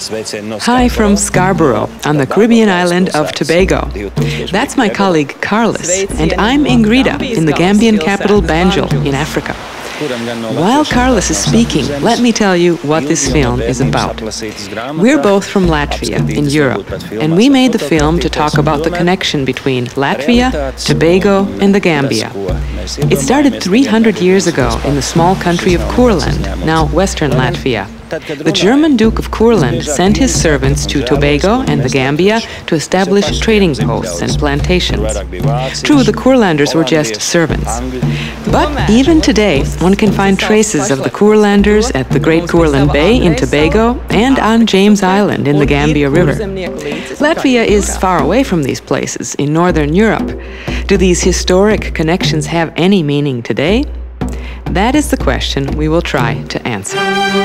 Hi from Scarborough, on the Caribbean island of Tobago. That's my colleague Karlis, and I'm Ingrida in the Gambian capital Banjul in Africa. While Karlis is speaking, let me tell you what this film is about. We're both from Latvia, in Europe, and we made the film to talk about the connection between Latvia, Tobago, and the Gambia. It started 300 years ago in the small country of Courland, now western Latvia. The German Duke of Courland sent his servants to Tobago and the Gambia to establish trading posts and plantations. True, the Courlanders were just servants. But even today, one can find traces of the Courlanders at the Great Courland Bay in Tobago and on James Island in the Gambia River. Latvia is far away from these places in northern Europe. Do these historic connections have any meaning today? That is the question we will try to answer.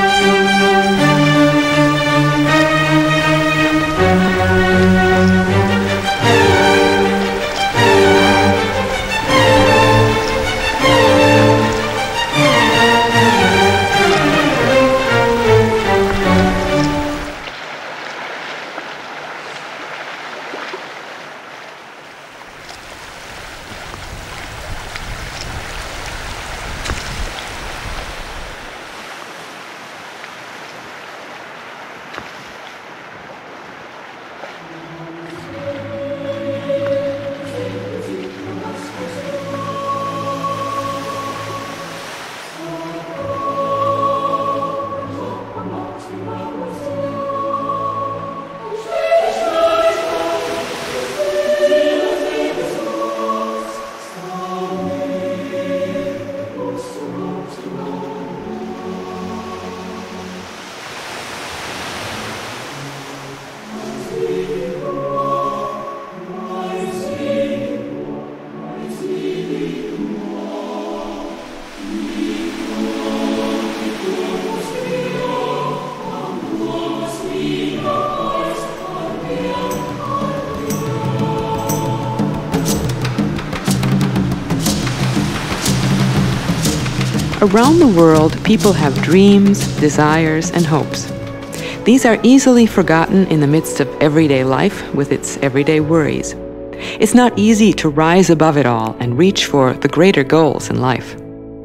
Around the world, people have dreams, desires, and hopes. These are easily forgotten in the midst of everyday life with its everyday worries. It's not easy to rise above it all and reach for the greater goals in life.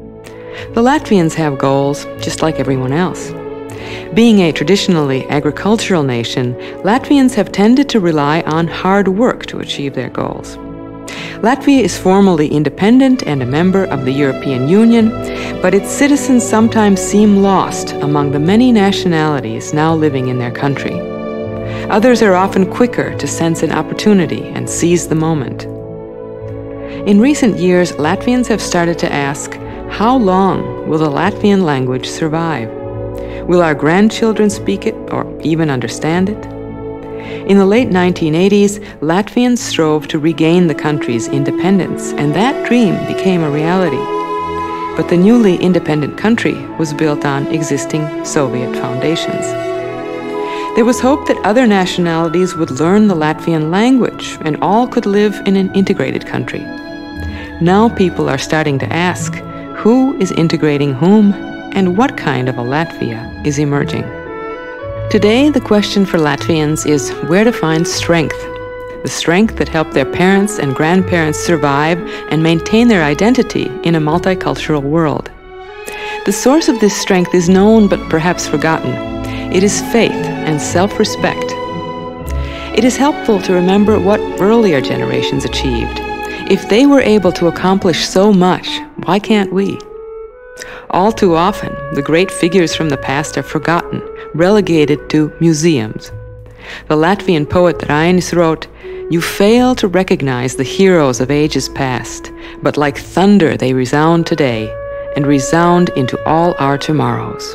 The Latvians have goals just like everyone else. Being a traditionally agricultural nation, Latvians have tended to rely on hard work to achieve their goals. Latvia is formally independent and a member of the European Union, but its citizens sometimes seem lost among the many nationalities now living in their country. Others are often quicker to sense an opportunity and seize the moment. In recent years, Latvians have started to ask, how long will the Latvian language survive? Will our grandchildren speak it or even understand it? In the late 1980s, Latvians strove to regain the country's independence, and that dream became a reality. But the newly independent country was built on existing Soviet foundations. There was hope that other nationalities would learn the Latvian language, and all could live in an integrated country. Now people are starting to ask, who is integrating whom, and what kind of a Latvia is emerging? Today, the question for Latvians is where to find strength. The strength that helped their parents and grandparents survive and maintain their identity in a multicultural world. The source of this strength is known but perhaps forgotten. It is faith and self-respect. It is helpful to remember what earlier generations achieved. If they were able to accomplish so much, why can't we? All too often, the great figures from the past are forgotten, relegated to museums. The Latvian poet Rainis wrote, "You fail to recognize the heroes of ages past, but like thunder they resound today, and resound into all our tomorrows."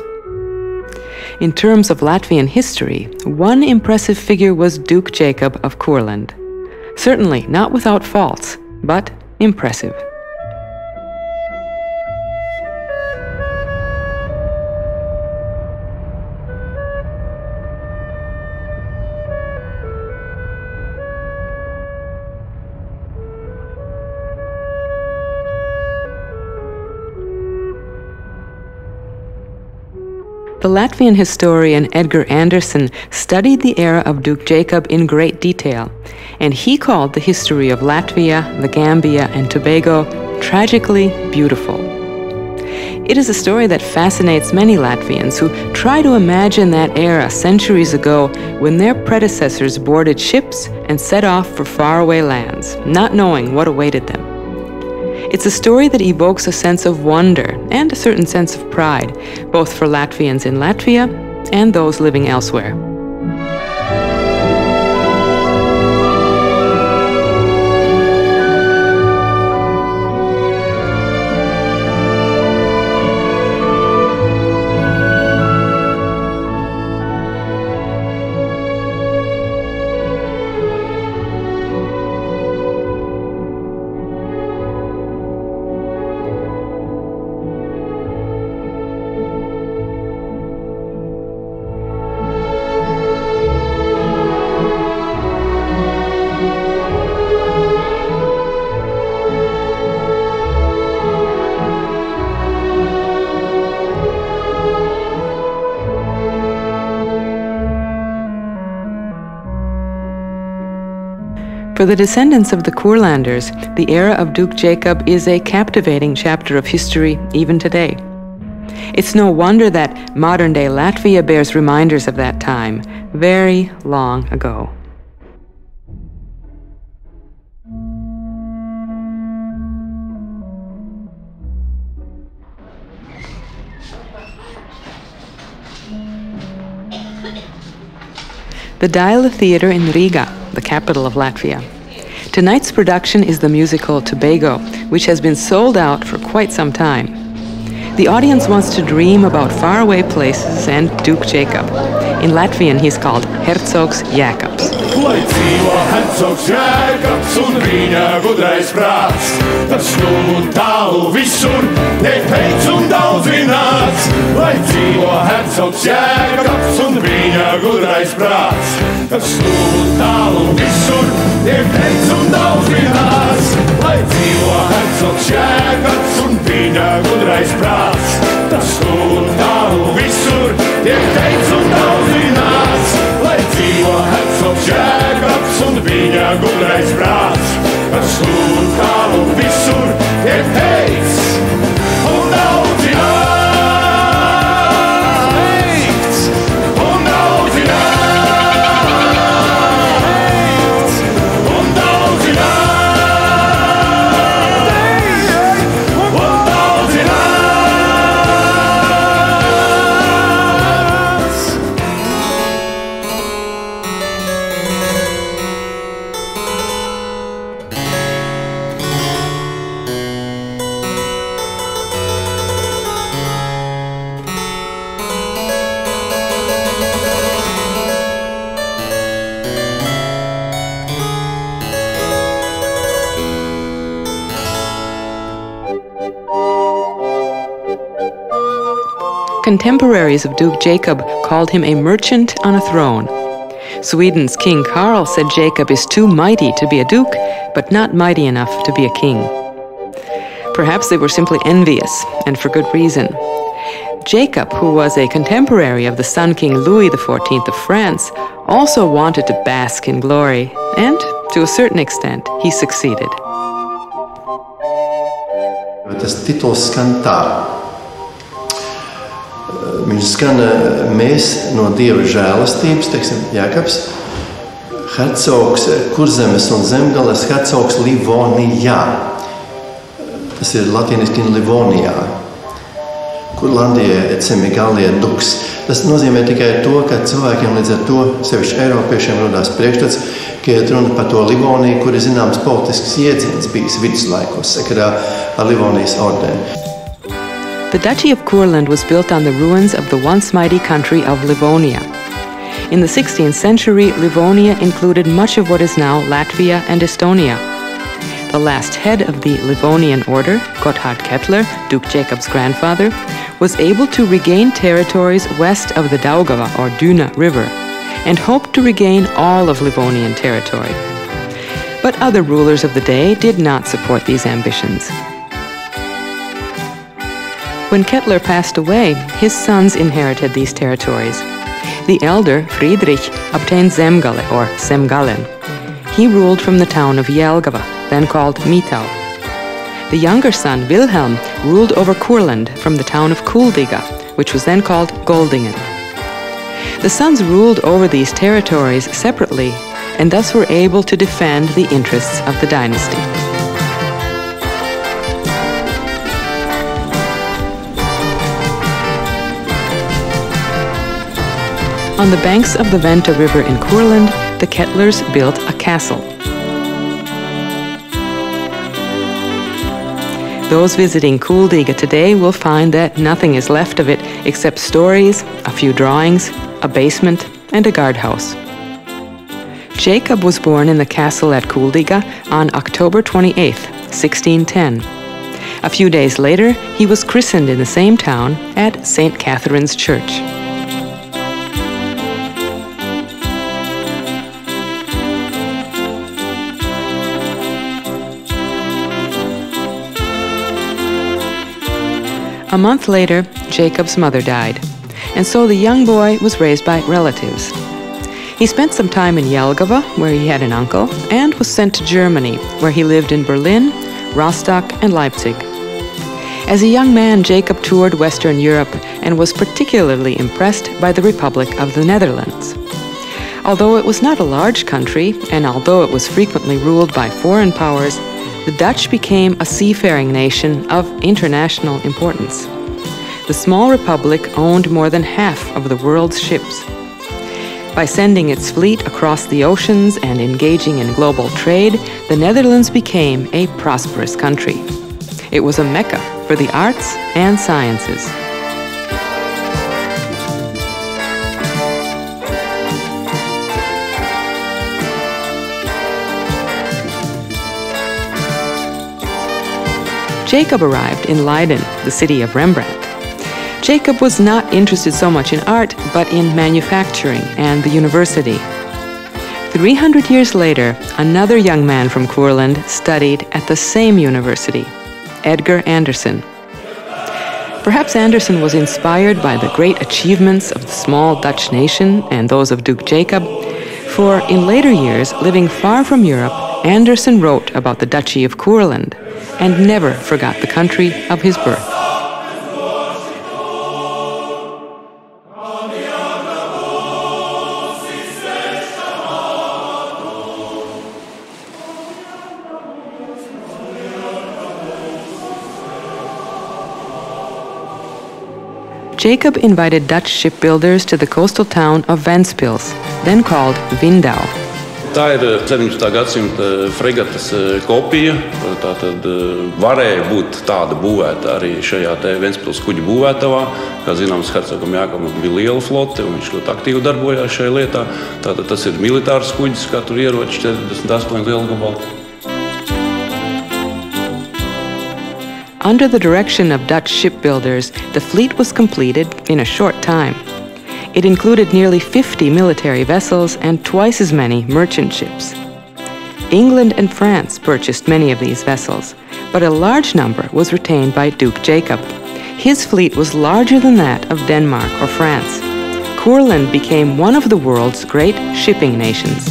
In terms of Latvian history, one impressive figure was Duke Jacob of Courland. Certainly not without faults, but impressive. The Latvian historian Edgar Anderson studied the era of Duke Jacob in great detail, and he called the history of Latvia, the Gambia, and Tobago tragically beautiful. It is a story that fascinates many Latvians who try to imagine that era centuries ago when their predecessors boarded ships and set off for faraway lands, not knowing what awaited them. It's a story that evokes a sense of wonder and a certain sense of pride, both for Latvians in Latvia and those living elsewhere. For the descendants of the Courlanders, the era of Duke Jacob is a captivating chapter of history even today. It's no wonder that modern-day Latvia bears reminders of that time, very long ago. The Daila Theatre in Riga, the capital of Latvia. Tonight's production is the musical Tobago, which has been sold out for quite some time. The audience wants to dream about faraway places and Duke Jacob. In Latvian, he's called Hercogs Jēkabs. Lai dzīvo hercogs Jēkabs un viņa gudrais prāts, tas nu tālu visur tiek teikts un daudz zināts. Lai dzīvo hercogs Jēkabs un viņa gudrais prāts, tas nu tālu visur tiek teikts un daudz zināts. Lai dzīvo hercogs Jēkabs un viņa gudrais prāts, tas nu tālu visur tiek teikts un daudz zināts. Lai dzīvo hercogs Jēkabs un viņa gudrais prāts, kas nu tālu visur tiek teikts un daudz zināts. Un daudz zināts. Un daudz zināts. Un daudz zināts. Contemporaries of Duke Jacob called him a merchant on a throne. Sweden's King Karl said Jacob is too mighty to be a duke, but not mighty enough to be a king. Perhaps they were simply envious, and for good reason. Jacob, who was a contemporary of the Sun King Louis XIV of France, also wanted to bask in glory, and to a certain extent, he succeeded. Tas tituls skan tā. Viņš skan mēs no Dieva žēlastības, teiksim, Jēkabs, hercogs Kurzemes un Zemgales, hercogs Livonijā. Tas ir latīniski Livonijā. Courlandie et semigalie dux. Tas nozīmē tikai to, ka cilvēkiem līdz ar to, sevišķi eiropiešiem, rodās priekšstats, ka iet runa par to Livoniju, kur ir zināms politisks iedziens bijis viduslaikos sakarā ar Livonijas ordeni. The Duchy of Courland was built on the ruins of the once mighty country of Livonia. In the 16th century, Livonia included much of what is now Latvia and Estonia. The last head of the Livonian order, Gotthard Kettler, Duke Jacob's grandfather, was able to regain territories west of the Daugava or Duna River and hoped to regain all of Livonian territory. But other rulers of the day did not support these ambitions. When Kettler passed away, his sons inherited these territories. The elder, Friedrich, obtained Zemgale, or Semgallen. He ruled from the town of Jelgava, then called Mitau. The younger son, Wilhelm, ruled over Courland from the town of Kuldiga, which was then called Goldingen. The sons ruled over these territories separately and thus were able to defend the interests of the dynasty. On the banks of the Venta River in Courland, the Kettlers built a castle. Those visiting Kuldiga today will find that nothing is left of it except stories, a few drawings, a basement, and a guardhouse. Jacob was born in the castle at Kuldiga on October 28, 1610. A few days later, he was christened in the same town at St. Catherine's Church. A month later, Jacob's mother died, and so the young boy was raised by relatives. He spent some time in Jelgava, where he had an uncle, and was sent to Germany, where he lived in Berlin, Rostock, and Leipzig. As a young man, Jacob toured Western Europe and was particularly impressed by the Republic of the Netherlands. Although it was not a large country, and although it was frequently ruled by foreign powers, the Dutch became a seafaring nation of international importance. The small republic owned more than half of the world's ships. By sending its fleet across the oceans and engaging in global trade, the Netherlands became a prosperous country. It was a mecca for the arts and sciences. Jacob arrived in Leiden, the city of Rembrandt. Jacob was not interested so much in art, but in manufacturing and the university. 300 years later, another young man from Courland studied at the same university, Edgar Anderson. Perhaps Anderson was inspired by the great achievements of the small Dutch nation and those of Duke Jacob, for in later years, living far from Europe, Anderson wrote about the Duchy of Courland and never forgot the country of his birth. Jacob invited Dutch shipbuilders to the coastal town of Ventspils, then called Vindau. Tā ir 17. gadsimta fregates kopija. Tātad varēja būt tāda būvēta arī šajā Ventspils kuģu būvētavā. Kā zināms, hercogam Jākabam bija liela flote, un viņš ļoti aktīvi darbojās šajā lietā. Tātad tas ir militārs kuģis, kā tur ieroči 48 lielgabali. Under the direction of Dutch shipbuilders, the fleet was completed in a short time. It included nearly 50 military vessels and twice as many merchant ships. England and France purchased many of these vessels, but a large number was retained by Duke Jacob. His fleet was larger than that of Denmark or France. Courland became one of the world's great shipping nations.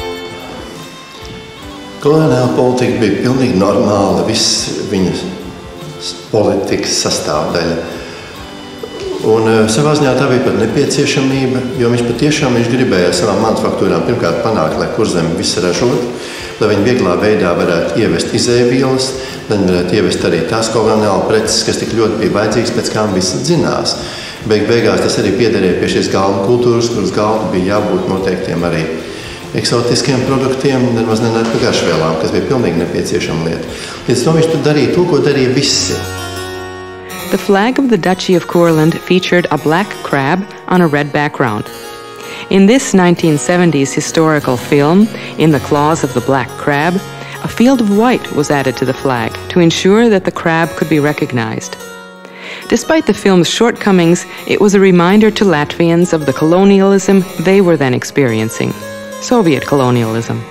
Koloniāla politika bija pilnīgi normāla, viss viņas politikas sastāvdaļa. Un savā ziņā tā bija pat nepieciešamība, jo viņš gribēja savām manufaktūrām pirmkārt panākt, lai kurzemi viss ražot, lai viņi vieglā veidā varētu ievest izēvielas, lai viņi varētu ievest arī tās koloniāla preces, kas tik ļoti bija vajadzīgas, pēc kām visi dzinās. Beigās tas arī piederēja pie šīs galvenu kultūras, kuras galvenu bija jābūt noteiktiem arī eksotiskiem produktiem, nemaz nenāk par garšvielām, kas bija pilnīgi nepieciešama lieta. Līdz to viņš darīja to, ko darīja visi. The flag of the Duchy of Courland featured a black crab on a red background. In this 1970s historical film, In the Claws of the Black Crab, a field of white was added to the flag to ensure that the crab could be recognized. Despite the film's shortcomings, it was a reminder to Latvians of the colonialism they were then experiencing, Soviet colonialism.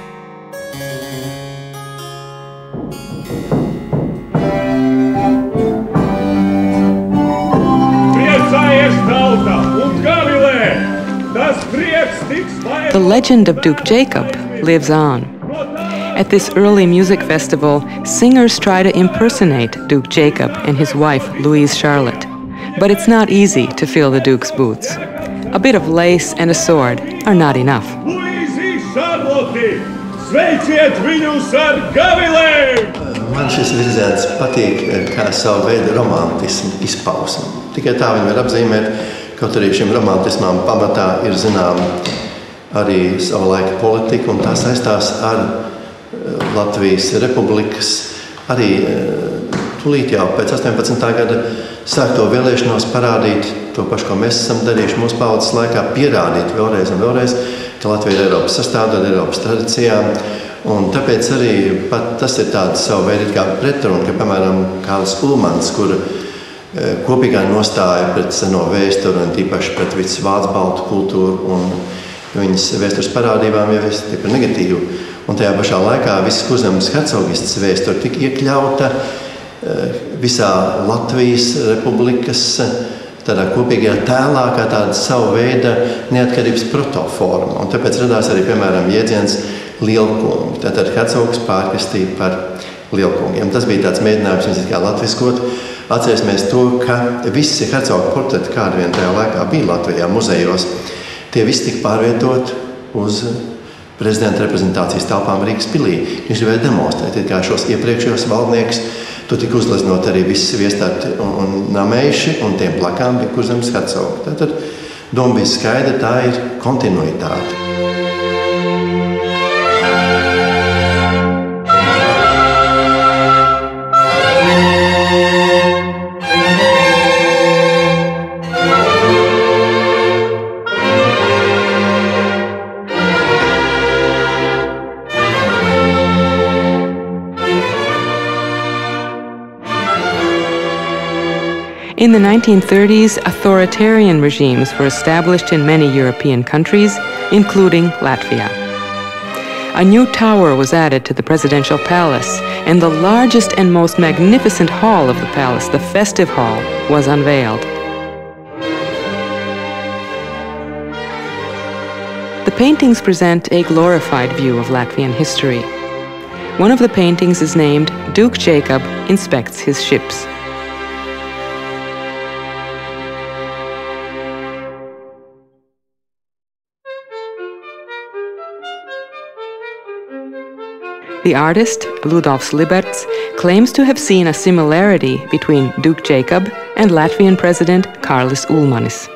the legend of Duke Jacob lives on. At this early music festival, singers try to impersonate Duke Jacob and his wife, Louise Charlotte. But it's not easy to fill the Duke's boots. A bit of lace and a sword are not enough. Louise Charlotte, sveiciet viņus ar gavilēm! Man šis virziens patīk kā savu veidu romantismu izpausme. Tikai tā viņi var apzīmēt, kaut arī šim romantismam pamatā ir zinām arī savu laiku politika, un tā saistās ar Latvijas republikas arī tūlīt jau pēc 18. gada sākto vēlēšanos parādīt to pašu, ko mēs esam darījuši mūsu paudzes laikā, pierādīt vēlreiz un vēlreiz, ka Latvija ir Eiropas sastāvdaļa, Eiropas tradīcijām. Un tāpēc arī tas ir tāds savu veidu kā pretruna, ka, piemēram, Karlis Ulmans, kur kopīgā nostāja pret seno vēsturi un tīpaši pret visu vācu baltu kultūru un viņas vēstures parādībām jau ir negatīvu. Un tajā pašā laikā visas Kurzemes hercogistas vēsture tika iekļauta visā Latvijas republikas tādā kopīgajā tēlā kā tāda savu veida neatkarības protoforma. Un tāpēc radās arī, piemēram, jēdziens lielkungi. Tātad hercogs pārkristīja par lielkungiem. Tas bija tāds mēģinājums viņas kā latviskot. Atcerēsimies to, ka visi hercogu portreti, kādi vien tajā laikā bija Latvijā muzejos, tie visi tika pārvietot uz prezidenta reprezentācijas telpām Rīgas pilī. Viņš gribēja demonstrēt, kā šos iepriekšējos valdniekus. Tur tika uzgleznot arī visi viestāti un namējuši, un tiem plakām bija Kurzemes hercogi. Tātad doma bija skaidra, tā ir kontinuitāte. In the 1930s, authoritarian regimes were established in many European countries, including Latvia. A new tower was added to the presidential palace, and the largest and most magnificent hall of the palace, the festive hall, was unveiled. The paintings present a glorified view of Latvian history. One of the paintings is named Duke Jacob Inspects His Ships. The artist, Ludovs Liberts, claims to have seen a similarity between Duke Jacob and Latvian President Karlis Ulmanis.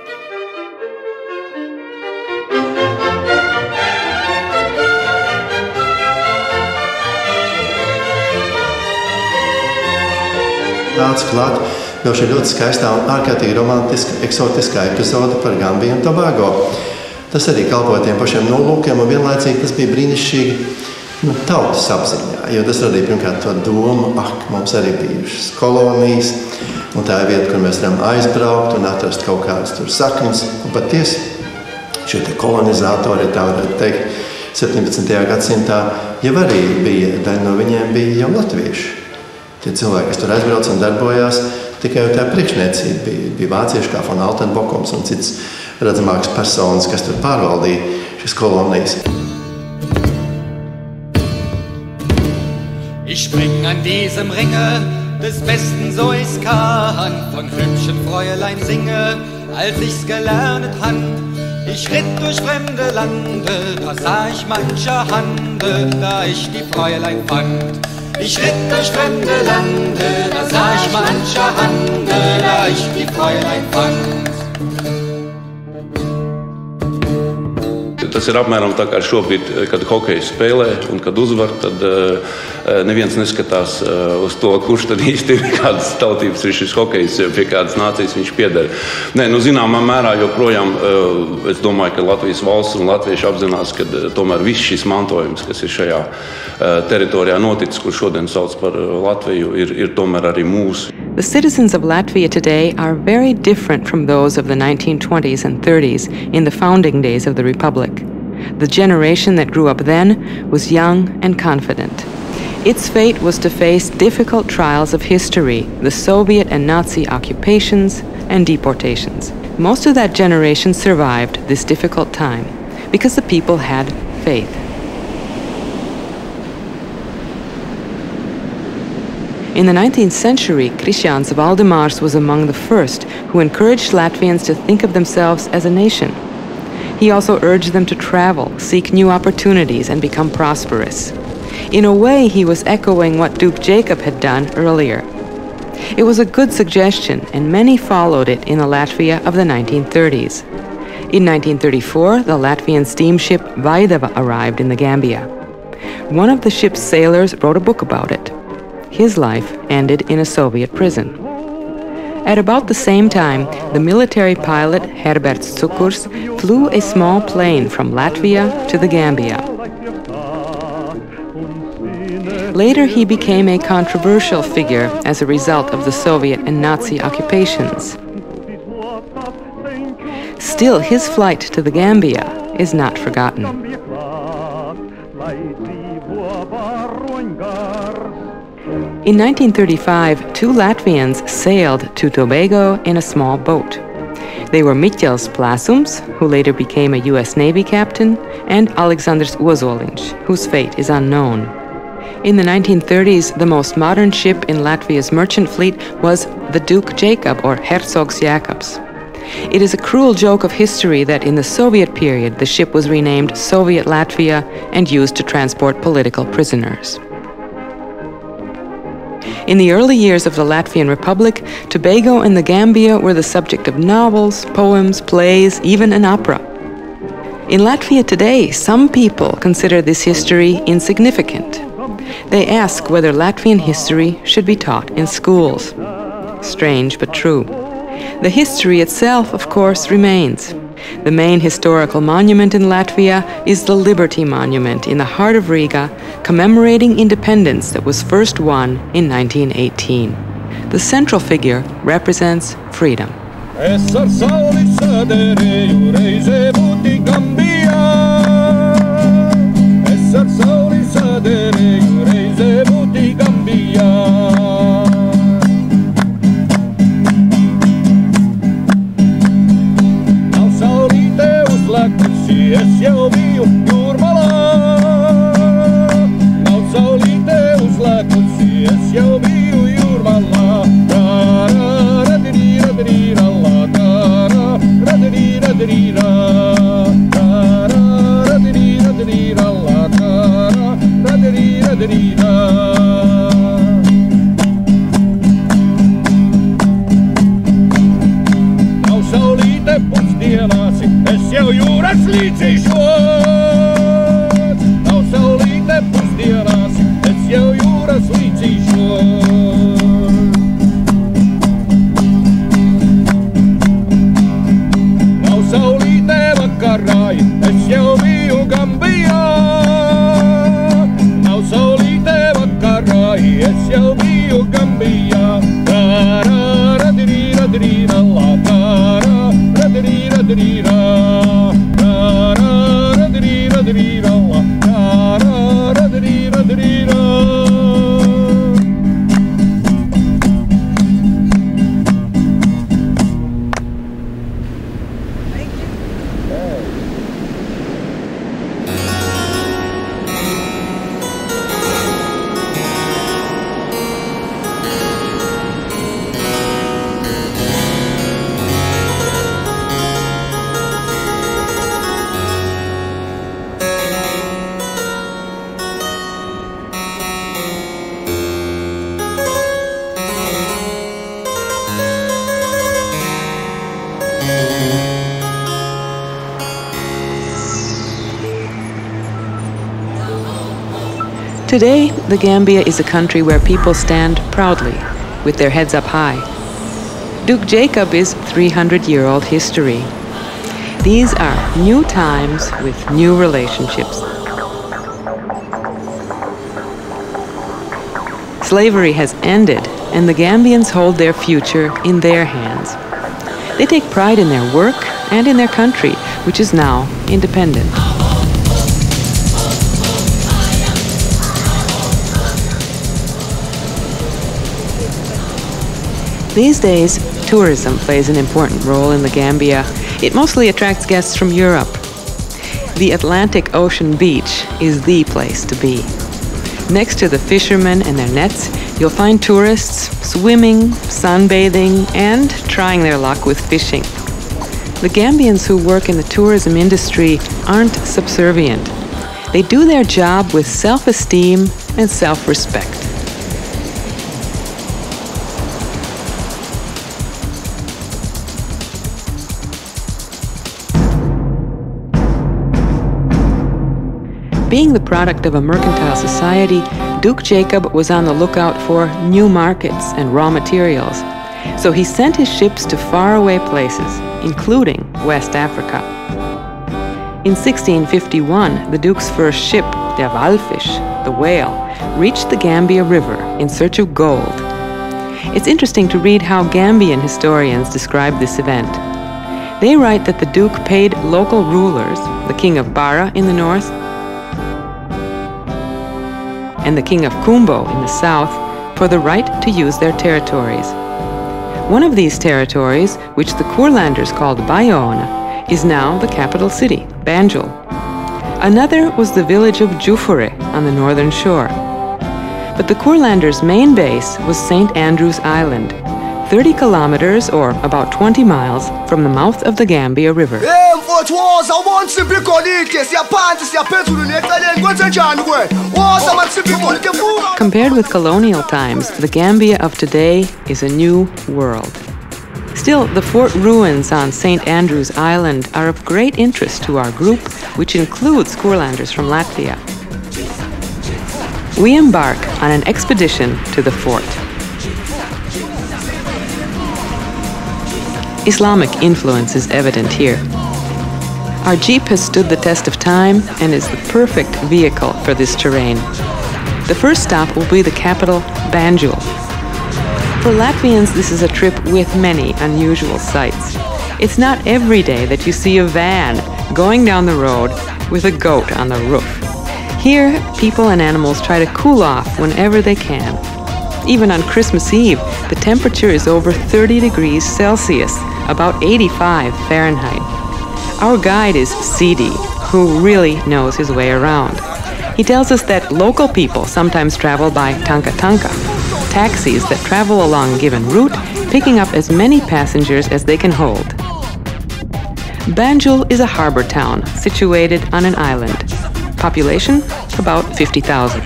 Nāca klāt jau šī ļoti skaistā un ārkārtīgi romantiska, eksotiskā epizode par Gambiju un Tobago. Tas arī kalpoja tiem pašiem nolūkiem, un vienlaicīgi tas bija brīnišķīgi tautas apziņā, jo tas radīja pirmkārt to domu, mums arī bijušas kolonijas, un tā ir vieta, kur mēs varam aizbraukt un atrast kaut kādas tur saknes. Un patiesi, šie te kolonizatori, tā varētu teikt, 17. gadsimtā jau arī bija, daļa no viņiem bija jau latvieši. Tie cilvēki, kas tur aizbrauc un darbojās, tikai jau tā priekšniecība bija vācieši kā von Altenbokums un cits redzamāks personas, kas tur pārvaldīja šīs kolonijas. Ich spring an diesem Ringe, des Besten so ich's kann, von hübschen Fräulein singe, als ich's gelernet han. Ich ritt durch fremde Lande, da sah ich mancher Hande, da ich die Fräulein fand. Ich ritt durch fremde Lande, da sah ich mancher Hande, da ich die Fräulein fand. Tas ir apmēram tā kā šobrīd, kad hokeju spēlē un kad uzvar, tad neviens neskatās uz to, kurš tad īsti ir, kādas tautības ir šis hokejs, pie kādas nācijas viņš pieder. Nē, zināmā mērā joprojām es domāju, ka Latvijas valsts un latvieši apzinās, ka tomēr viss šis mantojums, kas ir šajā teritorijā noticis, kur šodien sauc par Latviju, ir tomēr arī mūsu. The citizens of Latvia today are very different from those of the 1920s and 30s in the founding days of the Republic. The generation that grew up then was young and confident. Its fate was to face difficult trials of history, the Soviet and Nazi occupations and deportations. Most of that generation survived this difficult time, because the people had faith. In the 19th century, Krišjāns Valdemārs was among the first who encouraged Latvians to think of themselves as a nation. He also urged them to travel, seek new opportunities, and become prosperous. In a way, he was echoing what Duke Jacob had done earlier. It was a good suggestion, and many followed it in the Latvia of the 1930s. In 1934, the Latvian steamship Vaidava arrived in the Gambia. One of the ship's sailors wrote a book about it. His life ended in a Soviet prison. At about the same time, the military pilot Herberts Cukurs flew a small plane from Latvia to the Gambia. Later, he became a controversial figure as a result of the Soviet and Nazi occupations. Still, his flight to the Gambia is not forgotten. In 1935, two Latvians sailed to Tobago in a small boat. They were Miķels Plāsums, who later became a U.S. Navy captain, and Aleksandrs Ozoliņš, whose fate is unknown. In the 1930s, the most modern ship in Latvia's merchant fleet was the Duke Jacob, or Hercogs Jākabs. It is a cruel joke of history that in the Soviet period, the ship was renamed Soviet Latvia and used to transport political prisoners. In the early years of the Latvian Republic, Tobago and the Gambia were the subject of novels, poems, plays, even an opera. In Latvia today, some people consider this history insignificant. They ask whether Latvian history should be taught in schools. Strange but true. The history itself, of course, remains. The main historical monument in Latvia is the Liberty Monument in the heart of Riga, commemorating independence that was first won in 1918. The central figure represents freedom. Es ar sauli saderēju, reize būti Gambijā. Es ar sauli saderēju, reize būti Gambijā. Nav saulīte uzlekusi, es jau biju jūrmalā. Nav saulīte uzlekusi, es jau biju jūrmalā. Nav saulīte pusdienās, es jau jūras līcīšos. Nav saulīte pusdienās, es jau jūras līcīšos. Nav saulīte vakarāji, es jau biju Gambijā. Nav saulīte vakarāji, es jau biju Gambijā. Tārā, radirīra, dirīra, lā, tārā, radirīra, dirīra. Tārā, radirīra, dirīra, lā, tārā, radirīra, dirīra. Today, the Gambia is a country where people stand proudly, with their heads up high. Duke Jacob is 300-year-old history. These are new times with new relationships. Slavery has ended, and the Gambians hold their future in their hands. They take pride in their work and in their country, which is now independent. These days, tourism plays an important role in the Gambia. It mostly attracts guests from Europe. the Atlantic Ocean beach is the place to be. Next to the fishermen and their nets, you'll find tourists swimming, sunbathing, and trying their luck with fishing. The Gambians who work in the tourism industry aren't subservient. They do their job with self-esteem and self-respect. Being the product of a mercantile society, Duke Jacob was on the lookout for new markets and raw materials. So he sent his ships to faraway places, including West Africa. In 1651, the Duke's first ship, der Walfisch, the whale, reached the Gambia River in search of gold. It's interesting to read how Gambian historians describe this event. They write that the Duke paid local rulers, the King of Bara in the north, and the King of Kumbo in the south, for the right to use their territories. One of these territories, which the Courlanders called Bayona, is now the capital city, Banjul. Another was the village of Jufure on the northern shore. But the Courlanders' main base was St. Andrew's Island, 30 kilometers, or about 20 miles, from the mouth of the Gambia River. Compared with colonial times, the Gambia of today is a new world. Still, the fort ruins on St. Andrew's Island are of great interest to our group, which includes Courlanders from Latvia. We embark on an expedition to the fort. Islamic influence is evident here. Our jeep has stood the test of time and is the perfect vehicle for this terrain. The first stop will be the capital, Banjul. For Latvians, this is a trip with many unusual sights. It's not every day that you see a van going down the road with a goat on the roof. Here, people and animals try to cool off whenever they can. Even on Christmas Eve, the temperature is over 30 degrees Celsius, about 85 Fahrenheit. Our guide is Sidi, who really knows his way around. He tells us that local people sometimes travel by tanka-tanka, taxis that travel along a given route, picking up as many passengers as they can hold. Banjul is a harbor town situated on an island. Population, about 50,000.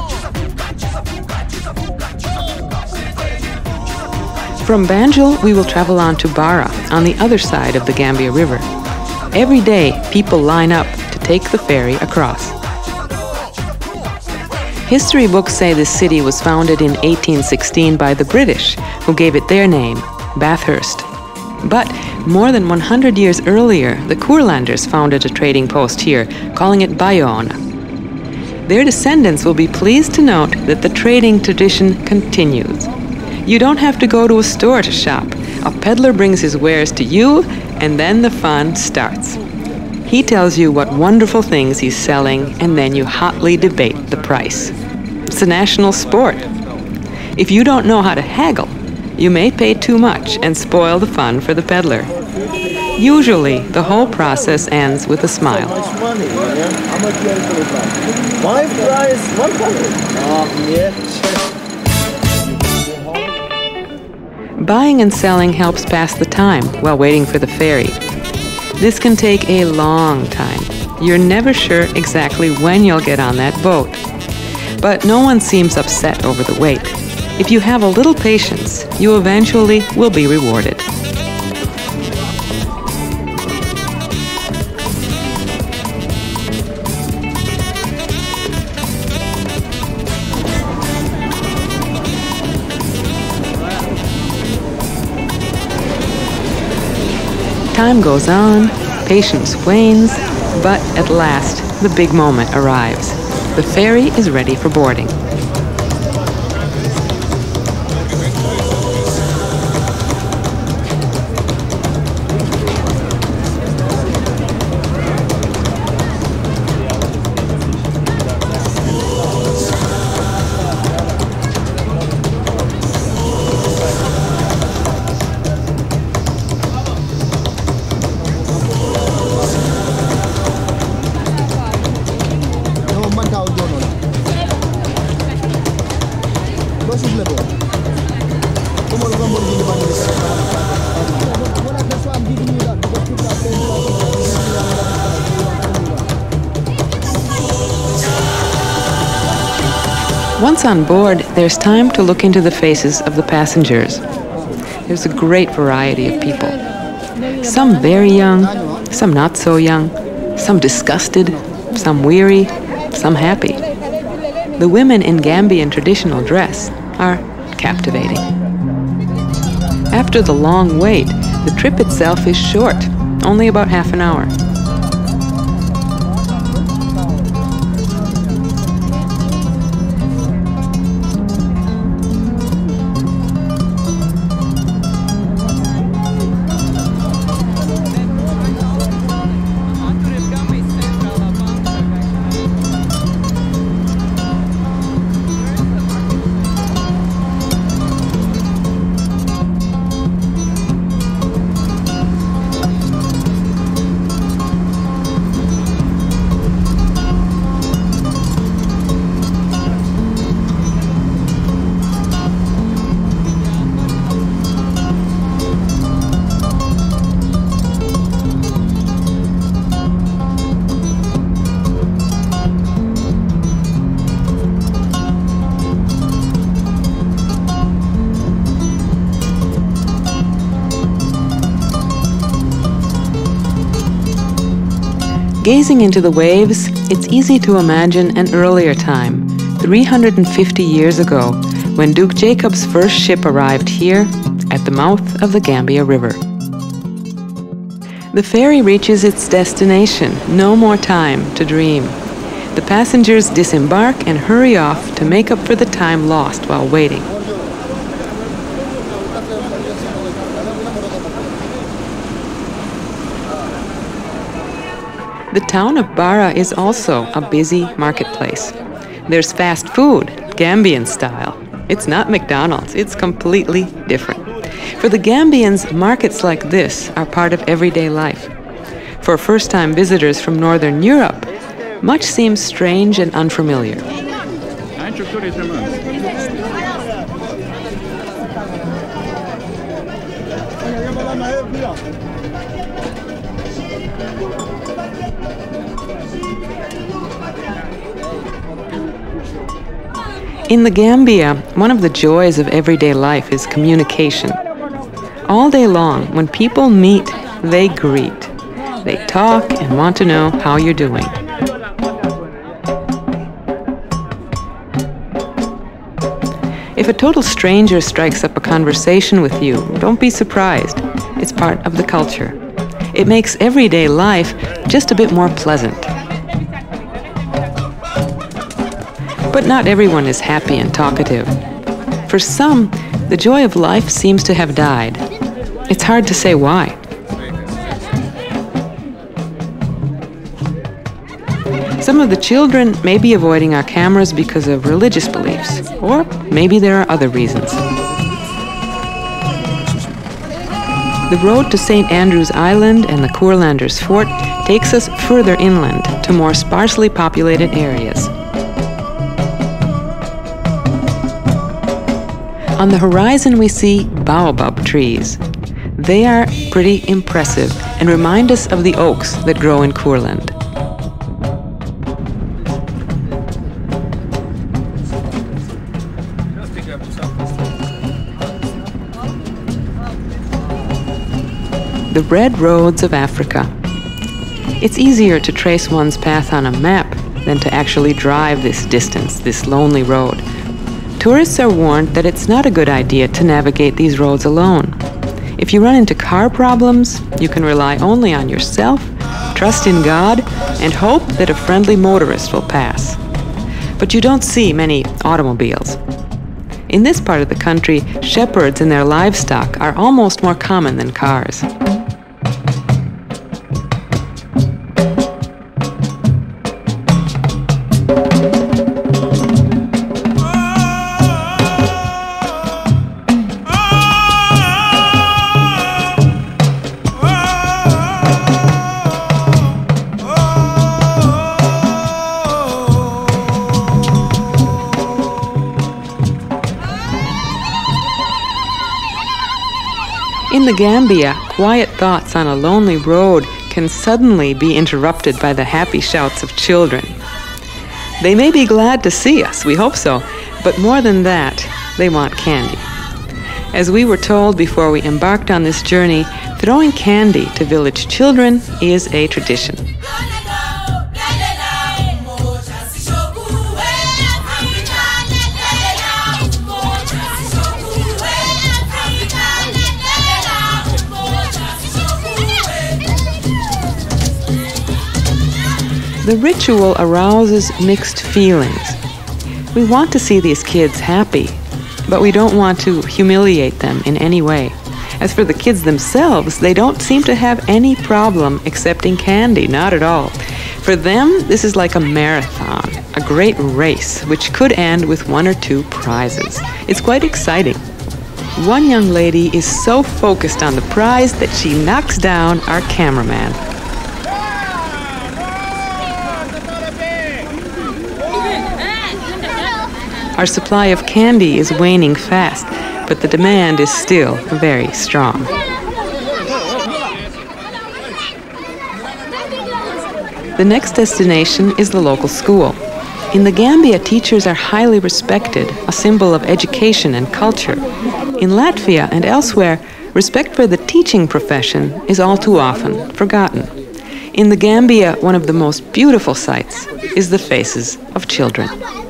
From Banjul, we will travel on to Bara, on the other side of the Gambia River. Every day, people line up to take the ferry across. History books say this city was founded in 1816 by the British, who gave it their name, Bathurst. But more than 100 years earlier, the Courlanders founded a trading post here, calling it Bayona. Their descendants will be pleased to note that the trading tradition continues. You don't have to go to a store to shop. A peddler brings his wares to you, and then the fun starts. He tells you what wonderful things he's selling, and then you hotly debate the price. It's a national sport. If you don't know how to haggle, you may pay too much and spoil the fun for the peddler. Usually, the whole process ends with a smile. My price, 100. Buying and selling helps pass the time while waiting for the ferry. This can take a long time. You're never sure exactly when you'll get on that boat. But no one seems upset over the wait. If you have a little patience, you eventually will be rewarded. Time goes on, patience wanes, but at last, the big moment arrives. The ferry is ready for boarding. Once on board, there's time to look into the faces of the passengers. There's a great variety of people. Some very young, some not so young, some disgusted, some weary, some happy. The women in Gambian traditional dress are captivating. After the long wait, the trip itself is short, only about half an hour. Gazing into the waves, it's easy to imagine an earlier time, 350 years ago, when Duke Jacob's first ship arrived here at the mouth of the Gambia River. The ferry reaches its destination, no more time to dream. The passengers disembark and hurry off to make up for the time lost while waiting. The town of Barra is also a busy marketplace. There's fast food, Gambian style. It's not McDonald's, it's completely different. For the Gambians, markets like this are part of everyday life. For first-time visitors from Northern Europe, much seems strange and unfamiliar. In the Gambia, one of the joys of everyday life is communication. All day long, when people meet, they greet. They talk and want to know how you're doing. If a total stranger strikes up a conversation with you, don't be surprised. It's part of the culture. It makes everyday life just a bit more pleasant. But not everyone is happy and talkative. For some, the joy of life seems to have died. It's hard to say why. Some of the children may be avoiding our cameras because of religious beliefs, or maybe there are other reasons. The road to St. Andrew's Island and the Courlanders Fort takes us further inland to more sparsely populated areas. On the horizon we see baobab trees. They are pretty impressive and remind us of the oaks that grow in Courland. The red roads of Africa. It's easier to trace one's path on a map than to actually drive this distance, this lonely road. Tourists are warned that it's not a good idea to navigate these roads alone. If you run into car problems, you can rely only on yourself, trust in God, and hope that a friendly motorist will pass. But you don't see many automobiles. In this part of the country, shepherds and their livestock are almost more common than cars. In the Gambia, quiet thoughts on a lonely road can suddenly be interrupted by the happy shouts of children. They may be glad to see us, we hope so, But more than that, they want candy. As we were told before we embarked on this journey, throwing candy to village children is a tradition. The ritual arouses mixed feelings. We want to see these kids happy, but we don't want to humiliate them in any way. As for the kids themselves, they don't seem to have any problem accepting candy, not at all. For them, this is like a marathon, a great race, which could end with 1 or 2 prizes. It's quite exciting. One young lady is so focused on the prize that she knocks down our cameraman. Our supply of candy is waning fast, but the demand is still very strong. The next destination is the local school. In the Gambia, teachers are highly respected, a symbol of education and culture. In Latvia and elsewhere, respect for the teaching profession is all too often forgotten. In the Gambia, one of the most beautiful sights is the faces of children.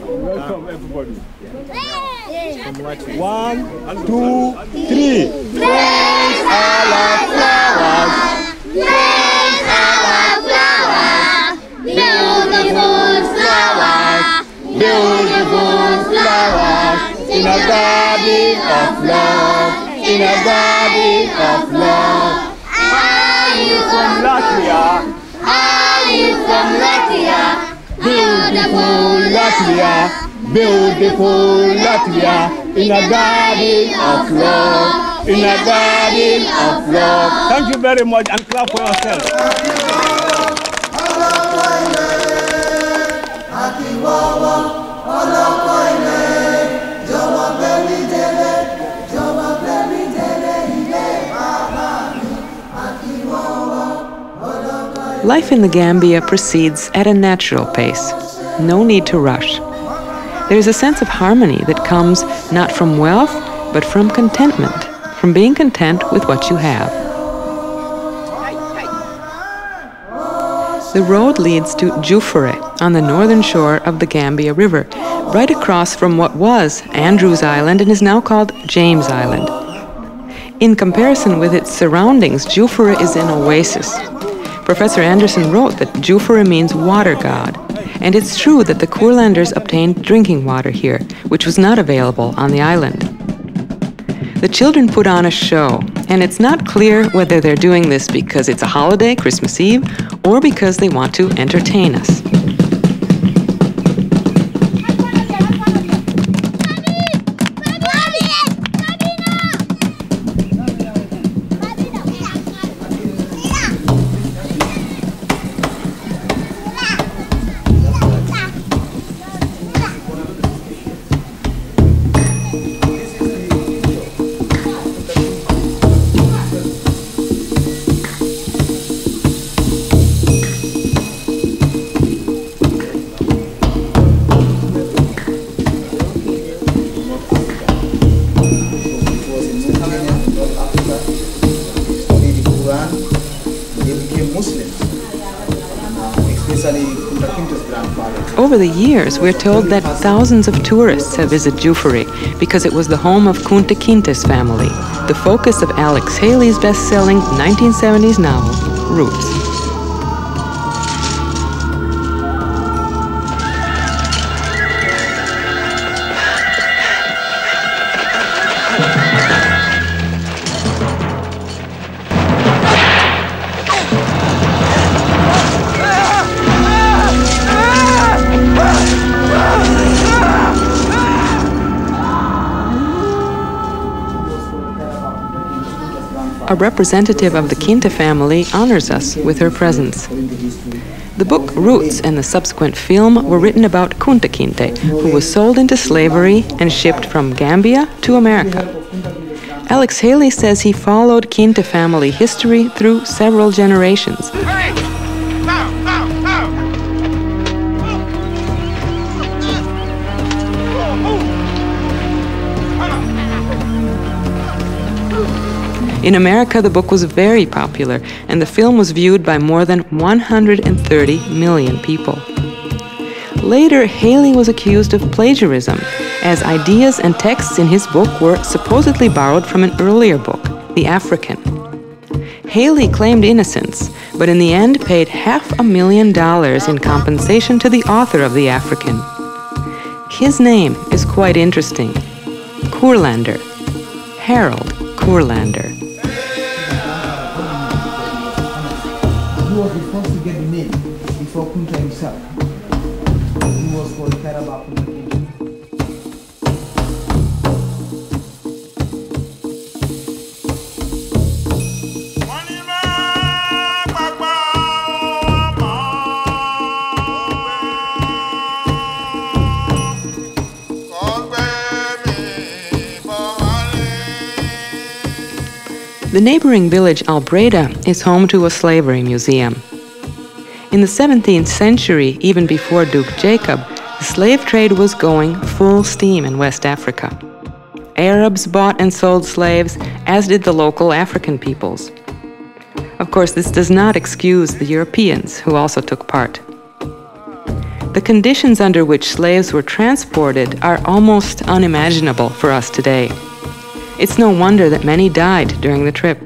1, 2, 3. Praise Allah flowers. Praise Allah flowers. Beautiful flowers. Beautiful flowers. In a garden of love. In a garden of love. Are you from Latvia? Are you from Latvia? Beautiful Latvia. Beautiful Latvia, in a garden of love, in a garden of love. Thank you very much and clap for yourself. Life in the Gambia proceeds at a natural pace. No need to rush. There is a sense of harmony that comes not from wealth, but from contentment, from being content with what you have. The road leads to Jufure, on the northern shore of the Gambia River, right across from what was Andrews Island and is now called James Island. In comparison with its surroundings, Jufure is an oasis. Professor Anderson wrote that Jufure means water god. And it's true that the Courlanders obtained drinking water here, which was not available on the island. The children put on a show, and it's not clear whether they're doing this because it's a holiday, Christmas Eve, or because they want to entertain us. Over the years, we're told that thousands of tourists have visited Jufure because it was the home of Kunta Kinte's family, the focus of Alex Haley's best-selling 1970s novel, Roots. A representative of the Kinta family honors us with her presence. The book Roots and the subsequent film were written about Kunta Kinte, who was sold into slavery and shipped from Gambia to America. Alex Haley says he followed Kinta family history through several generations. In America, the book was very popular, and the film was viewed by more than 130 million people. Later, Haley was accused of plagiarism, as ideas and texts in his book were supposedly borrowed from an earlier book, The African. Haley claimed innocence, but in the end paid $500,000 in compensation to the author of The African. His name is quite interesting. Courlander. Harold Courlander. He was the first to get the name before Kunta himself. He was called Karaba Kunta. The neighboring village Albreda is home to a slavery museum. In the 17th century, even before Duke Jacob, the slave trade was going full steam in West Africa. Arabs bought and sold slaves, as did the local African peoples. Of course, this does not excuse the Europeans, who also took part. The conditions under which slaves were transported are almost unimaginable for us today. It's no wonder that many died during the trip.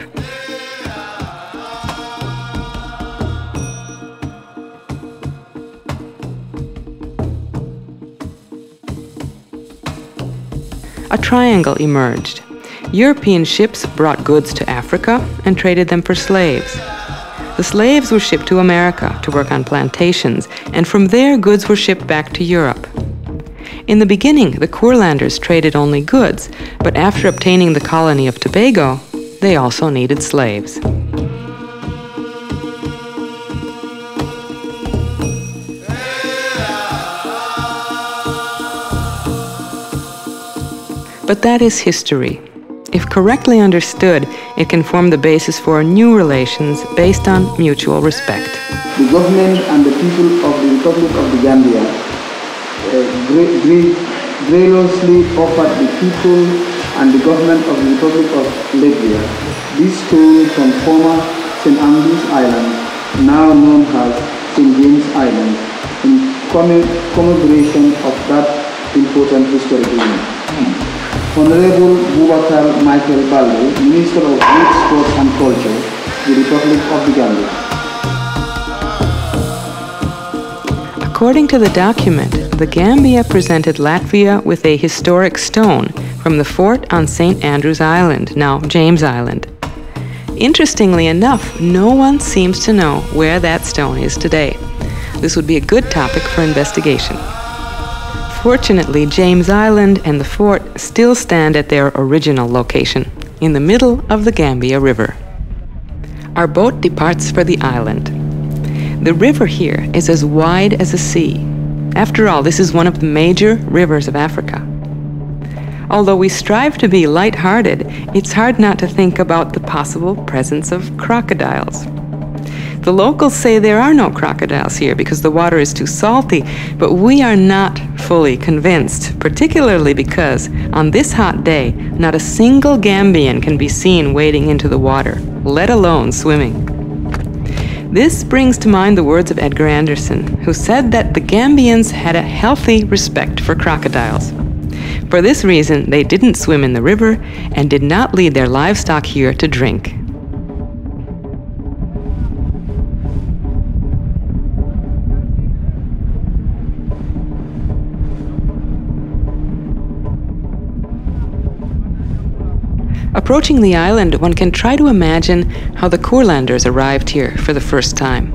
A triangle emerged. European ships brought goods to Africa and traded them for slaves. The slaves were shipped to America to work on plantations, and from there goods were shipped back to Europe. In the beginning, the Courlanders traded only goods, but after obtaining the colony of Tobago, they also needed slaves. But that is history. If correctly understood, it can form the basis for new relations based on mutual respect. The government and the people of the Republic of the Gambia graciously offered the people and the government of the Republic of Latvia this stone from former St. Andrews Island, now known as St. James Island, in commemoration of that important historical event. Honorable Boubacar Michael Balde, Minister of Youth, Sport and Culture, the Republic of the Gambia. According to the document, the Gambia presented Latvia with a historic stone from the fort on St. Andrews Island, now James Island. Interestingly enough, no one seems to know where that stone is today. This would be a good topic for investigation. Fortunately, James Island and the fort still stand at their original location, in the middle of the Gambia River. Our boat departs for the island. The river here is as wide as a sea. After all, this is one of the major rivers of Africa. Although we strive to be light-hearted, it's hard not to think about the possible presence of crocodiles. The locals say there are no crocodiles here because the water is too salty, but we are not fully convinced, particularly because on this hot day, not a single Gambian can be seen wading into the water, let alone swimming. This brings to mind the words of Edgar Anderson, who said that the Gambians had a healthy respect for crocodiles. For this reason, they didn't swim in the river and did not lead their livestock here to drink. Approaching the island, one can try to imagine how the Courlanders arrived here for the first time.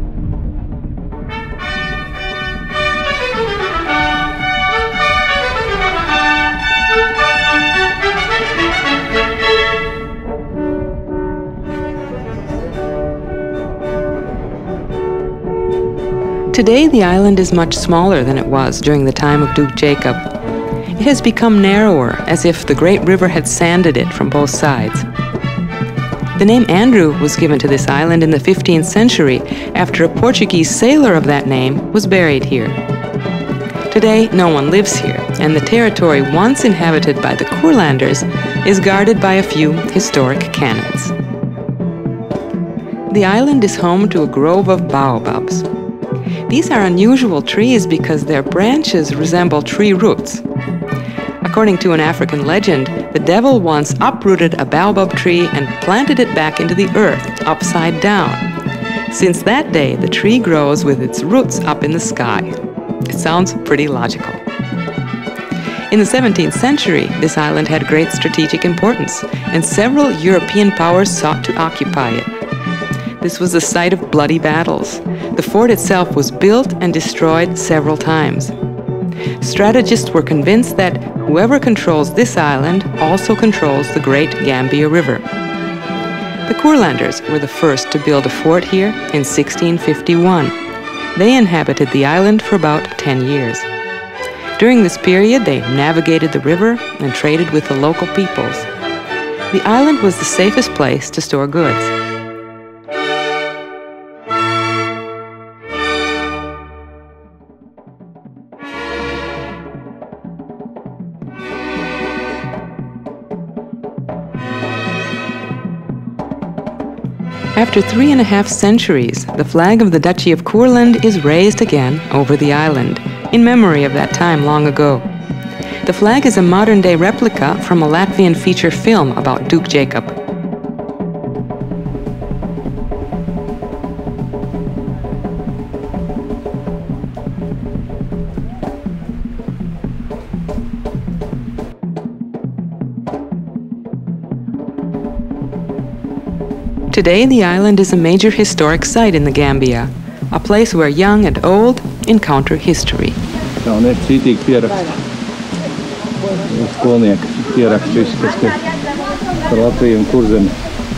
Today, the island is much smaller than it was during the time of Duke Jacob. It has become narrower, as if the great river had sanded it from both sides. The name Andrew was given to this island in the 15th century after a Portuguese sailor of that name was buried here. Today, no one lives here, and the territory once inhabited by the Courlanders is guarded by a few historic cannons. The island is home to a grove of baobabs. These are unusual trees because their branches resemble tree roots. According to an African legend, the devil once uprooted a baobab tree and planted it back into the earth, upside down. Since that day, the tree grows with its roots up in the sky. It sounds pretty logical. In the 17th century, this island had great strategic importance, and several European powers sought to occupy it. This was the site of bloody battles. The fort itself was built and destroyed several times. Strategists were convinced that whoever controls this island also controls the great Gambia River. The Courlanders were the first to build a fort here in 1651. They inhabited the island for about 10 years. During this period, they navigated the river and traded with the local peoples. The island was the safest place to store goods. After 3.5 centuries, the flag of the Duchy of Courland is raised again over the island, in memory of that time long ago. The flag is a modern-day replica from a Latvian feature film about Duke Jacob. Today, the island is a major historic site in the Gambia, a place where young and old encounter history. Tā un ir cītīgi pieraksti. Skolnieki pieraksti visu, kas ir par Latviju un Kurzemi.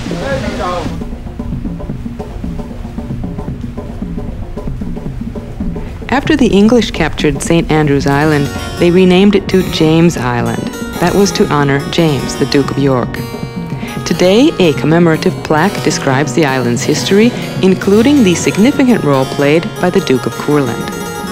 After the English captured St. Andrew's Island, they renamed it to James Island. That was to honor James, the Duke of York. Today, a commemorative plaque describes the island's history, including the significant role played by the Duke of Courland.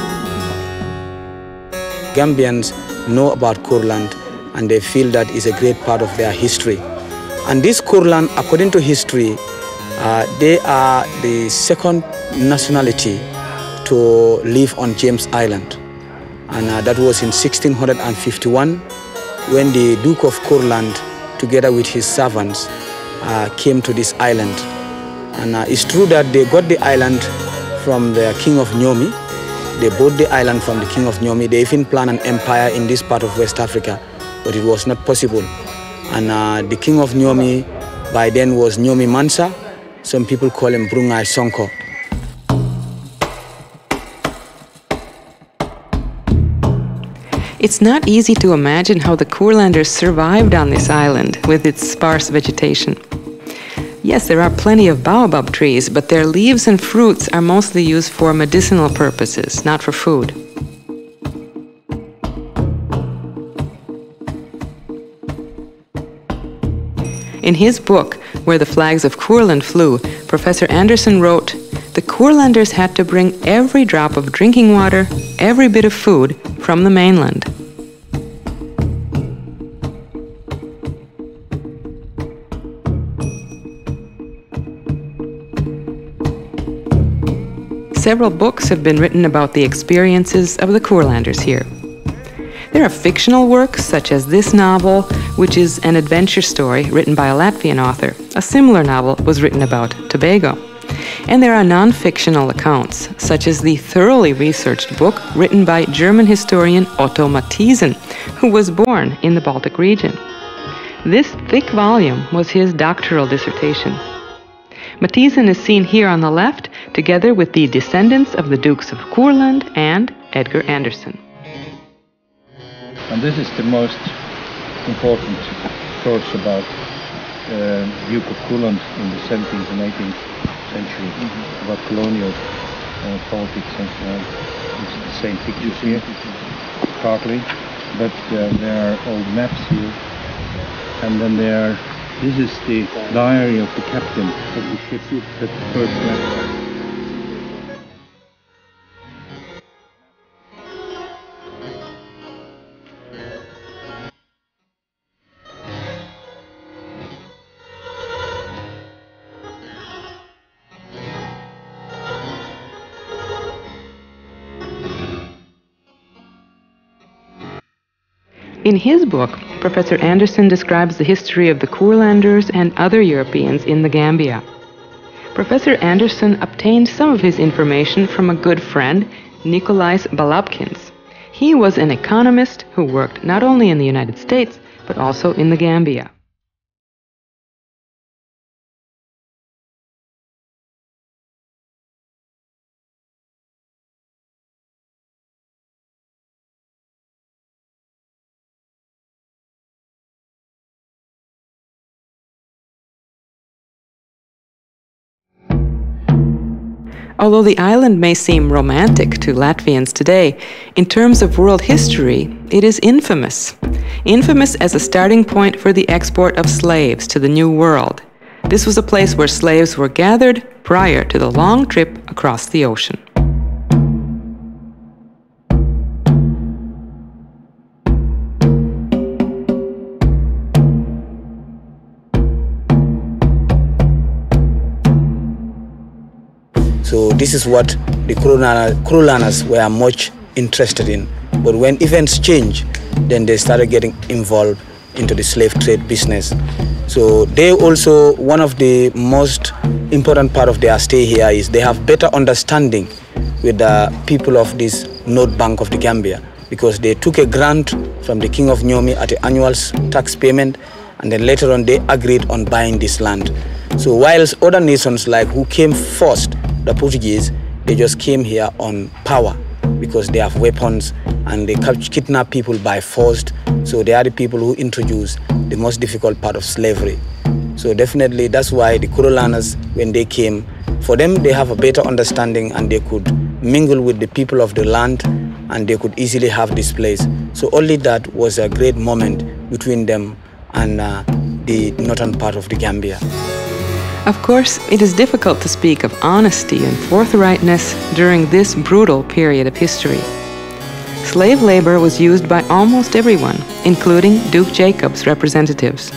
Gambians know about Courland and they feel that is a great part of their history. And this Courland, according to history, they are the second nationality to live on James Island. And that was in 1651 when the Duke of Courland, together with his servants, came to this island. And it's true that they got the island from the King of Nyomi. They bought the island from the King of Nyomi. They even planned an empire in this part of West Africa, but it was not possible. And the King of Nyomi by then was Nyomi Mansa. Some people call him Brungai Sonko. It's not easy to imagine how the Courlanders survived on this island with its sparse vegetation. Yes, there are plenty of baobab trees, but their leaves and fruits are mostly used for medicinal purposes, not for food. In his book, Where the Flags of Courland Flew, Professor Anderson wrote, "The Courlanders had to bring every drop of drinking water, every bit of food, from the mainland." Several books have been written about the experiences of the Courlanders here. There are fictional works, such as this novel, which is an adventure story written by a Latvian author. A similar novel was written about Tobago. And there are non-fictional accounts, such as the thoroughly researched book written by German historian Otto Mathiesen, who was born in the Baltic region. This thick volume was his doctoral dissertation. Mathiesen is seen here on the left, together with the descendants of the Dukes of Courland and Edgar Anderson. And this is the most important source about Duke of Courland in the 17th and 18th century, about colonial politics and so on. It's the same pictures here, partly, but there are old maps here. And then this is the diary of the captain of the ship, that's the first map. In his book, Professor Anderson describes the history of the Courlanders and other Europeans in the Gambia. Professor Anderson obtained some of his information from a good friend, Nikolais Balabkins. He was an economist who worked not only in the United States, but also in the Gambia. Although the island may seem romantic to Latvians today, in terms of world history, it is infamous. Infamous as a starting point for the export of slaves to the New World. This was a place where slaves were gathered prior to the long trip across the ocean. So this is what the Courlanders were much interested in. But when events changed, then they started getting involved into the slave trade business. So they also, one of the most important part of their stay here is they have better understanding with the people of this North Bank of the Gambia, because they took a grant from the King of Nyomi at the annual tax payment, and then later on they agreed on buying this land. So whilst other nations like who came first, the Portuguese, they just came here on power because they have weapons and they kidnap people by force. So they are the people who introduced the most difficult part of slavery. So definitely that's why the Courlanders, when they came, for them they have a better understanding and they could mingle with the people of the land and they could easily have this place. So only that was a great moment between them and the northern part of the Gambia. Of course, it is difficult to speak of honesty and forthrightness during this brutal period of history. Slave labor was used by almost everyone, including Duke Jacob's representatives.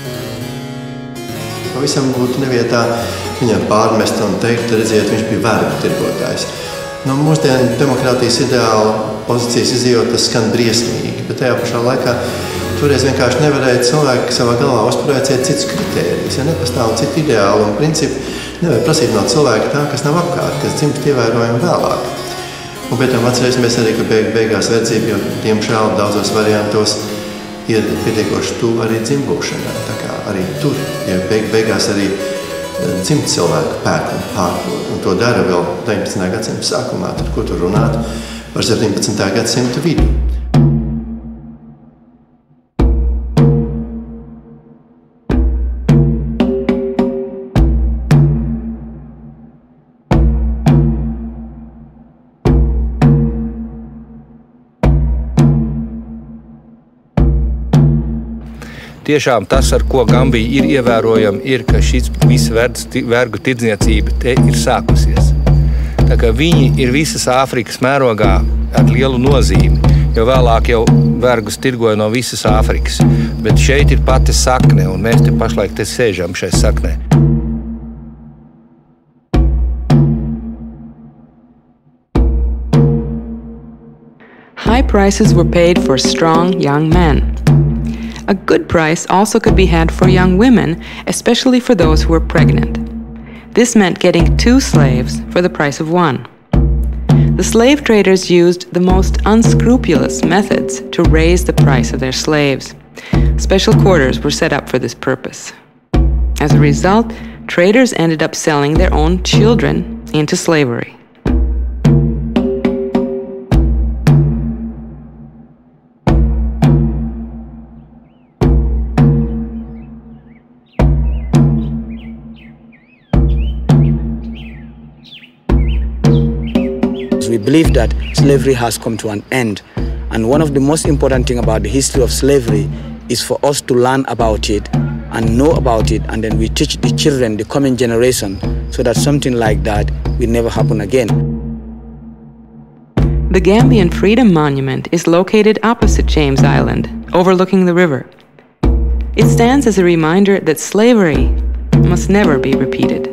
Pavisam būtu nevietā viņam pārmest un teikt, redziet, viņš bija vergu tirgotājs. No mūsdienu demokrātijas ideāla pozīcijas izjūt, tas skan briesmīgi, bet tajā pašā laikā toreiz vienkārši nevarēja cilvēki savā galvā uzprojicēt citus kritērijus. Ja nepastāv citu ideālu un principu, nevar prasīt no cilvēka tā, kas nav apkārt, kas dzimst ievērojami vēlāk. Un pēc tam atcerēsimies arī, ka beigās verdzība, jo diemžēl daudzos variantos ir pietiekoši tuvu arī dzimbūšanai. Tā kā arī tur, ja beigās arī dzimt cilvēku pērk un pārdod. Un to dara vēl 19. gadsimta sākumā, tad ko tur runāt par 17. gadsimta vidu. Tiešām tas, ar ko Gambija ir ievērojama, ir, ka šis visa vergu tirdzniecība te ir sākusies. Tā kā viņi ir visas Āfrikas mērogā ar lielu nozīmi, jo vēlāk jau vergus tirgoja no visas Āfrikas. Bet šeit ir pati sakne, un mēs te pašlaik te sēžam šai saknē. High prices were paid for strong young men. A good price also could be had for young women, especially for those who were pregnant. This meant getting 2 slaves for the price of 1. The slave traders used the most unscrupulous methods to raise the price of their slaves. Special quarters were set up for this purpose. As a result, traders ended up selling their own children into slavery. We believe that slavery has come to an end, and one of the most important things about the history of slavery is for us to learn about it and know about it, and then we teach the children, the coming generation, so that something like that will never happen again. The Gambian Freedom Monument is located opposite James Island, overlooking the river. It stands as a reminder that slavery must never be repeated.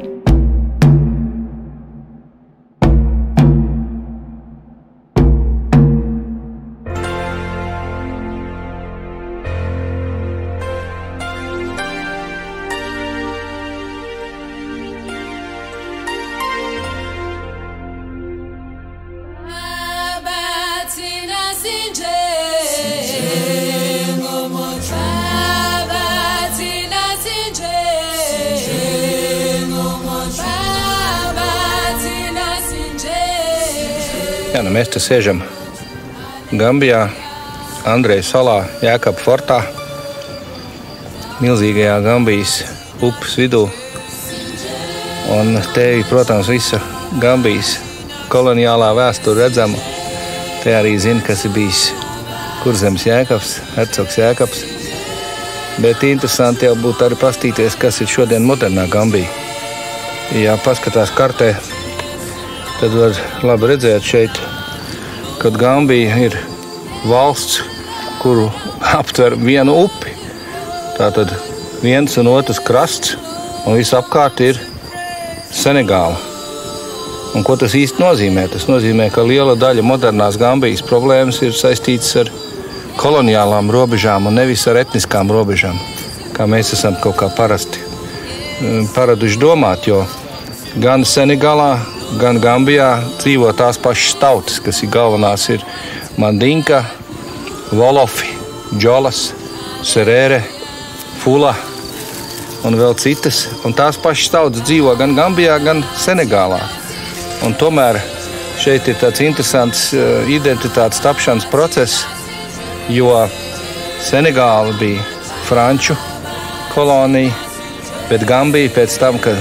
Jā, nu mēs te sēžam Gambijā, Andreja salā, Jēkaba fortā, milzīgajā Gambijas upes vidū. Un te ir, protams, visa Gambijas koloniālā vēsture redzama. Te arī zina, kas ir bijis Kurzemes Jēkabs, hercogs Jēkabs. Bet interesanti jau būtu arī pastīties, kas ir šodien modernā Gambija. Ja paskatās kartē, tad var labi redzēt šeit, kad Gambija ir valsts, kuru aptver vienu upi. Tātad viens un otrs krasts, un visapkārt ir Senegāla. Un ko tas īsti nozīmē? Tas nozīmē, ka liela daļa modernās Gambijas problēmas ir saistītas ar koloniālām robežām un nevis ar etniskām robežām, kā mēs esam kaut kā paraduši domāt, jo gan Senegālā, gan Gambijā dzīvo tās pašas tautas, kas ir galvenās ir Mandinka, Wolofi, Džolas, Serere, Fula un vēl citas. Un tās pašas tautas dzīvo gan Gambijā, gan Senegālā. Un tomēr šeit ir tāds interesants identitātes tapšanas process, jo Senegāla bija franču kolonija, bet Gambija pēc tam, kad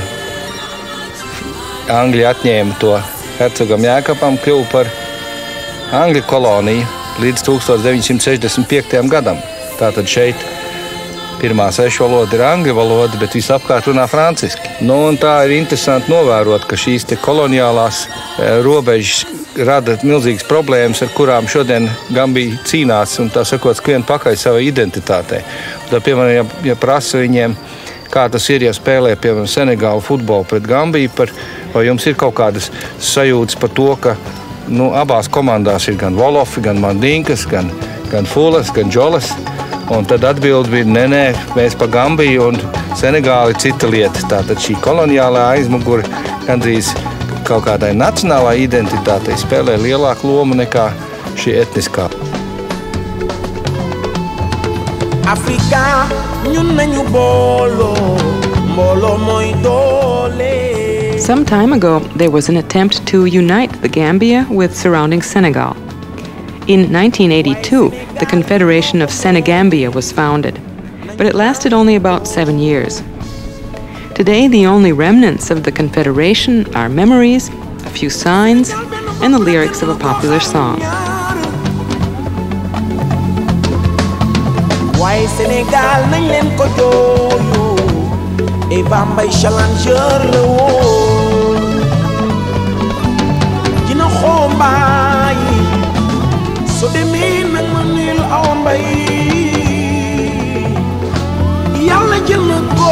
Angļi atņēma to hercogam Jēkabam, kļuva par Angļu koloniju līdz 1965. gadam. Tātad šeit pirmā sešu valoda ir angļu valoda, bet visapkārt runā franciski. Nu, un tā ir interesanti novērot, ka šīs te koloniālās robežas rada milzīgas problēmas, ar kurām šodien Gambija cīnās un tā sakot skrien pakaļ savai identitātei. Tā, piemēram, ja prasa viņiem, kā tas ir, ja spēlē, piemēram, Senegālu futbolu pret Gambiju, vai jums ir kaut kādas sajūtas par to, ka abās komandās ir gan Wolofi, gan Mandinkas, gan Fulas, gan Džolas. Un tad atbildi bija, nē, mēs pa Gambiju un Senegāli ir cita lieta. Tātad šī koloniālā aizmugure gandrīz kaut kādai nacionālai identitātei spēlē lielāku lomu nekā šī etniskā. Afrika, ñun nañu bolo, mbolo moy dole. Some time ago, there was an attempt to unite the Gambia with surrounding Senegal. In 1982, the Confederation of Senegambia was founded, but it lasted only about 7 years. Today, the only remnants of the Confederation are memories, a few signs, and the lyrics of a popular song. Why Senegal nañ leen ko jooyo e Bambay challenger la woon dina xombaay so demee nag ma nil aw mbay yàlla jël na ko.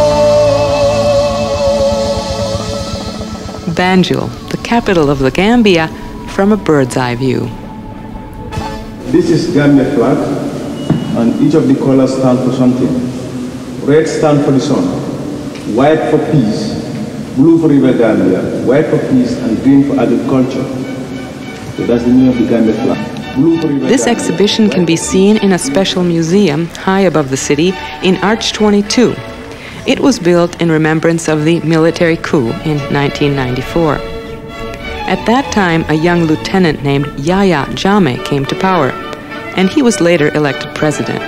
Banjul, the capital of the Gambia, from a bird's eye view. This is Gambia flag, and each of the colors stand for something. Red stands for the sun, white for peace, blue for River Gambia, white for peace, and green for agriculture. So that's the meaning of the Gambia flag. This exhibition can be seen in a special museum high above the city in Arch 22. It was built in remembrance of the military coup in 1994. At that time, a young lieutenant named Yahya Jammeh came to power, and he was later elected president.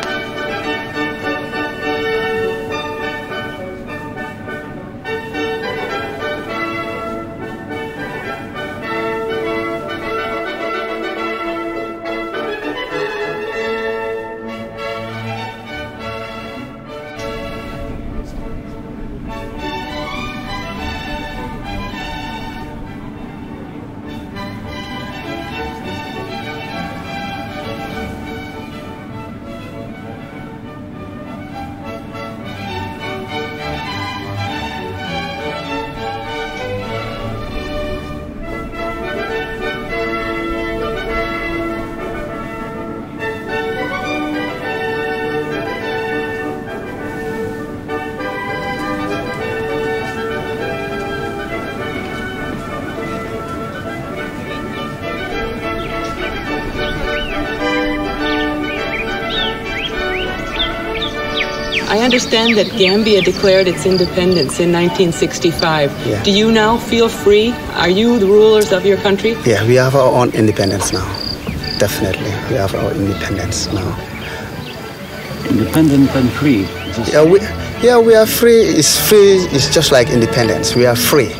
I understand that Gambia declared its independence in 1965. Yeah. Do you now feel free? Are you the rulers of your country? Yeah, we have our own independence now. Definitely, we have our independence now. Independent and free. We are free. It's free. It's just like independence. We are free.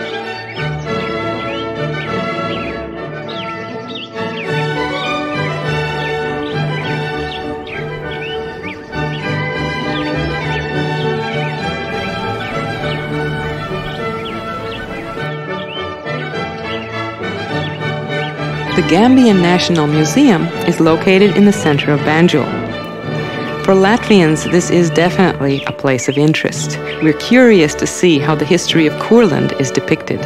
The Gambian National Museum is located in the center of Banjul. For Latvians, this is definitely a place of interest. We're curious to see how the history of Courland is depicted.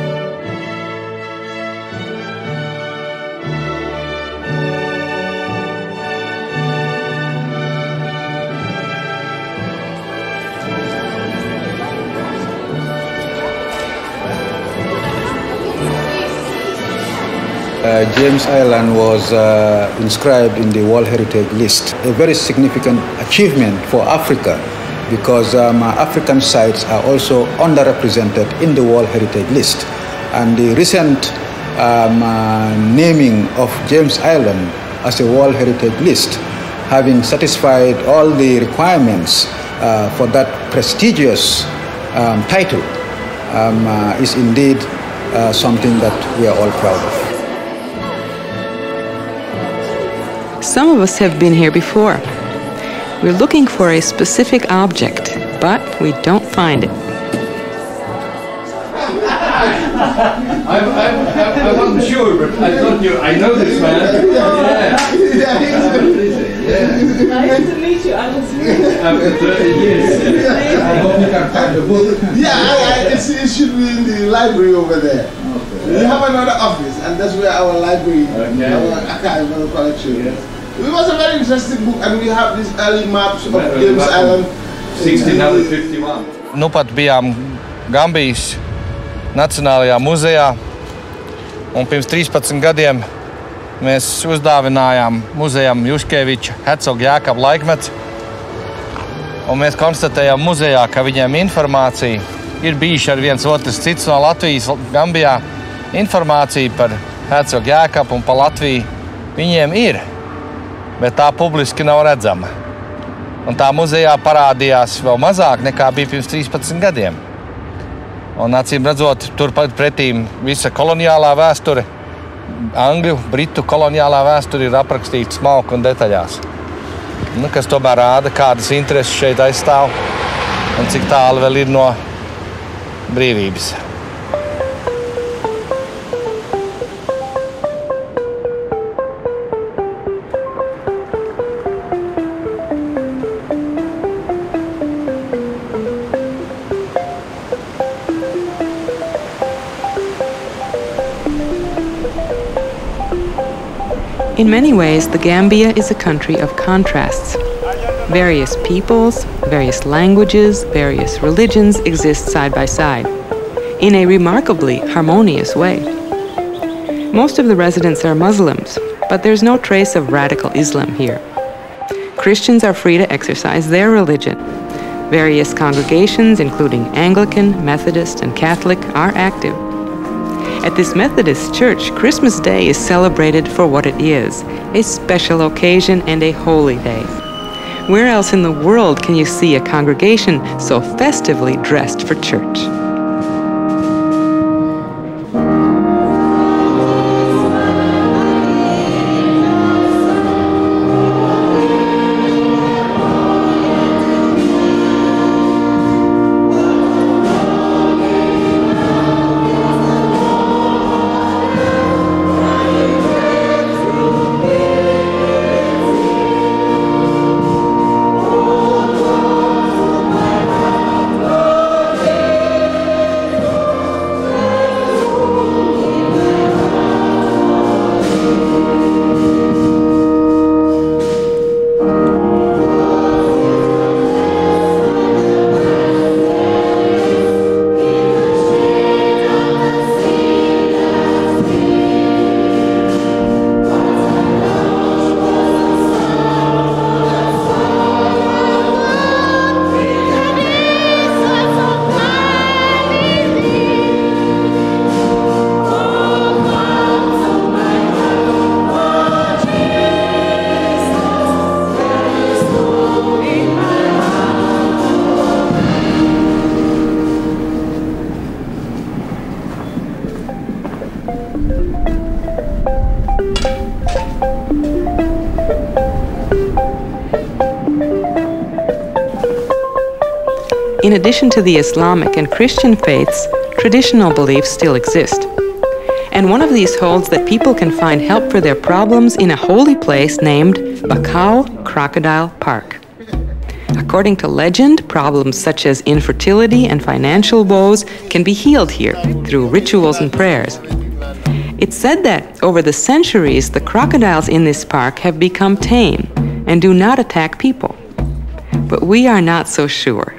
James Island was inscribed in the World Heritage List, a very significant achievement for Africa because African sites are also underrepresented in the World Heritage List. And the recent naming of James Island as a World Heritage List, having satisfied all the requirements for that prestigious title, is indeed something that we are all proud of. Some of us have been here before. We're looking for a specific object, but we don't find it. I wasn't sure, but I thought I know this man. Nice to meet you. After 30 years. I hope you can find the book. Yeah, it should be in the library over there. Okay. We have another office, and that's where our library, our archival collection. Yes. It was a very interesting book, and we have these early maps of James Island. 1651. Nu pat bijām Gambijas Nacionālajā muzejā, un pirms 13 gadiem mēs uzdāvinājām muzejam Juškeviča hercoga Jākaba laikmets, un mēs konstatējām muzejā, ka viņiem informācija ir bijuši ar viens otrs cits no Latvijas Gambijā. Informācija par hercogu Jākabu un par Latviju viņiem ir, bet tā publiski nav redzama. Un tā muzejā parādījās vēl mazāk nekā bija pirms 13 gadiem. Un acīm redzot, turpat pretīm visa koloniālā vēsture, angļu, britu koloniālā vēsture ir aprakstīta smalki un detaļās. Kas tomēr rāda, kādas intereses šeit aizstāv un cik tālu vēl ir no brīvības. In many ways, the Gambia is a country of contrasts. Various peoples, various languages, various religions exist side by side, in a remarkably harmonious way. Most of the residents are Muslims, but there's no trace of radical Islam here. Christians are free to exercise their religion. Various congregations, including Anglican, Methodist, and Catholic, are active. At this Methodist church, Christmas Day is celebrated for what it is, a special occasion and a holy day. Where else in the world can you see a congregation so festively dressed for church? In addition to the Islamic and Christian faiths, traditional beliefs still exist. And one of these holds that people can find help for their problems in a holy place named Bakau Crocodile Park. According to legend, problems such as infertility and financial woes can be healed here through rituals and prayers. It's said that over the centuries, the crocodiles in this park have become tame and do not attack people. But we are not so sure.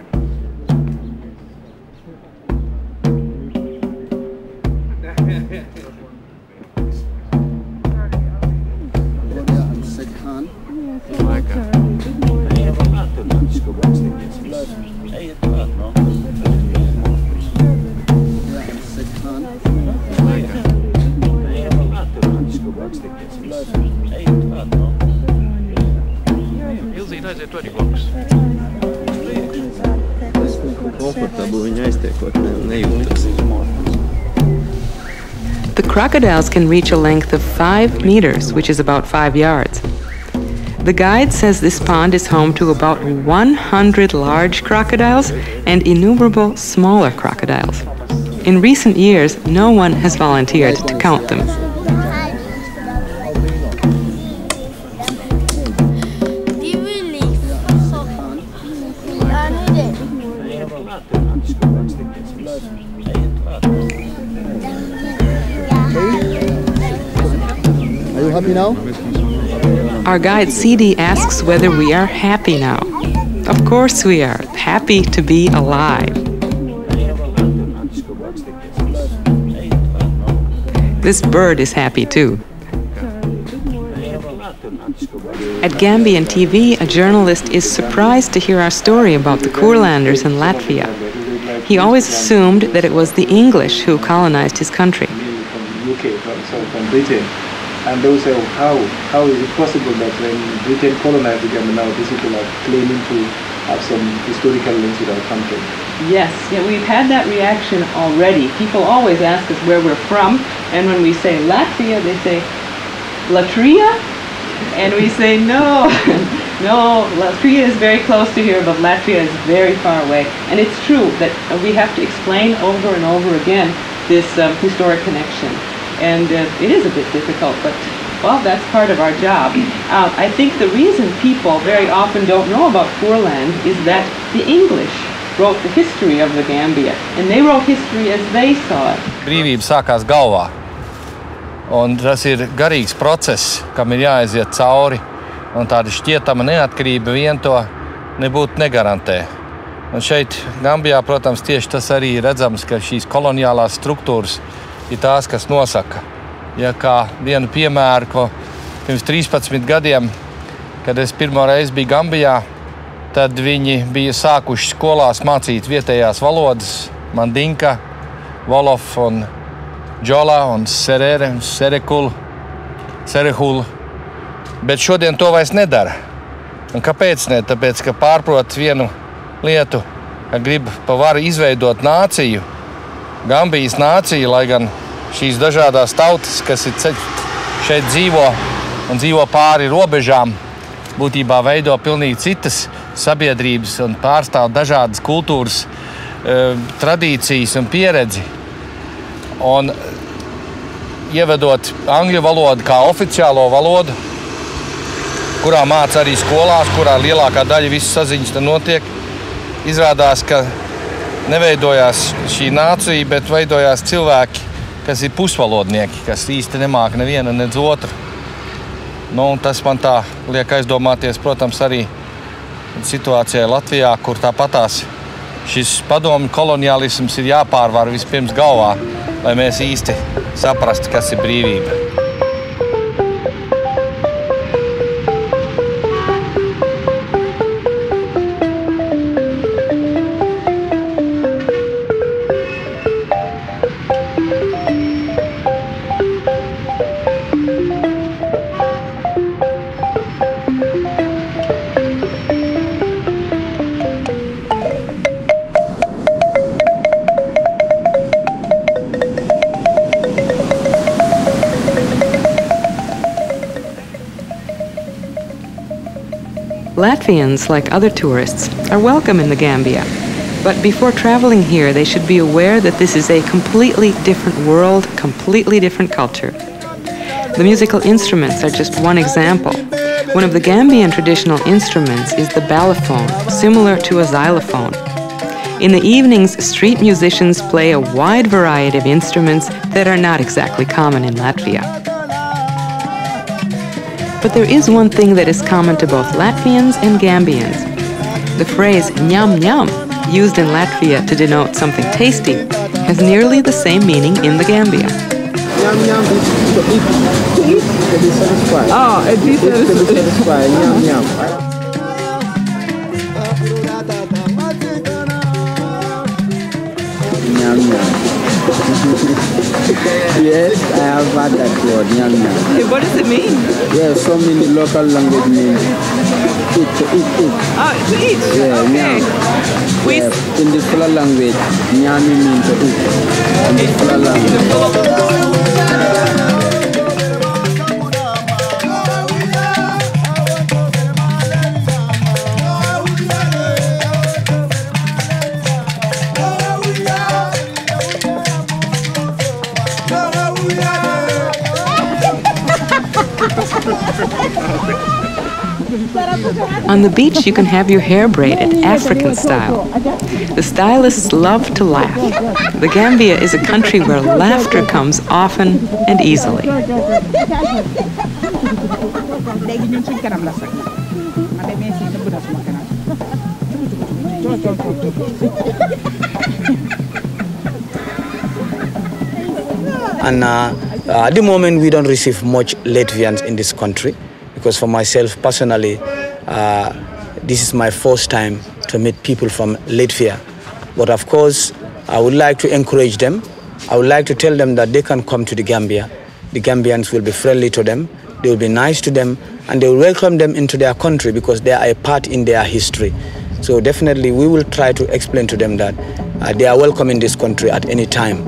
The crocodiles can reach a length of 5 meters, which is about 5 yards. The guide says this pond is home to about 100 large crocodiles and innumerable smaller crocodiles. In recent years, no one has volunteered to count them. Are you happy now? Our guide CD asks whether we are happy now. Of course we are, happy to be alive. This bird is happy too. At Gambian TV, a journalist is surprised to hear our story about the Courlanders in Latvia. He always assumed that it was the English who colonized his country. UK, from Britain. And they will say, how is it possible that when Britain colonized Gambia, now these people are claiming to have some historical links with our country? Yes, we've had that reaction already. People always ask us where we're from, and when we say Latvia, they say, Latria? And we say, no, no, Latvia is very close to here, but Latvia is very far away. And it's true that we have to explain over and over again this historic connection. And it is a bit difficult, but, well, that's part of our job. I think the reason people very often don't know about Courland is that the English wrote the history of the Gambia, and they wrote history as they saw it. Brīvība sākās galvā, un tas ir garīgs process, kam ir jāaiziet cauri, un tāda šķietama neatkarība vien to nebūtu negarantē. Un šeit Gambijā, protams, tieši tas arī redzams, ka šīs koloniālās struktūras ir tās, kas nosaka. Ja kā vienu piemēru, ko pirms 13 gadiem, kad es pirmo reizi biju Gambijā, tad viņi bija sākuši skolās mācīt vietējās valodas, mandinka, wolof un džola un serere, serekul, serehul, bet šodien to vairs nedara. Un kāpēc ne? Tāpēc, ka pārprot vienu lietu, ka grib pa varu izveidot nāciju, Gambijas nācija, lai gan šīs dažādās tautas, kas ir šeit dzīvo un dzīvo pāri robežām, būtībā veido pilnīgi citas sabiedrības un pārstāv dažādas kultūras, tradīcijas un pieredzi. Un ievedot angļu valodu kā oficiālo valodu, kurā māca arī skolās, kurā lielākā daļa visu saziņas notiek, izrādās, ka neveidojās šī nācija, bet veidojās cilvēki, kas ir pusvalodnieki, kas īsti nemāk nevienu nedz otru. Nu, tas man tā liek aizdomāties, protams, arī situācijai Latvijā, kur tāpatās šis padomju koloniālisms ir jāpārvar vispirms galvā, lai mēs īsti saprastu, kas ir brīvība. Latvians, like other tourists, are welcome in the Gambia. But before traveling here, they should be aware that this is a completely different world, completely different culture. The musical instruments are just one example. One of the Gambian traditional instruments is the balafon, similar to a xylophone. In the evenings, street musicians play a wide variety of instruments that are not exactly common in Latvia. But there is one thing that is common to both Latvians and Gambians. The phrase "nyam nyam," used in Latvia to denote something tasty, has nearly the same meaning in the Gambia. Nyam nyam is to eat, to be satisfied. Oh, it is to be satisfied. Nyam nyam. Nyam nyam. Yes, I have heard that word, nyam nyam. Okay, what does it mean? Yeah, some in the local language means eat, to eat, eat. Oh, to eat? Yeah, okay. Yeah, in the Fula language, nyami means to eat. In the Fula language. On the beach, you can have your hair braided, African style. The stylists love to laugh. The Gambia is a country where laughter comes often and easily. And at the moment, we don't receive much Latvians in this country, because for myself personally, this is my first time to meet people from Latvia. But of course, I would like to encourage them. I would like to tell them that they can come to the Gambia. The Gambians will be friendly to them, they will be nice to them, and they will welcome them into their country because they are a part in their history. So definitely we will try to explain to them that they are welcome in this country at any time.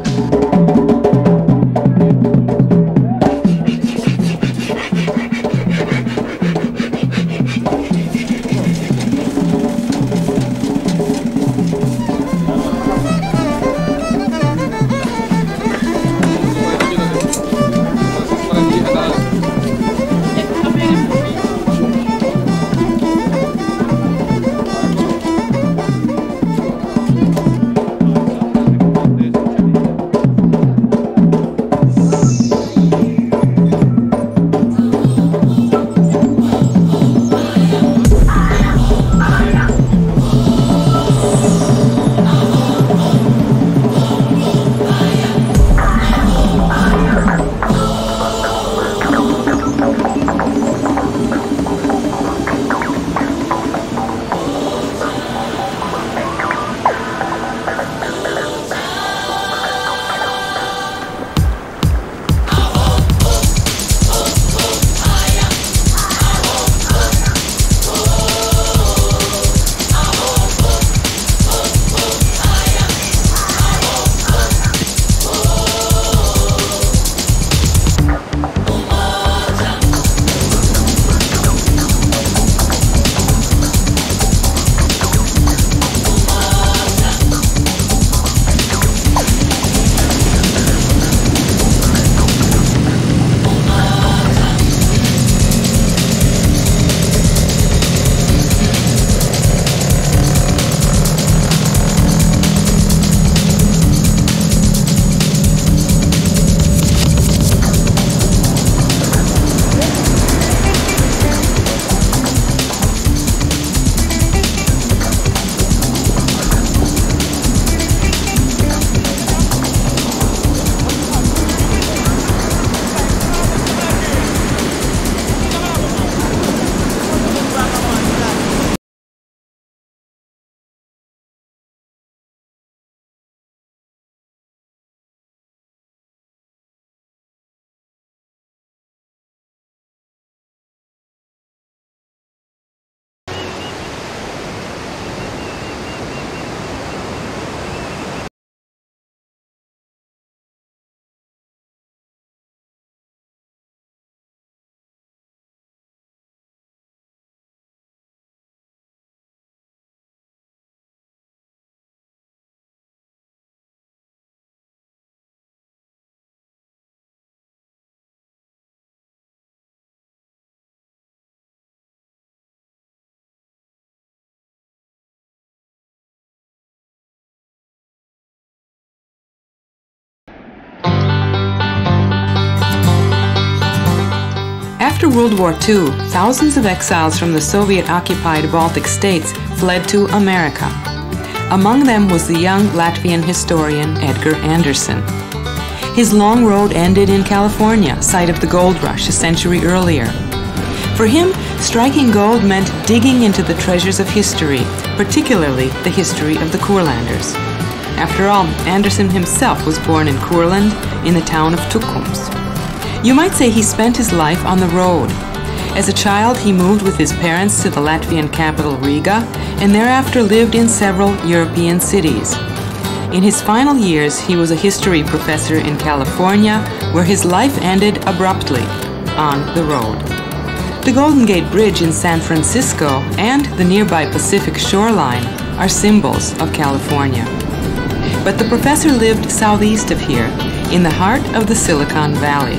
After World War II, thousands of exiles from the Soviet-occupied Baltic states fled to America. Among them was the young Latvian historian Edgar Anderson. His long road ended in California, site of the gold rush a century earlier. For him, striking gold meant digging into the treasures of history, particularly the history of the Courlanders. After all, Anderson himself was born in Courland, in the town of Tukums. You might say he spent his life on the road. As a child, he moved with his parents to the Latvian capital Riga, and thereafter lived in several European cities. In his final years, he was a history professor in California, where his life ended abruptly, on the road. The Golden Gate Bridge in San Francisco and the nearby Pacific shoreline are symbols of California. But the professor lived southeast of here, in the heart of the Silicon Valley.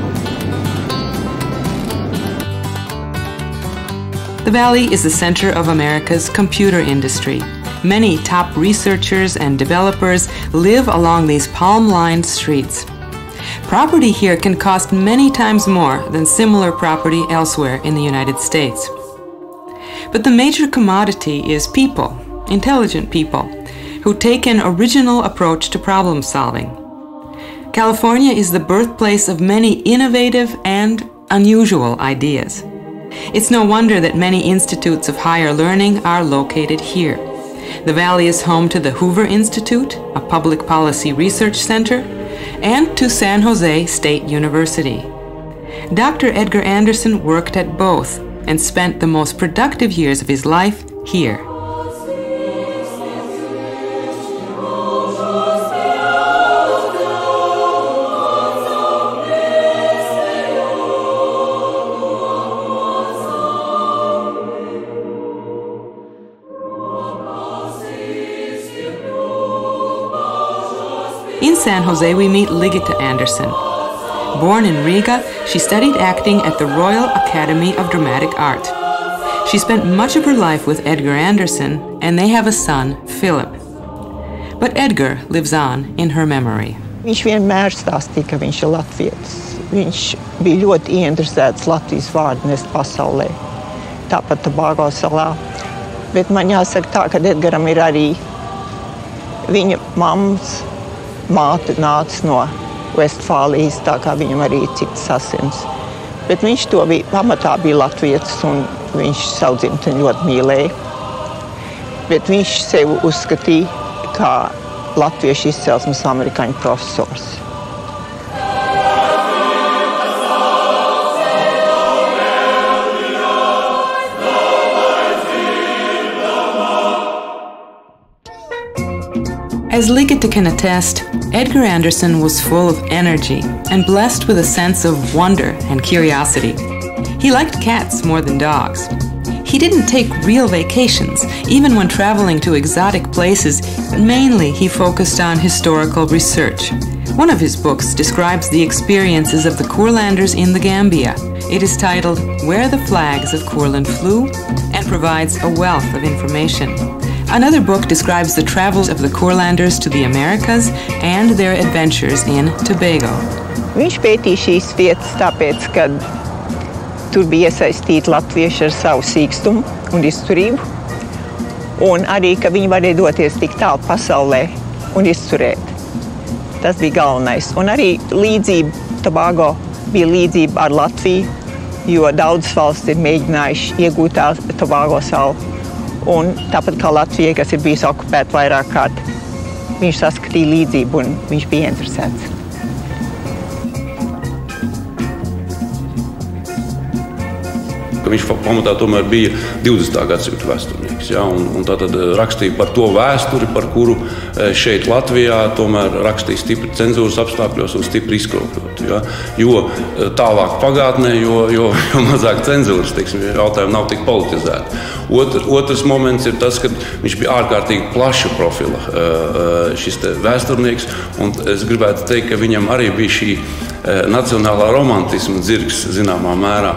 The Valley is the center of America's computer industry. Many top researchers and developers live along these palm-lined streets. Property here can cost many times more than similar property elsewhere in the United States. But the major commodity is people, intelligent people, who take an original approach to problem solving. California is the birthplace of many innovative and unusual ideas. It's no wonder that many institutes of higher learning are located here. The Valley is home to the Hoover Institute, a public policy research center, and to San Jose State University. Dr. Edgar Anderson worked at both and spent the most productive years of his life here. In San Jose, we meet Ligita Anderson. Born in Riga, she studied acting at the Royal Academy of Dramatic Art. She spent much of her life with Edgar Anderson, and they have a son, Philip. But Edgar lives on in her memory. Viņš vienmēr stāstīja, ka viņš ir latvietis. Viņš bija ļoti ieinteresēts Latvijas vārdu nest pasaulē, tāpat Tobago salā. Bet man jāsaka tā, ka Edgaram ir arī viņa mammas māte nāca no Vestfālijas, tā kā viņam arī ir citas asins. Bet viņš to bija, pamatā bija latvietis, un viņš savu dzimteni ļoti mīlēja. Bet viņš sevi uzskatīja kā latviešu izcelsmes amerikāņu profesors. As Ligita can attest, Edgar Anderson was full of energy and blessed with a sense of wonder and curiosity. He liked cats more than dogs. He didn't take real vacations, even when traveling to exotic places, but mainly he focused on historical research. One of his books describes the experiences of the Courlanders in the Gambia. It is titled Where the Flags of Courland Flew and provides a wealth of information. Another book describes the travels of the Courlanders to the Americas and their adventures in Tobago. Viņš pētīja šīs vietas tāpēc, ka tur bija iesaistīti latvieši ar savu sīkstumu un izturību, un arī, ka viņi varēja doties tik tālu pasaulē un izturēt. Tas bija galvenais. Un arī līdzība Tobago bija līdzība ar Latviju, jo daudzas valsts ir mēģinājuši iegūt Tobago salu. Un tāpat kā Latvija, kas ir bijusi okupēta vairāk kārt, viņš saskatīja līdzību un viņš bija interesēts. Viņš pamatā tomēr bija 20. gadsimta vēsturnieks, ja, un tātad rakstīja par to vēsturi, par kuru šeit Latvijā tomēr rakstīja stipri cenzūras apstākļos un stipri izkropļot. Ja, jo tālāk pagātnē, jo mazāk cenzūras, teiksim, jautājumi nav tik politizēti. Otrs moments ir tas, ka viņš bija ārkārtīgi plaša profila šis te vēsturnieks, un es gribētu teikt, ka viņam arī bija šī nacionālā romantisma dzirgs zināmā mērā.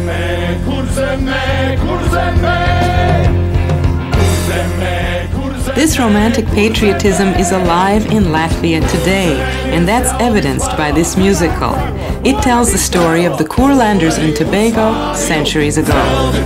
Kur zemē, kur zemē, kur zemē, kur zemē. This romantic patriotism is alive in Latvia today, and that's evidenced by this musical. It tells the story of the Courlanders in Tobago centuries ago.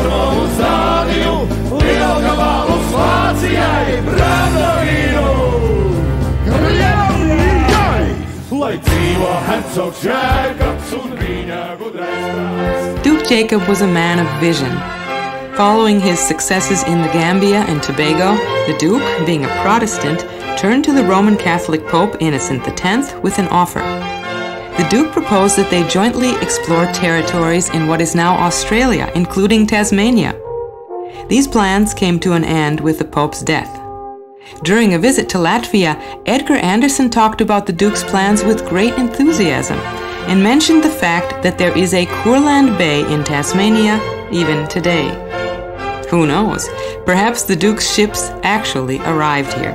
Duke Jacob was a man of vision. Following his successes in the Gambia and Tobago, the Duke, being a Protestant, turned to the Roman Catholic Pope Innocent X with an offer. The Duke proposed that they jointly explore territories in what is now Australia, including Tasmania. These plans came to an end with the Pope's death. During a visit to Latvia, Edgar Anderson talked about the Duke's plans with great enthusiasm and mentioned the fact that there is a Courland Bay in Tasmania even today. Who knows? Perhaps the Duke's ships actually arrived here.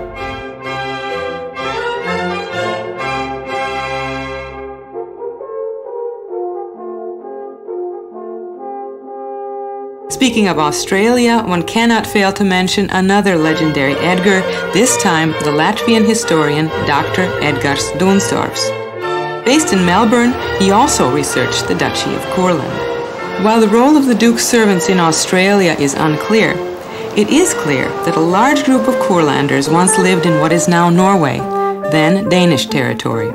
Speaking of Australia, one cannot fail to mention another legendary Edgar, this time the Latvian historian Dr. Edgars Dunsdorfs. Based in Melbourne, he also researched the Duchy of Courland. While the role of the Duke's servants in Australia is unclear, it is clear that a large group of Courlanders once lived in what is now Norway, then Danish territory.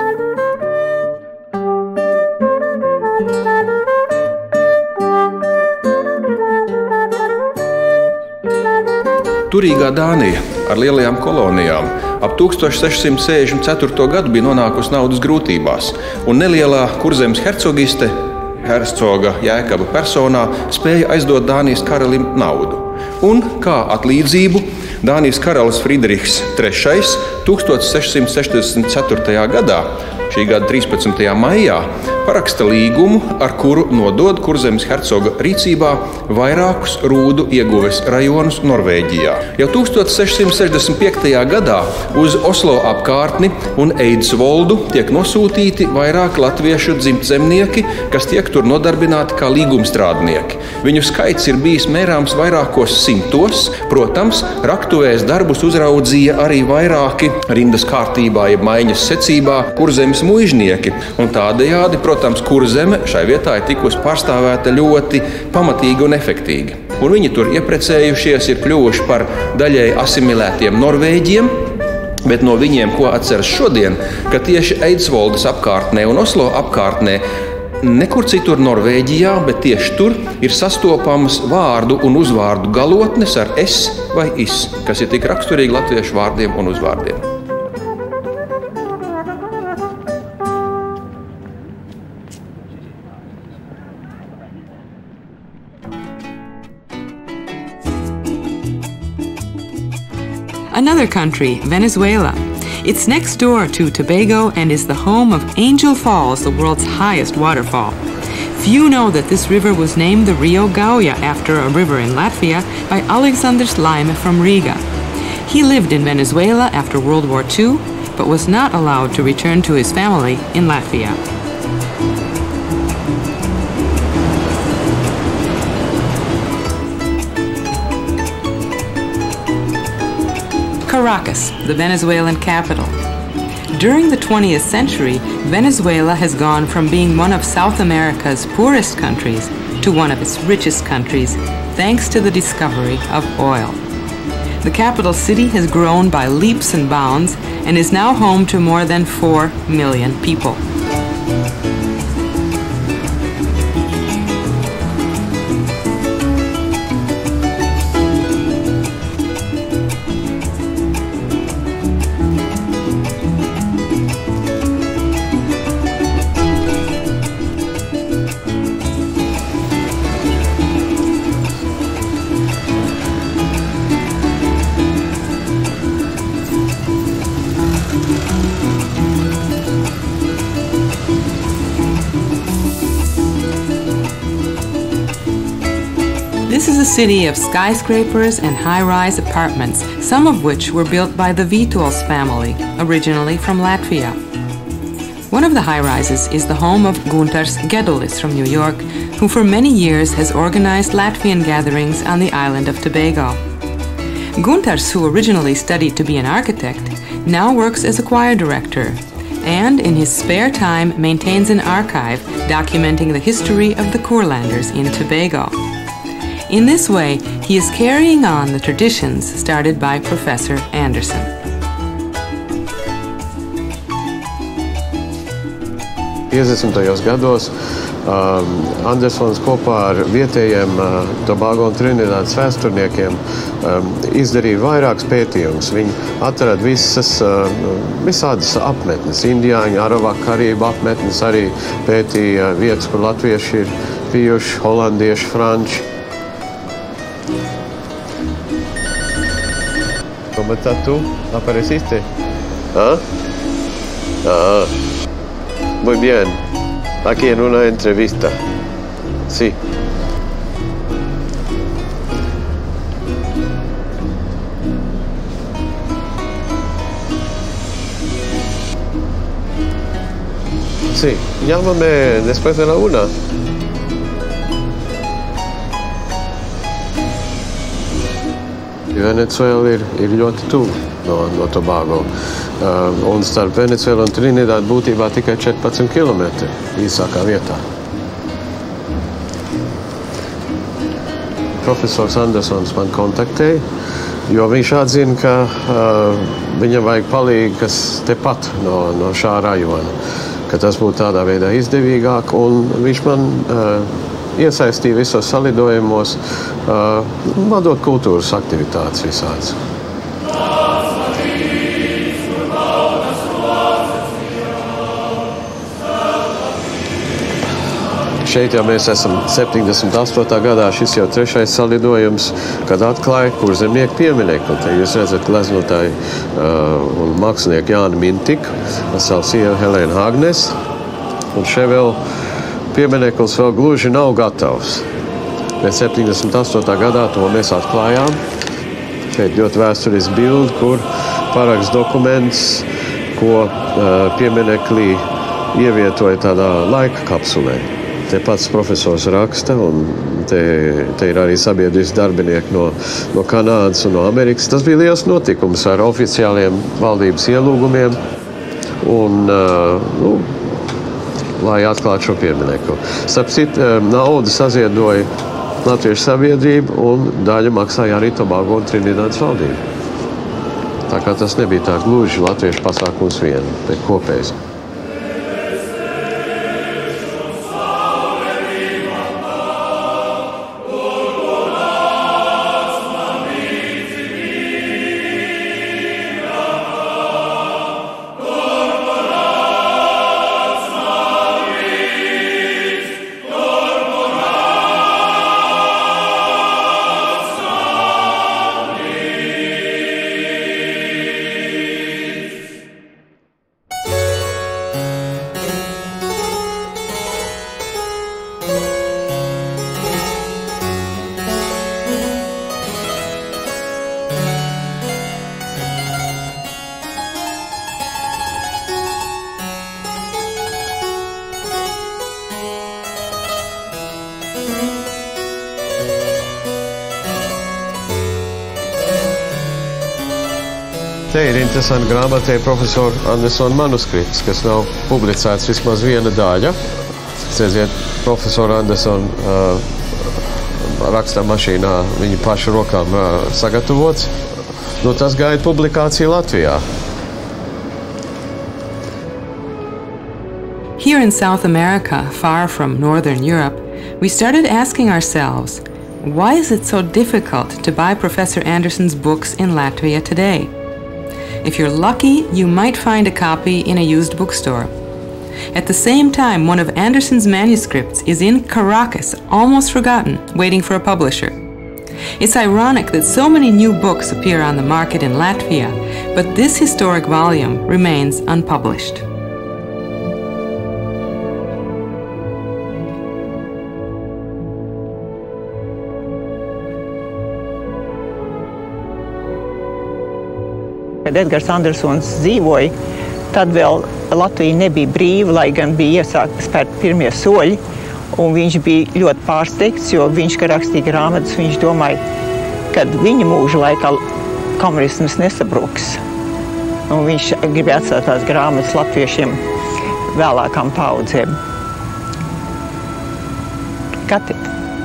Turīgā Dānija ar lielajām kolonijām ap 1664. gadu bija nonākusi naudas grūtībās, un nelielā Kurzemes hercogiste, hercoga Jēkaba personā, spēja aizdot Dānijas karalim naudu. Un, kā atlīdzību, Dānijas karalis Friedrichs III 1664. gadā, šī gada 13. maijā, paraksta līgumu, ar kuru nodod Kurzemes hercoga rīcībā vairākus rūdu ieguves rajonus Norvēģijā. Jau 1665. gadā uz Oslo apkārtni un Eidsvoldu tiek nosūtīti vairāki latviešu dzimtzemnieki, kas tiek tur nodarbināti kā līgumstrādnieki. Viņu skaits ir bijis mērāms vairākos simtos. Protams, raktuvēs darbus uzraudzīja arī vairāki rindas kārtībā, jeb maiņas secībā Kurzemes muižnieki, un tādējādi, protams, Kurzeme šai vietā ir tikusi pārstāvēta ļoti pamatīgi un efektīgi. Un viņi tur ieprecējušies, ir kļuvuši par daļēji asimilētiem norvēģiem, bet no viņiem, ko atceras šodien, ka tieši Eidsvoldes apkārtnē un Oslo apkārtnē nekur citur Norvēģijā, bet tieši tur ir sastopamas vārdu un uzvārdu galotnes ar es vai is, kas ir tik raksturīgi latviešu vārdiem un uzvārdiem. Another country, Venezuela. It's next door to Tobago and is the home of Angel Falls, the world's highest waterfall. Few know that this river was named the Rio Gauja after a river in Latvia by Alexander Slaime from Riga. He lived in Venezuela after World War II, but was not allowed to return to his family in Latvia. Caracas, the Venezuelan capital. During the 20th century, Venezuela has gone from being one of South America's poorest countries to one of its richest countries, thanks to the discovery of oil. The capital city has grown by leaps and bounds and is now home to more than 4 million people. This is a city of skyscrapers and high-rise apartments, some of which were built by the Vitols family, originally from Latvia. One of the high-rises is the home of Gunārs Gedulis from New York, who for many years has organized Latvian gatherings on the island of Tobago. Guntars, who originally studied to be an architect, now works as a choir director, and in his spare time maintains an archive documenting the history of the Courlanders in Tobago. In this way, he is carrying on the traditions started by Professor Anderson. Gados Andersons kopā ar vietējiem Tobago un Trinidādas vēsturniekiem izdarīja vairākus pētījumus. Viņi atrada visādas apmetnes, indiāņu, aravu, karību apmetnes, arī pētīja vietas, kur latvieši ir bijuši, holandieši, franči. ¿Cómo estás tú? ¿Apareciste? ¿Ah? Ah. Muy bien. Aquí en una entrevista. Sí. Sí. Llámame después de la 1. Venecuēla ir ļoti tuvu no Tobago. Un starp Venecuēlu un Trinidādu būtībā tikai 14 km īsākā vietā. Profesors Andersons man kontaktēja, jo viņš atzina, ka viņam vajag palīgu, kas tepat no šā rajona, ka tas būtu tādā veidā izdevīgāk, un viņš man iesaistīja visos salidojumos, vadot kultūras aktivitātes visādas. Šeit jau mēs esam 78. gadā, šis jau 3. salidojums, kad atklāja kurzemnieku pieminekli. Te jūs redzat gleznotāju un mākslinieku Jāni Mintiku, ar savu sievu Helēnu Hagnes, un šeit vēl piemineklis vēl gluži nav gatavs. Bet 78. gadā to mēs atklājām. Šeit ļoti vēsturisks bildi, kur paraksts dokuments, ko pieminekli ievietoja tādā laika kapsulē. Te pats profesors raksta, un te ir arī sabiedrisks darbinieki no Kanādas un no Amerikas. Tas bija liels notikums ar oficiāliem valdības ielūgumiem, un, lai atklātu šo pieminekli. Starp citu, naudu saziedoja Latviešu sabiedrība, un daļa maksāja arī Tobago un Trinidādas valdība. Tā kā tas nebija tā gluži latviešu pasākums vien, bet kopējs. Te ir interesanti grāmatē profesora Andersona manuskripts, kas nav publicēts vismaz viena daļa. Redziet, profesora Andersona rakstā mašīnā viņa paša rokām sagatavots. Tas gaida publikāciju Latvijā. Here in South America, far from Northern Europe, we started asking ourselves, why is it so difficult to buy Professor Anderson's books in Latvia today? If you're lucky, you might find a copy in a used bookstore. At the same time, one of Anderson's manuscripts is in Caracas, almost forgotten, waiting for a publisher. It's ironic that so many new books appear on the market in Latvia, but this historic volume remains unpublished. Kad Edgars Andersons dzīvoja, tad vēl Latvija nebija brīva, lai gan bija iesākti spērt pirmie soļi. Un viņš bija ļoti pārsteigts, jo viņš, kad rakstīja grāmatas, viņš domāja, kad viņa mūža laikā komunisms nesabruks. Un viņš grib atstāt tās grāmatas latviešiem vēlākām paudzēm. Kati.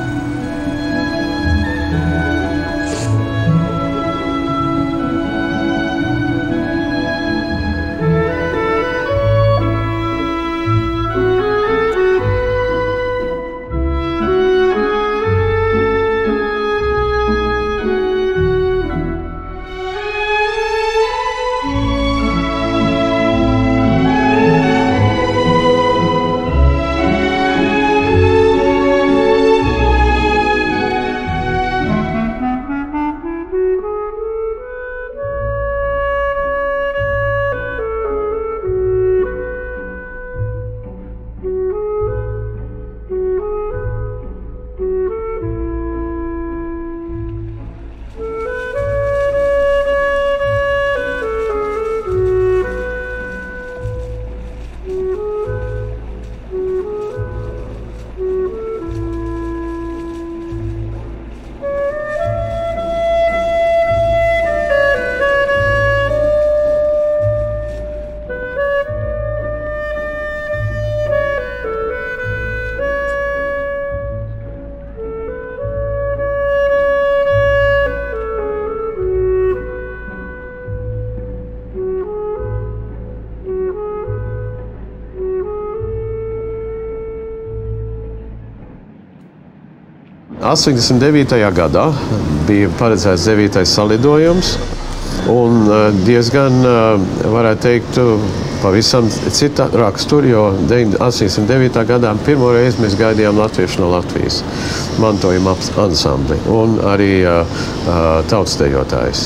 Gadā bija paredzēts 9. salidojums, un diezgan, varētu teikt, pavisam cita rakstura, jo 809. gadā pirmo reizi mēs gaidījām latviešu no Latvijas mantojuma ansambli un arī tautstejotājs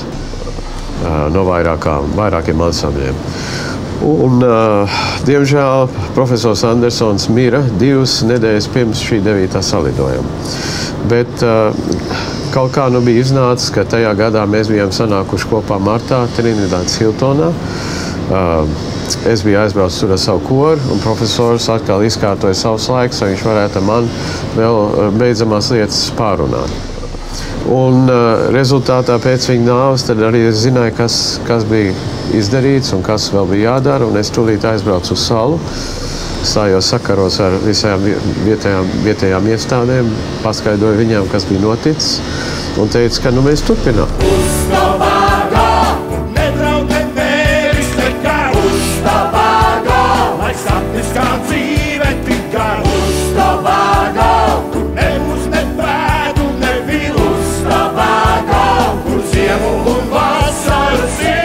no vairākiem ansambļiem. Un, diemžēl profesors Andersons mira 2 nedēļas pirms šī 9. salidojuma. Bet kaut kā bija iznācis, ka tajā gadā mēs bijām sanākuši kopā martā Trinitātes Hiltonā. Es biju aizbraucis tur ar savu koru, un profesors atkal izkārtoja savus laikus, lai viņš varētu man vēl beidzamās lietas pārunāt. Un rezultātā pēc viņa nāves tad arī es zināju, kas bija izdarīts un kas vēl bija jādara, un es tūlīt aizbraucu uz salu. Stājos sakaros ar visām vietējām iestādēm, paskaidroju viņām, kas bija noticis, un teicu, ka mēs turpinām. Uz Tobago, nedraudē nevis nekā. Uz Tobago, lai sapnis kā dzīve tikai. Uz Tobago, kur nebūs ne pēdu, ne vilu. Uz Tobago, kur ziemu un vasaras ir.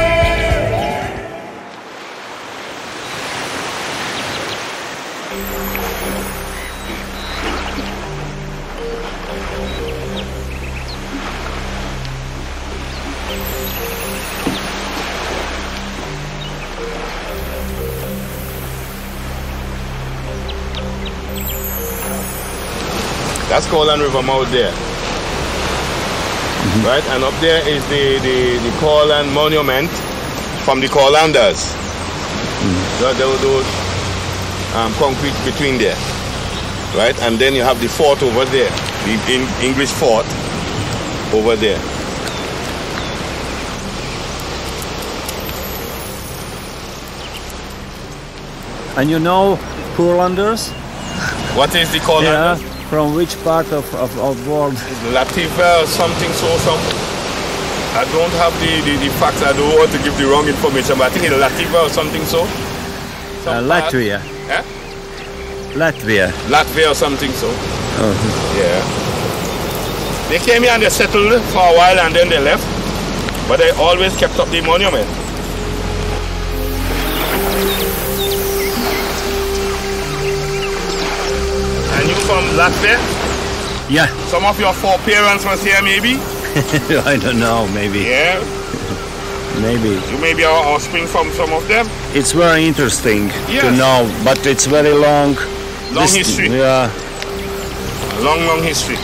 That's Courland River mouth there. Right? And up there is the Courland monument from the Courlanders. There were those concrete between there. Right? And then you have the fort over there, the English fort over there. And you know Courlanders? What is the Courlanders? Yeah. From which part of world? Lativa or something so. I don't have the facts. I don't want to give the wrong information, but I think it's Lativa or something so. Latvia. Yeah? Latvia or something so. Oh. Yeah. They came here and they settled for a while and then they left, but they always kept up the monument. And you from Latvia? Yeah. Some of your foreparents was here maybe? I don't know, maybe. Yeah? Maybe. You maybe are offspring from some of them? It's very interesting to know, but it's very long. Long history? Yeah. Long history.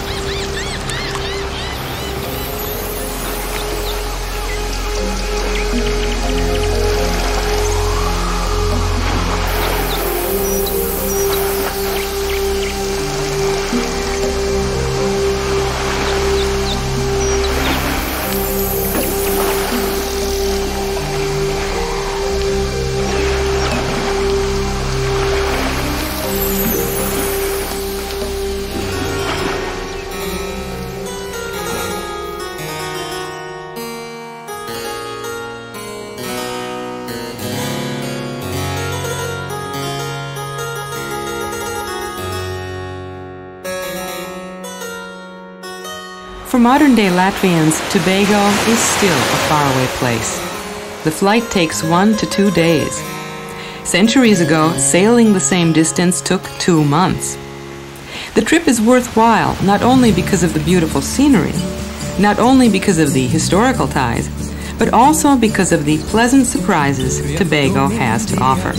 For modern-day Latvians, Tobago is still a faraway place. The flight takes 1 to 2 days. Centuries ago, sailing the same distance took 2 months. The trip is worthwhile not only because of the beautiful scenery, not only because of the historical ties, but also because of the pleasant surprises Tobago has to offer.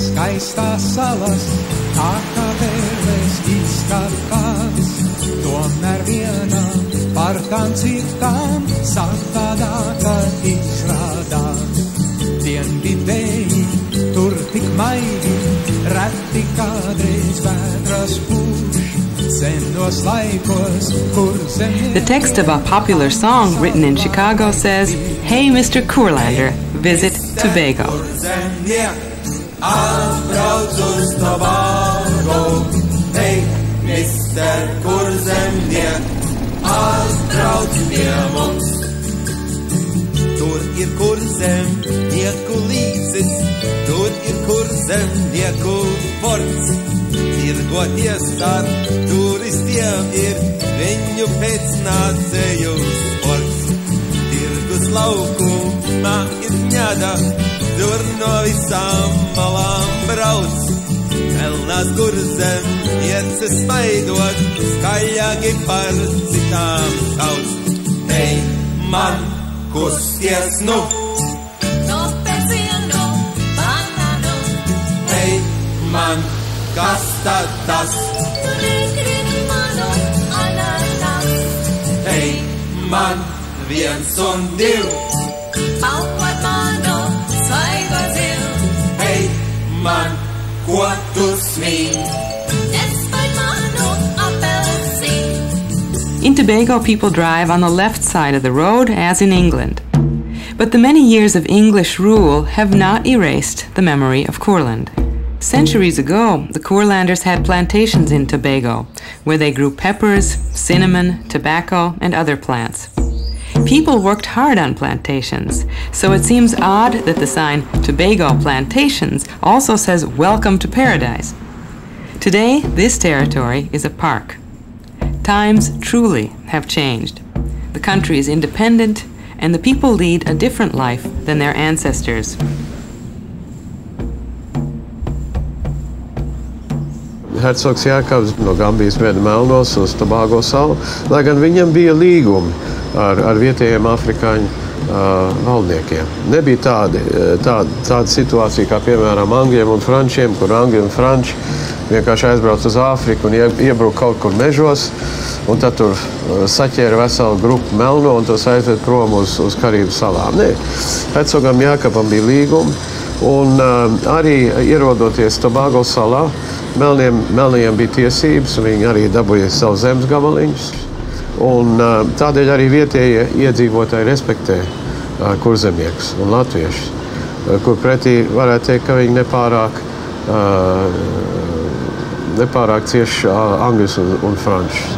The text of a popular song written in Chicago says, "Hey, Mr. Courlander, visit Tobago." Hey, Mr. Kurzemniek, atbrauc pie mums. Tur ir kurzemnieku līdzis, tur ir kurzemnieku ports. Tirgoties ar turistiem ir viņu pēcnācēju sports. Tirgus laukumā ir ņada, tur no visām malām brauc. Melnās kurzemnieces smaidot, skaļāki par citām sauc. Ej, man kusties nu! No pēcienu banānu! Ej, man, kas tad tas? Tu negribi manu ananas! Ej, man, 1 un 2! Paukot manu svaigo zilu! Ej, man, ko tu smīļ? Es vai manu apelsīnu! In Tobago, people drive on the left side of the road, as in England. But the many years of English rule have not erased the memory of Courland. Centuries ago, the Courlanders had plantations in Tobago, where they grew peppers, cinnamon, tobacco, and other plants. People worked hard on plantations, so it seems odd that the sign Tobago Plantations also says "Welcome to Paradise." Today, this territory is a park. Times truly have changed. The country is independent, and the people lead a different life than their ancestors. Hercogs Jēkabs no Gambijas veda melnos uz Tobago salu, lai gan viņam bija līgumi ar vietējiem afrikāņu valdniekiem. Nebija tāda situācija kā, piemēram, Angļiem un Frančiem, kur Angļi un Franči vienkārši aizbrauc uz Āfriku un iebruk kaut kur mežos, un tad tur saķēra veselu grupu melno un tos aizved prom uz Karību salām. Nē, Hercogam Jēkabam bija līgumi, un arī ierodoties Tobago salā, melniem bija tiesības, un viņi arī dabūja savu zemes gabaliņus. Un tādēļ arī vietējie iedzīvotāji respektē kurzemniekus un latviešus, kur pretī varētu teikt, ka viņi nepārāk cieši angļus un frančus.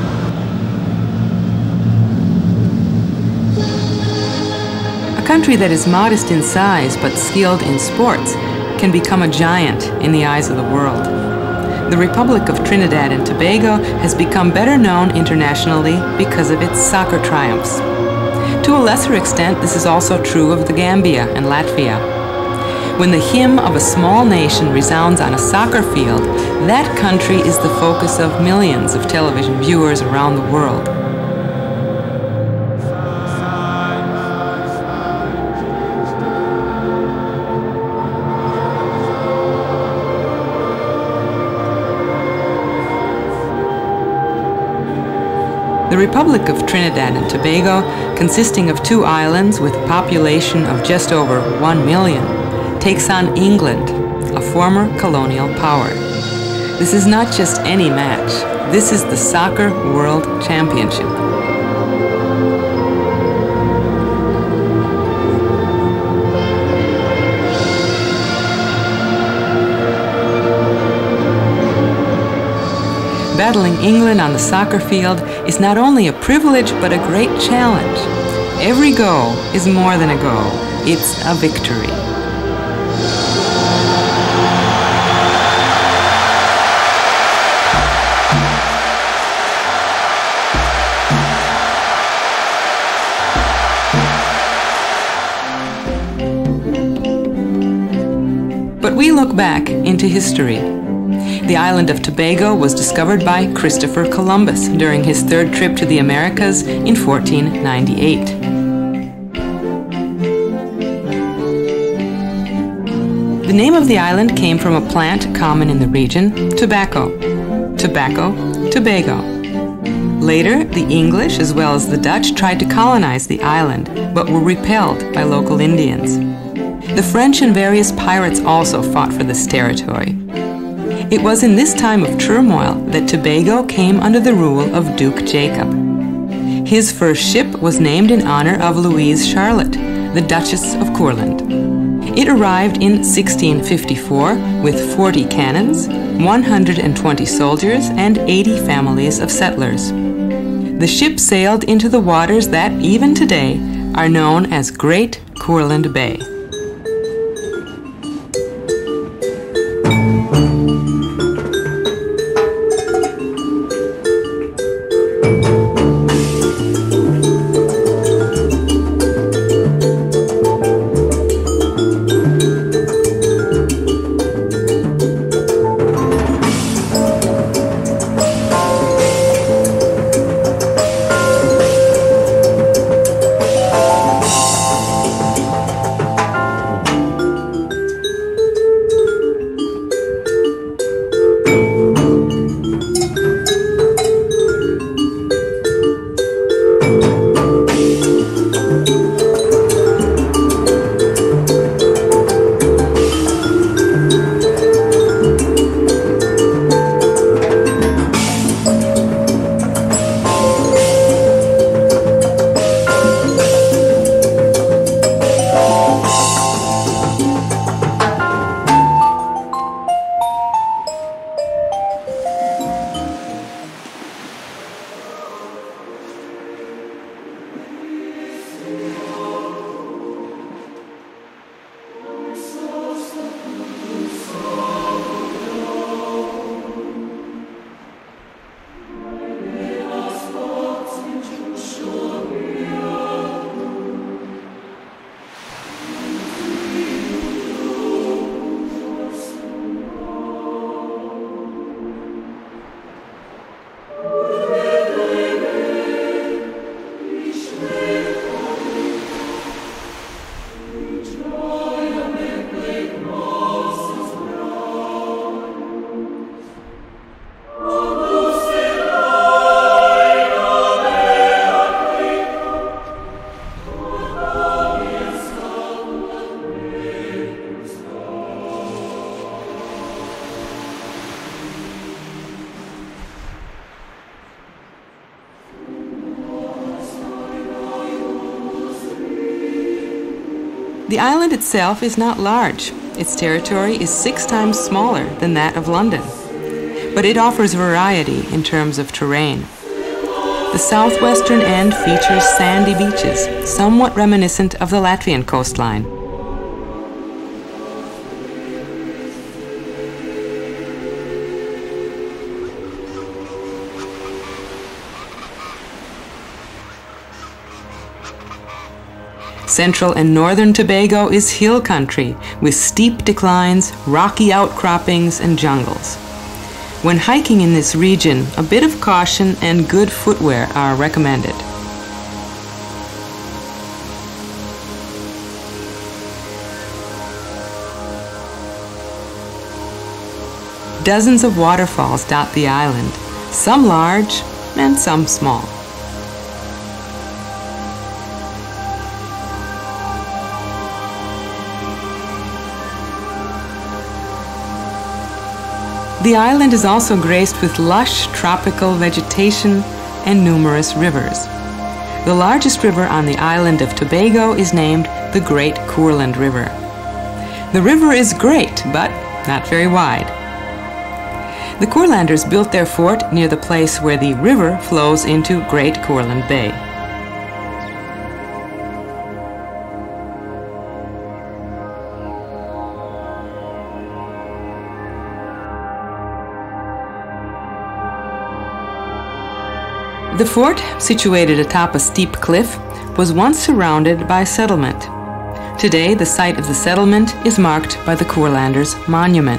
A country that is modest in size but skilled in sports can become a giant in the eyes of the world. The Republic of Trinidad and Tobago has become better known internationally because of its soccer triumphs. To a lesser extent, this is also true of the Gambia and Latvia. When the hymn of a small nation resounds on a soccer field, that country is the focus of millions of television viewers around the world. The Republic of Trinidad and Tobago, consisting of 2 islands with a population of just over 1 million, takes on England, a former colonial power. This is not just any match. This is the Soccer World Championship. Battling England on the soccer field is not only a privilege but a great challenge. Every goal is more than a goal. It's a victory. But we look back into history. The island of Tobago was discovered by Christopher Columbus during his third trip to the Americas in 1498. The name of the island came from a plant common in the region, tobacco. Tobacco, Tobago. Later, the English as well as the Dutch tried to colonize the island, but were repelled by local Indians. The French and various pirates also fought for this territory. It was in this time of turmoil that Tobago came under the rule of Duke Jacob. His first ship was named in honor of Louise Charlotte, the Duchess of Courland. It arrived in 1654 with 40 cannons, 120 soldiers, and 80 families of settlers. The ship sailed into the waters that, even today, are known as Great Courland Bay. The island itself is not large. Its territory is 6 times smaller than that of London. But it offers variety in terms of terrain. The southwestern end features sandy beaches, somewhat reminiscent of the Latvian coastline. Central and northern Tobago is hill country with steep declines, rocky outcroppings, and jungles. When hiking in this region, a bit of caution and good footwear are recommended. Dozens of waterfalls dot the island, some large and some small. The island is also graced with lush tropical vegetation and numerous rivers. The largest river on the island of Tobago is named the Great Courland River. The river is great, but not very wide. The Courlanders built their fort near the place where the river flows into Great Courland Bay. The fort, situated atop a steep cliff, was once surrounded by settlement. Today, the site of the settlement is marked by the Courlanders' monument.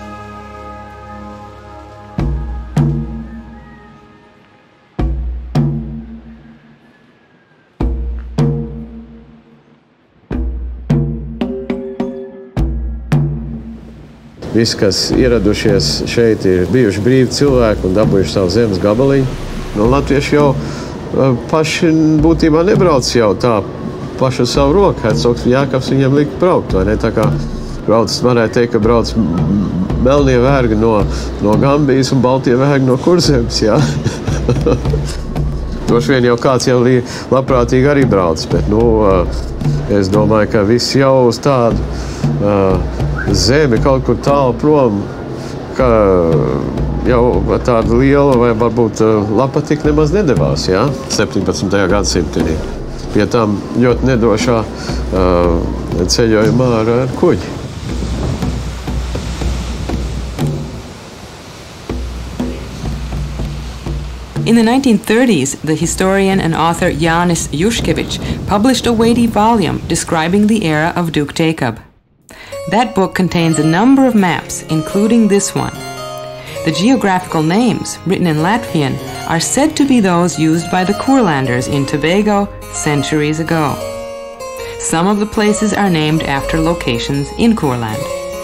Visi, kas ieradušies šeit, ir bijuši brīvi cilvēki un dabūjuši savu zemes gabaliņu. Latvieši jau paši būtībā nebrauc jau tā pašu savu roku. Hercogs Jēkabs viņiem lika braukt, vai ne? Tā kā varētu teikt, ka brauc melnie vergi no Gambijas un baltie vergi no Kurzemes, jā. Droši vien jau kāds jau labprātīgi arī brauc, bet, es domāju, ka viss jau uz tādu zemi kaut kur tālu prom, ka jau tāda liela vai varbūt lapatika nemaz nedevās, jā, 17. gadsimtenī. Pie tam ļoti nedrošā ceļojumā ar kuģi. In the 1930s, the historian and author Jānis Juškevičs published a weighty volume describing the era of Duke Jacob. That book contains a number of maps, including this one. The geographical names, written in Latvian, are said to be those used by the Courlanders in Tobago centuries ago. Some of the places are named after locations in Courland.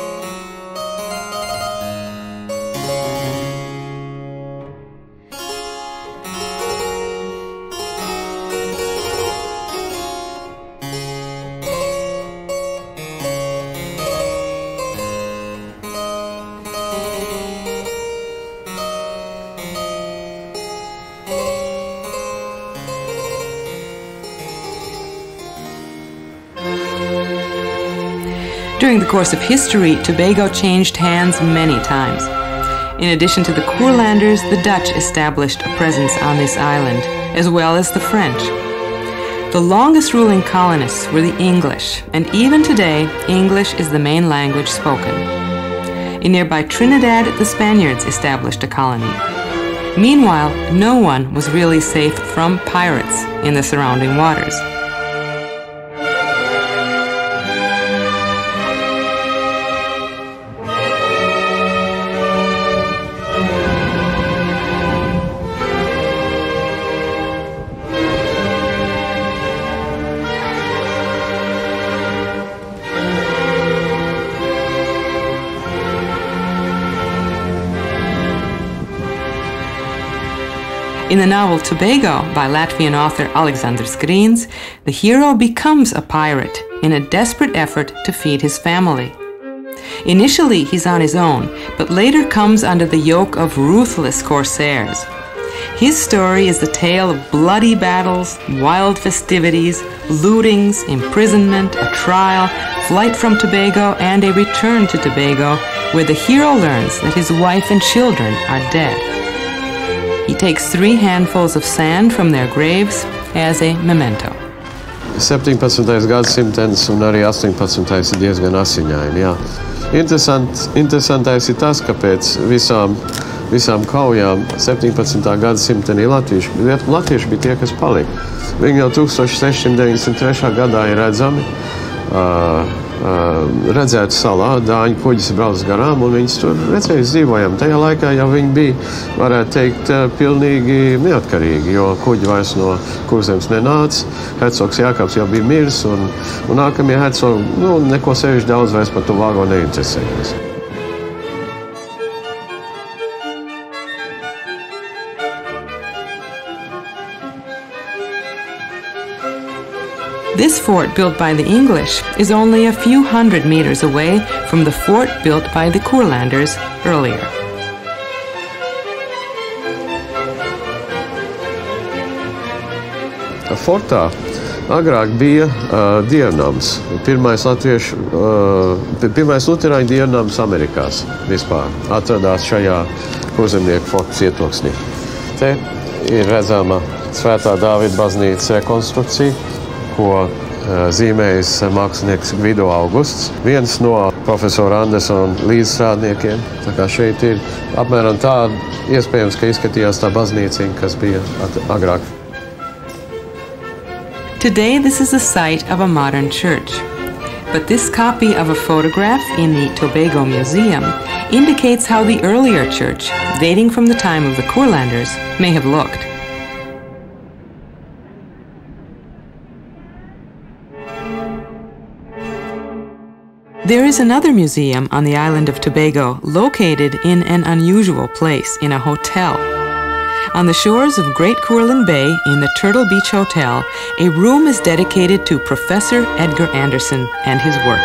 During the course of history, Tobago changed hands many times. In addition to the Courlanders, the Dutch established a presence on this island, as well as the French. The longest ruling colonists were the English, and even today, English is the main language spoken. In nearby Trinidad, the Spaniards established a colony. Meanwhile, no one was really safe from pirates in the surrounding waters. In the novel Tobago by Latvian author Aleksandrs Grīns, the hero becomes a pirate in a desperate effort to feed his family. Initially, he's on his own, but later comes under the yoke of ruthless corsairs. His story is the tale of bloody battles, wild festivities, lootings, imprisonment, a trial, flight from Tobago, and a return to Tobago, where the hero learns that his wife and children are dead. He takes 3 handfuls of sand from their graves as a memento. 17. gadsimts un arī 18. ir diezgan asiņaini, jā. Interesantais ir tas, ka pēc visām kaujām 17. gadsimtenī latvieši bija tie, kas palika. Viņi jau 1693. gadā ir redzami, redzēti salā, dāņu kuģis brauc garām, un viņas tur redzēja dzīvojam. Tajā laikā jau viņi bija, varētu teikt, pilnīgi neatkarīgi, jo kuģi vairs no Kurzemes nenāca. Hercogs Jēkabs jau bija miris, un nākamie hercogi, neko sevišķi daudz vairs par Tobago neinteresējas. This fort built by the English is only a few hundred meters away from the fort built by the Courlanders earlier. Fortā agrāk bija dievnams. Pirmais luterāņu dievnams Amerikās vispār atradās šajā kurzemnieku fortu cietoksnī. Te ir redzama Svētā Dāvida baznīcas rekonstrukcija, ko zīmējis mākslinieks Gvido Augusts, viens no profesora Andersona līdzstrādniekiem. Tā kā šeit ir apmēram tā, iespējams, ka izskatījās tā baznīciņa, kas bija agrāk. Today, this is the site of a modern church. But this copy of a photograph in the Tobago Museum indicates how the earlier church, dating from the time of the Courlanders, may have looked. There is another museum on the island of Tobago located in an unusual place, in a hotel. On the shores of Great Courland Bay, in the Turtle Beach Hotel, a room is dedicated to Professor Edgar Anderson and his work.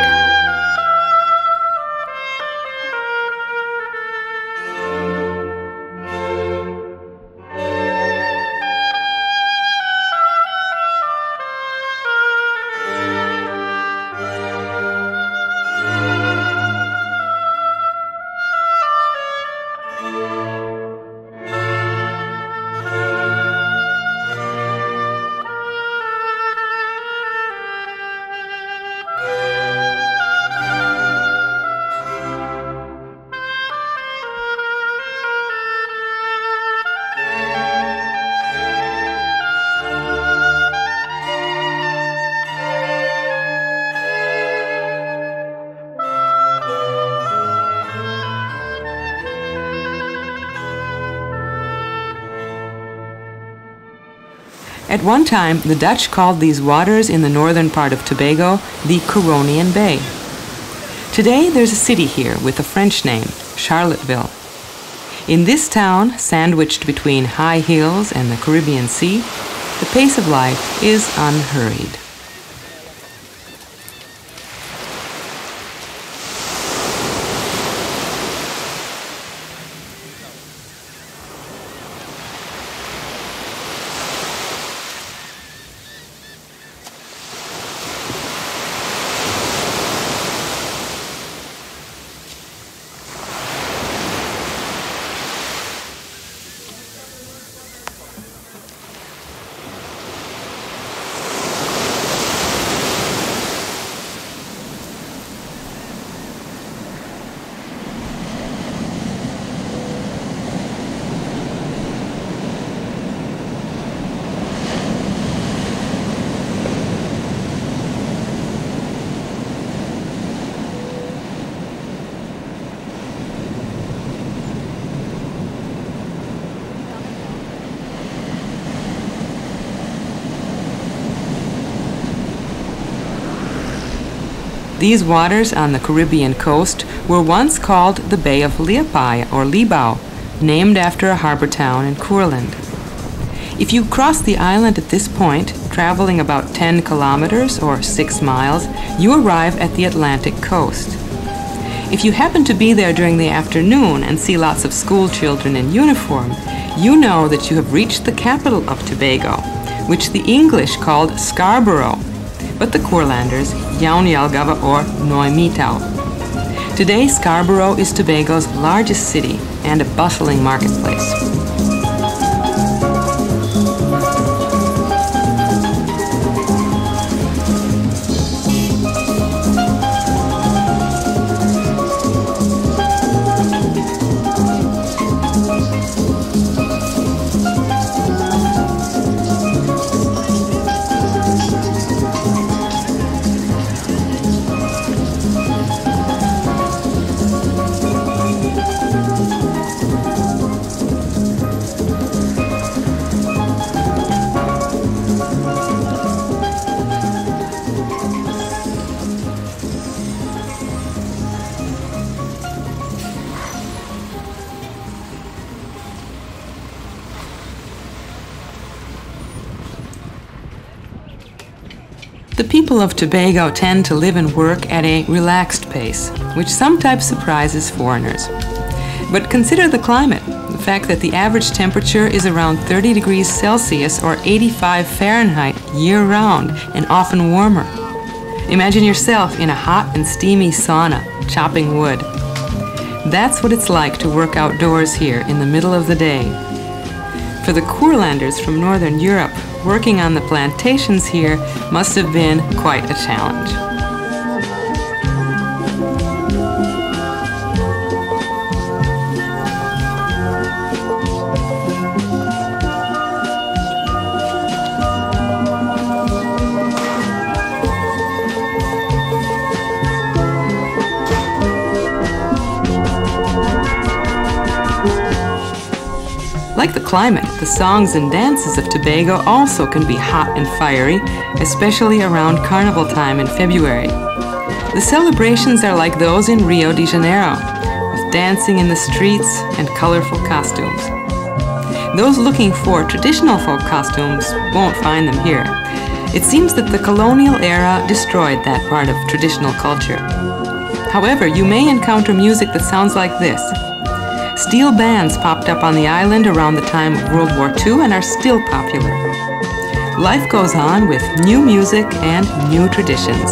At one time, the Dutch called these waters in the northern part of Tobago the Coronian Bay. Today, there's a city here with a French name, Charlottesville. In this town, sandwiched between high hills and the Caribbean Sea, the pace of life is unhurried. These waters on the Caribbean coast were once called the Bay of Liepaja or Libau, named after a harbor town in Courland. If you cross the island at this point, traveling about 10 kilometers or 6 miles, you arrive at the Atlantic coast. If you happen to be there during the afternoon and see lots of school children in uniform, you know that you have reached the capital of Tobago, which the English called Scarborough, but the Courlanders, Jaunjelgava or Noimitau. Today, Scarborough is Tobago's largest city and a bustling marketplace. The people of Tobago tend to live and work at a relaxed pace, which sometimes surprises foreigners. But consider the climate, the fact that the average temperature is around 30 degrees Celsius or 85 Fahrenheit year-round and often warmer. Imagine yourself in a hot and steamy sauna, chopping wood. That's what it's like to work outdoors here in the middle of the day. For the Courlanders from Northern Europe, working on the plantations here must have been quite a challenge. Like the climate, the songs and dances of Tobago also can be hot and fiery, especially around carnival time in February. The celebrations are like those in Rio de Janeiro, with dancing in the streets and colorful costumes. Those looking for traditional folk costumes won't find them here. It seems that the colonial era destroyed that part of traditional culture. However, you may encounter music that sounds like this. Steel bands popped up on the island around the time of World War II and are still popular. Life goes on with new music and new traditions.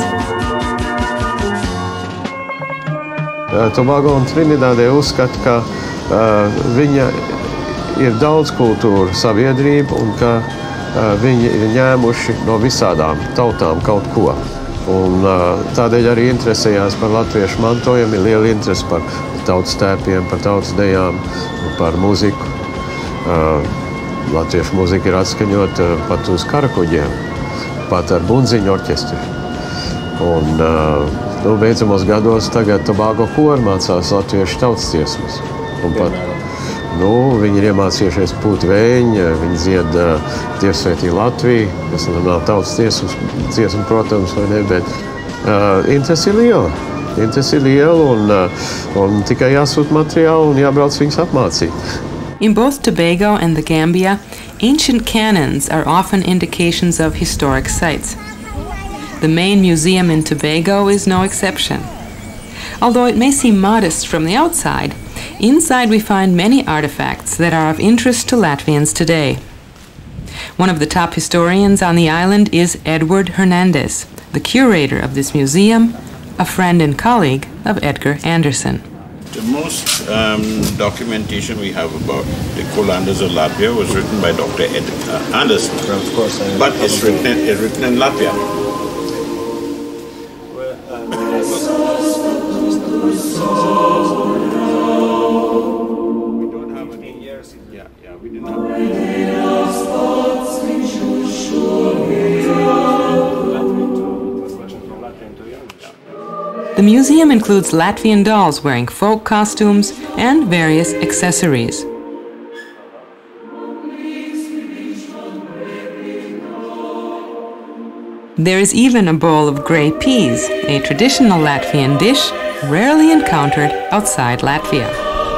Tobago un Trinidadē uzskata, ka viņa ir daudz kultūru sabiedrība un ka viņi ir ņēmuši no visādām tautām kaut ko. Un tādēļ arī interesējās par latviešu mantojumu, ir liela interese par tautas tēpiem, par tautas dejām, par mūziku. Latviešu mūzika ir atskaņota pat uz karakuģiem, pat ar bunziņu orķestri. Un beidzamos gados tagad Tobago kori mācās latviešu tautas dziesmas. Un pat viņi ir iemācījušies pūt vēņu, viņi dzied Dievsvētī Latviju, kas nav tautas dziesma, protams, vai ne, bet interesi ir liela. Interesi ir liela un tikai jāsūt materiālu un jābrauc viņus apmācīt. In both Tobago and the Gambia, ancient cannons are often indications of historic sites. The main museum in Tobago is no exception. Although it may seem modest from the outside, inside we find many artifacts that are of interest to Latvians today. One of the top historians on the island is Edward Hernandez, the curator of this museum, a friend and colleague of Edgar Anderson. The most documentation we have about the Courlanders of Latvia was written by Dr. Edgar Anderson, of course, but it's written in Latvia. The museum includes Latvian dolls wearing folk costumes and various accessories. There is even a bowl of grey peas, a traditional Latvian dish rarely encountered outside Latvia.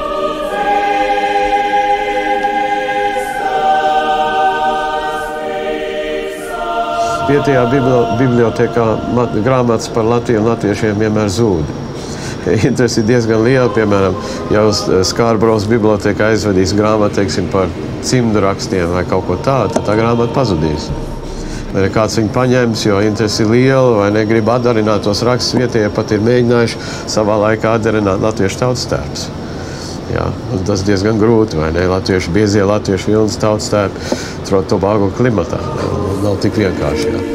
Vietējā bibliotekā grāmatas par Latviju un latviešiem vienmēr zūd. Interesi ir diezgan liela, piemēram, ja uz Skārbrovas biblioteka aizvedīs grāmatu, teiksim, par cimdu rakstiem vai kaut ko tādu, tad tā grāmata pazudīs. Vai kāds viņu paņems, jo interesi ir liela, vai negrib atdarināt tos rakstus, vietējie pat ir mēģinājuši savā laikā atdarināt latviešu tautas tērpus. Jā, tas diezgan grūti, vai ne? Biezie latviešu vilnas tautas tērpi atrod Tobago klimatā. Nav tik vienkārši, jā.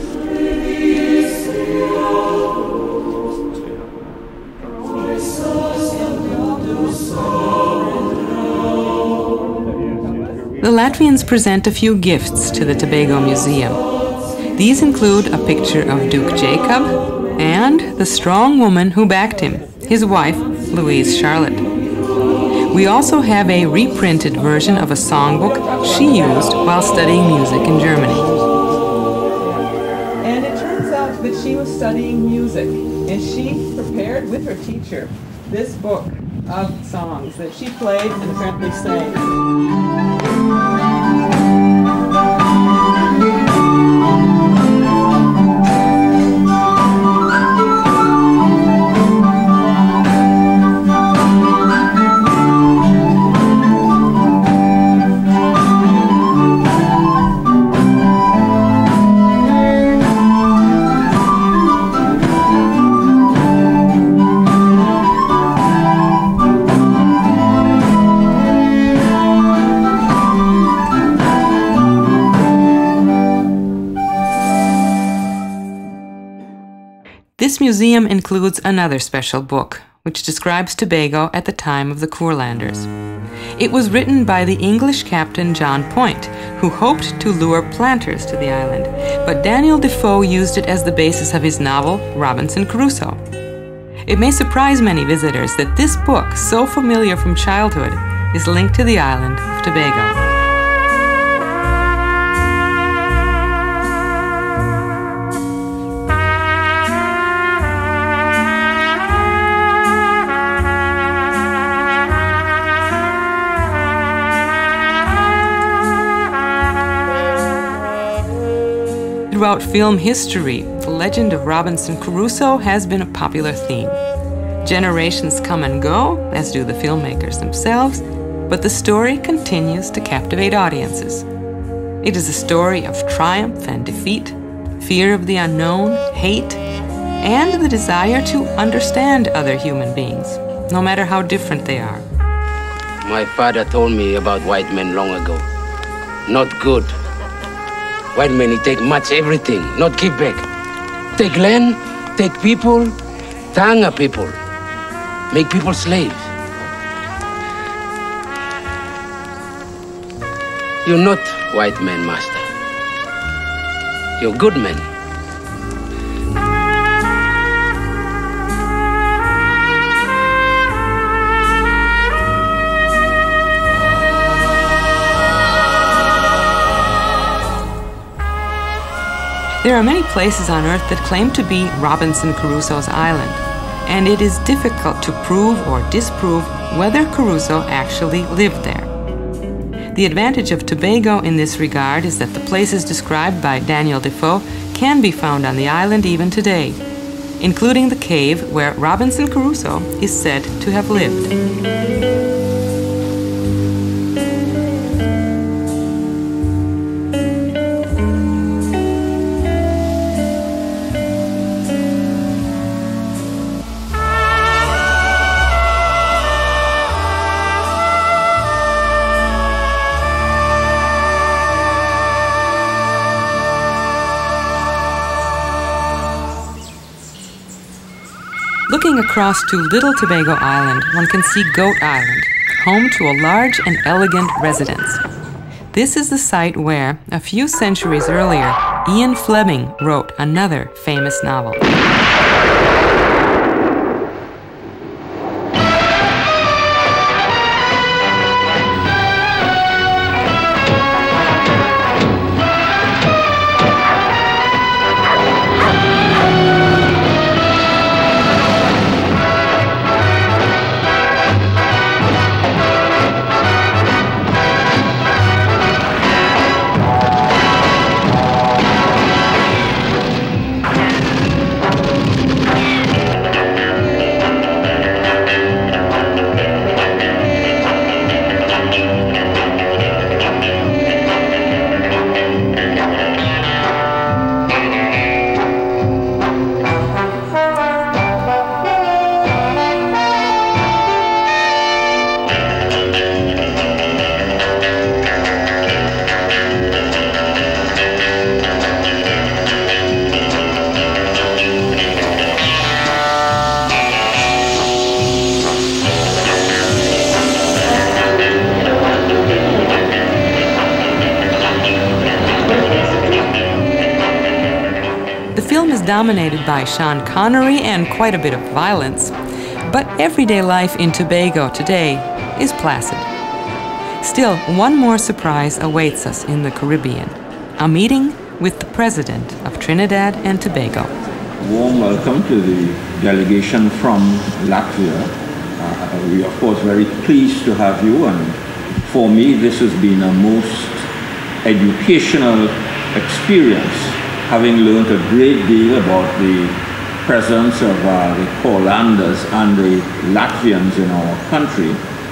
The Latvians present a few gifts to the Tobago Museum. These include a picture of Duke Jacob and the strong woman who backed him, his wife, Louise Charlotte. We also have a reprinted version of a songbook she used while studying music in Germany. And it turns out that she was studying music, and she prepared with her teacher this book of songs that she played and apparently sang. This museum includes another special book, which describes Tobago at the time of the Courlanders. It was written by the English captain John Point, who hoped to lure planters to the island, but Daniel Defoe used it as the basis of his novel, Robinson Crusoe. It may surprise many visitors that this book, so familiar from childhood, is linked to the island of Tobago. Throughout film history, the legend of Robinson Crusoe has been a popular theme. Generations come and go, as do the filmmakers themselves, but the story continues to captivate audiences. It is a story of triumph and defeat, fear of the unknown, hate, and the desire to understand other human beings, no matter how different they are. My father told me about white men long ago. Not good. White men, he take much everything, not give back. Take land, take people, tanga people, make people slaves. You're not white man, master. You're good men. There are many places on Earth that claim to be Robinson Crusoe's island, and it is difficult to prove or disprove whether Crusoe actually lived there. The advantage of Tobago in this regard is that the places described by Daniel Defoe can be found on the island even today, including the cave where Robinson Crusoe is said to have lived. Looking across to Little Tobago Island, one can see Goat Island, home to a large and elegant residence. This is the site where, a few centuries earlier, Ian Fleming wrote another famous novel. Dominated by Sean Connery and quite a bit of violence, but everyday life in Tobago today is placid. Still, one more surprise awaits us in the Caribbean, a meeting with the President of Trinidad and Tobago. Warm welcome to the delegation from Latvia. We are of course very pleased to have you, and for me this has been a most educational experience, having learned a great deal about the presence of the Courlanders and the Latvians in our country.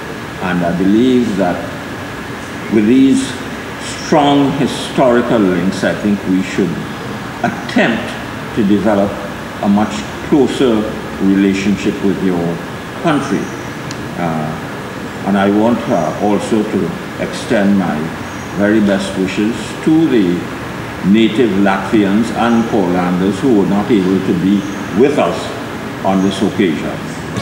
And I believe that with these strong historical links, I think we should attempt to develop a much closer relationship with your country. And I want also to extend my very best wishes to the native Latvians and Courlanders who were not able to be with us on this occasion.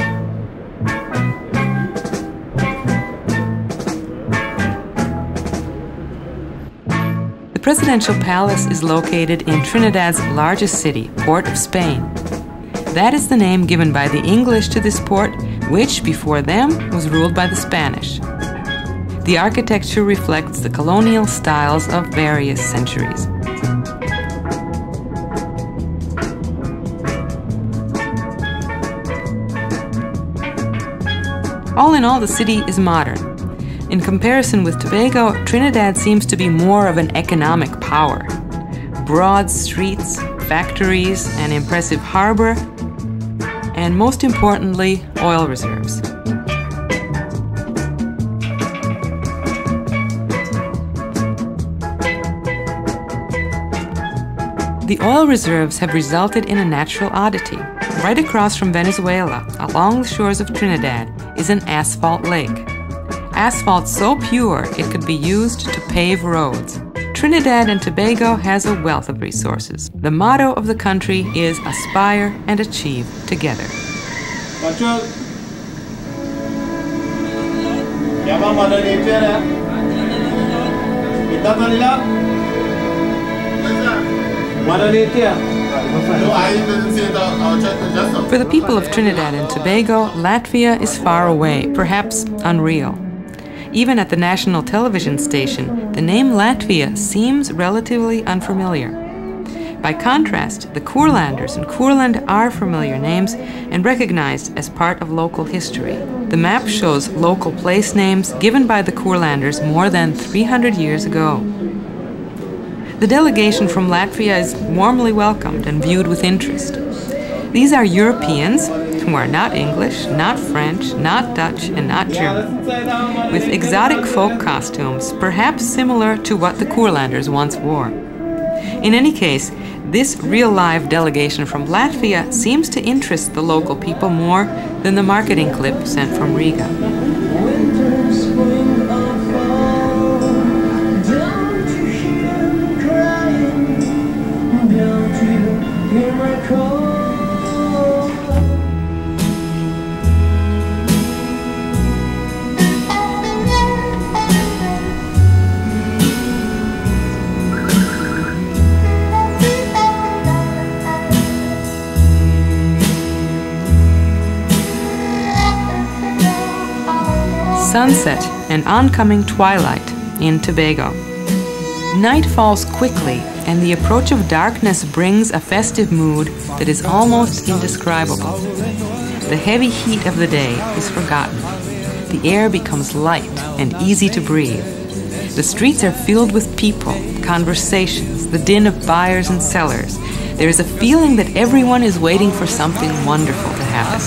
The presidential palace is located in Trinidad's largest city, Port of Spain. That is the name given by the English to this port, which before them was ruled by the Spanish. The architecture reflects the colonial styles of various centuries. All in all, the city is modern. In comparison with Tobago, Trinidad seems to be more of an economic power. Broad streets, factories, an impressive harbor, and most importantly, oil reserves. The oil reserves have resulted in a natural oddity. Right across from Venezuela, along the shores of Trinidad, is an asphalt lake. Asphalt so pure it could be used to pave roads. Trinidad and Tobago has a wealth of resources. The motto of the country is aspire and achieve together. For the people of Trinidad and Tobago, Latvia is far away, perhaps unreal. Even at the national television station, the name Latvia seems relatively unfamiliar. By contrast, the Courlanders and Courland are familiar names and recognized as part of local history. The map shows local place names given by the Courlanders more than 300 years ago. The delegation from Latvia is warmly welcomed and viewed with interest. These are Europeans who are not English, not French, not Dutch, and not German, with exotic folk costumes, perhaps similar to what the Courlanders once wore. In any case, this real-life delegation from Latvia seems to interest the local people more than the marketing clip sent from Riga. Sunset and oncoming twilight in Tobago. Night falls quickly, and the approach of darkness brings a festive mood that is almost indescribable. The heavy heat of the day is forgotten. The air becomes light and easy to breathe. The streets are filled with people, conversations, the din of buyers and sellers. There is a feeling that everyone is waiting for something wonderful to happen.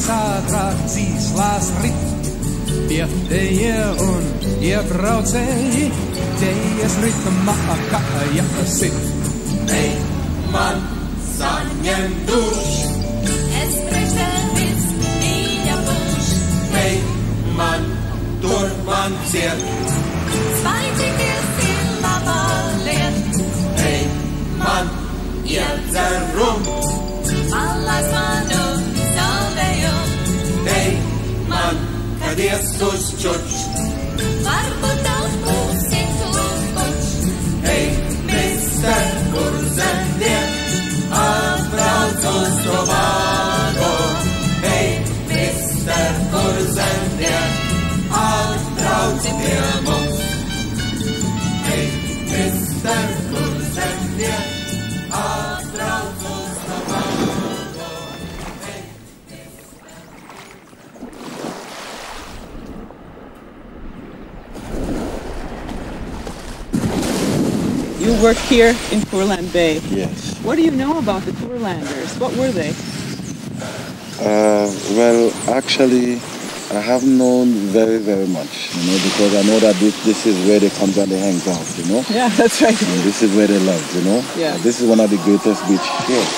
Ej, man, saņem dušu. Es priekš tevis mīļa būšu. Ej, man, tur man ciet. Svaidzīties ir labā lieta. Ej, man, iedzer rum. Allaž manu zaudējumu. Ej, man, kad ies uz čuč. Varbūt daudz būs uz buč. Ej, mister, kur zemdien atbrauc uz Tobago. Ej, mister, kur zemdien atbrauc pie mums. Ej, mister, kur zemdien atbrauc uz Tobago. You work here in Courland Bay. Yes. What do you know about the Courlanders? What were they? Well, actually, I haven't known very, very much, because I know that this is where they come and they hang out, Yeah, that's right. And this is where they live, Yeah. This is one of the greatest beaches here.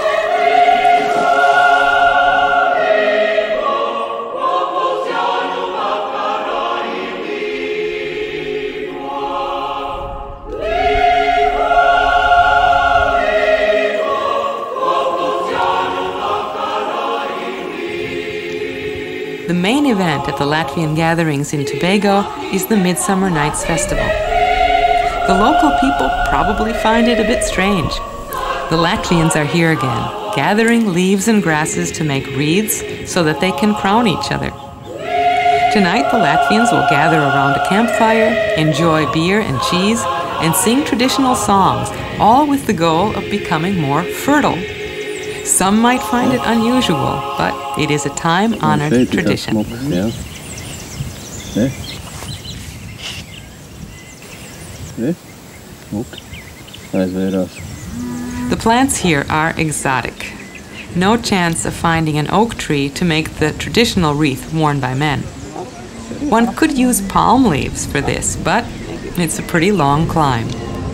The main event at the Latvian gatherings in Tobago is the Midsummer Nights Festival. The local people probably find it a bit strange. The Latvians are here again, gathering leaves and grasses to make wreaths so that they can crown each other. Tonight, the Latvians will gather around a campfire, enjoy beer and cheese, and sing traditional songs, all with the goal of becoming more fertile. Some might find it unusual, but it is a time-honored tradition. The plants here are exotic. No chance of finding an oak tree to make the traditional wreath worn by men. One could use palm leaves for this, but it's a pretty long climb.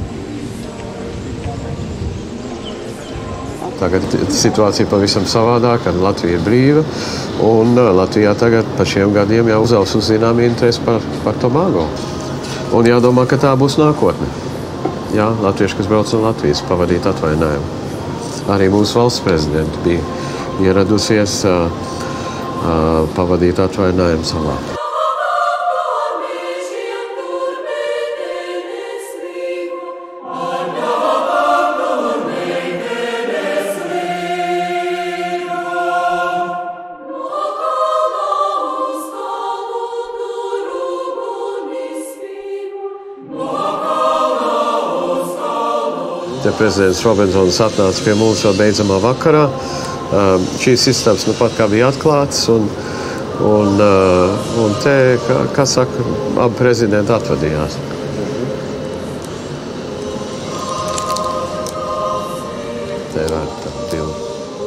Tagad situācija pavisam savādāka, Latvija ir brīva, un Latvijā tagad pa šiem gadiem jau uzaus uz zinām interesi par Tobago. Un jādomā, ka tā būs nākotne. Jā, latvieši, kas brauc no Latvijas pavadīt atvaļinājumu. Arī mūsu valsts prezidenta bija ieradusies pavadīt atvaļinājumu salā. Te prezidents Robinsons atnāca pie mums vēl beidzamā vakarā. Šīs istabas nu pat kā bija atklātas, un te, kā saka, abi prezidenti atvadījās. Te ir tā bilde.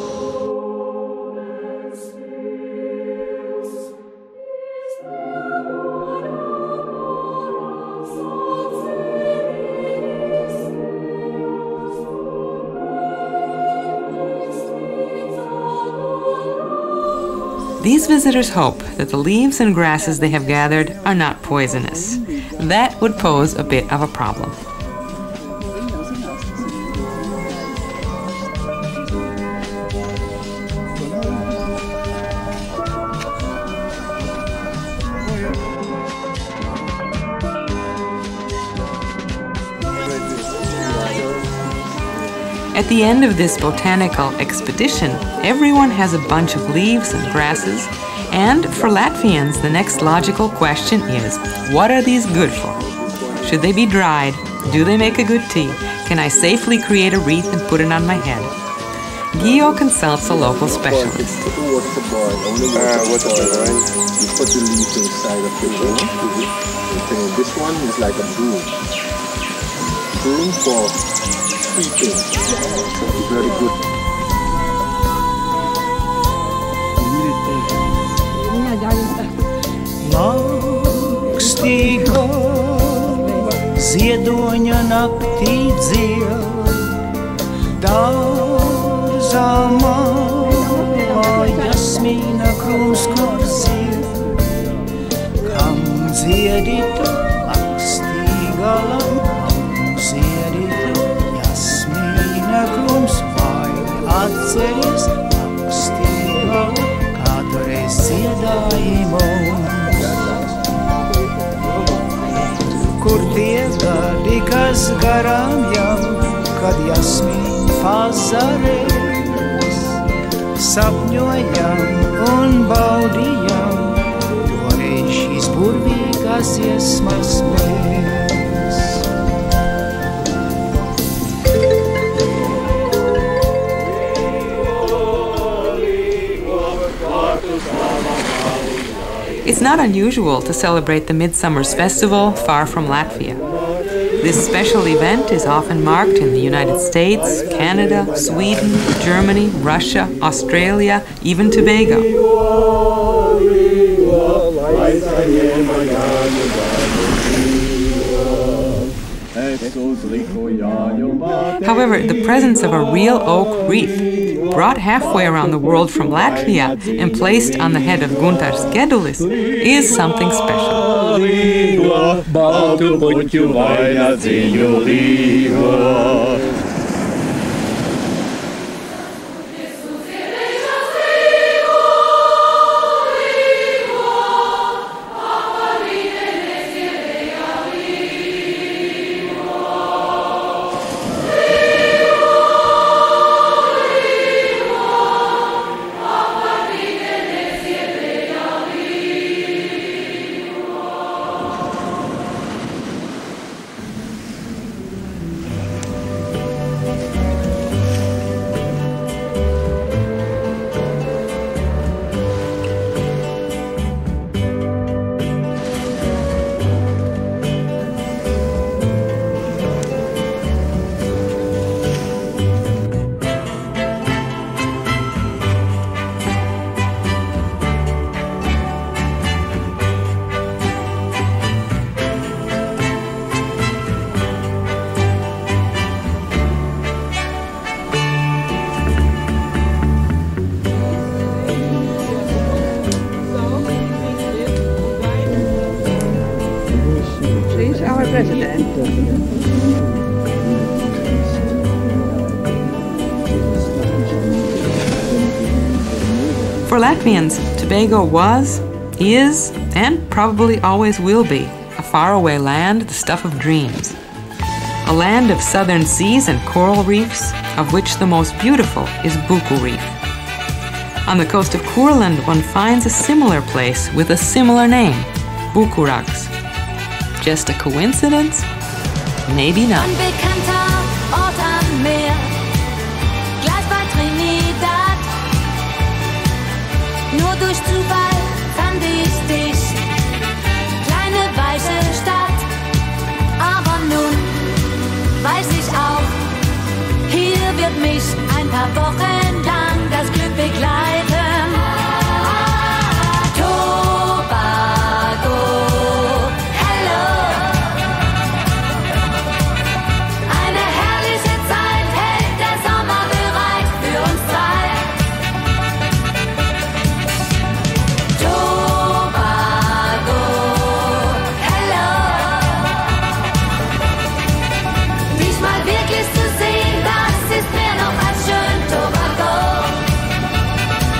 These visitors hope that the leaves and grasses they have gathered are not poisonous. That would pose a bit of a problem. At the end of this botanical expedition, everyone has a bunch of leaves and grasses, and for Latvians, the next logical question is, what are these good for? Should they be dried? Do they make a good tea? Can I safely create a wreath and put it on my head? Guido consults a local specialist. Water boil, right? You put the leaf inside of the bowl. This one is like a broom. Broom for sweeping. Very good. Lakstīgo ziedoņa naktī dzied, dārzā mālā jasmīna krūms, kur zied. Kam dziedi tu lakstīga ziedi tu jasmīna krūms, vai atceries lakstīga, kādreiz dziedāji mums. Kur tie gadi, kas garām jau, kad jasmīna pazarēs, sapņojam un baudījam, toreiz šīs burvīgās iesmas mēs. It's not unusual to celebrate the Midsummer's Festival far from Latvia. This special event is often marked in the United States, Canada, Sweden, Germany, Russia, Australia, even Tobago. However, the presence of a real oak wreath, brought halfway around the world from Latvia and placed on the head of Gunārs Gedulis, is something special. for Latvians, Tobago was, is, and probably always will be a faraway land, the stuff of dreams. A land of southern seas and coral reefs, of which the most beautiful is Buku Reef. On the coast of Courland, one finds a similar place with a similar name, Bukuraks. Just a coincidence? Maybe not. Unbekannter Ort am Meer, gleich bei Trinidad. Nur durch Zufall fand ich dich, kleine weiße Stadt. Aber nun weiß ich auch, hier wird mich ein paar Wochen lang das Glück begleiten. Tobago, hello. Eine herrliche Zeit hält der Sommer bereit für uns zwei. Tobago, hello. Dich mal wirklich zu sehen, das ist mehr noch als schön, Tobago.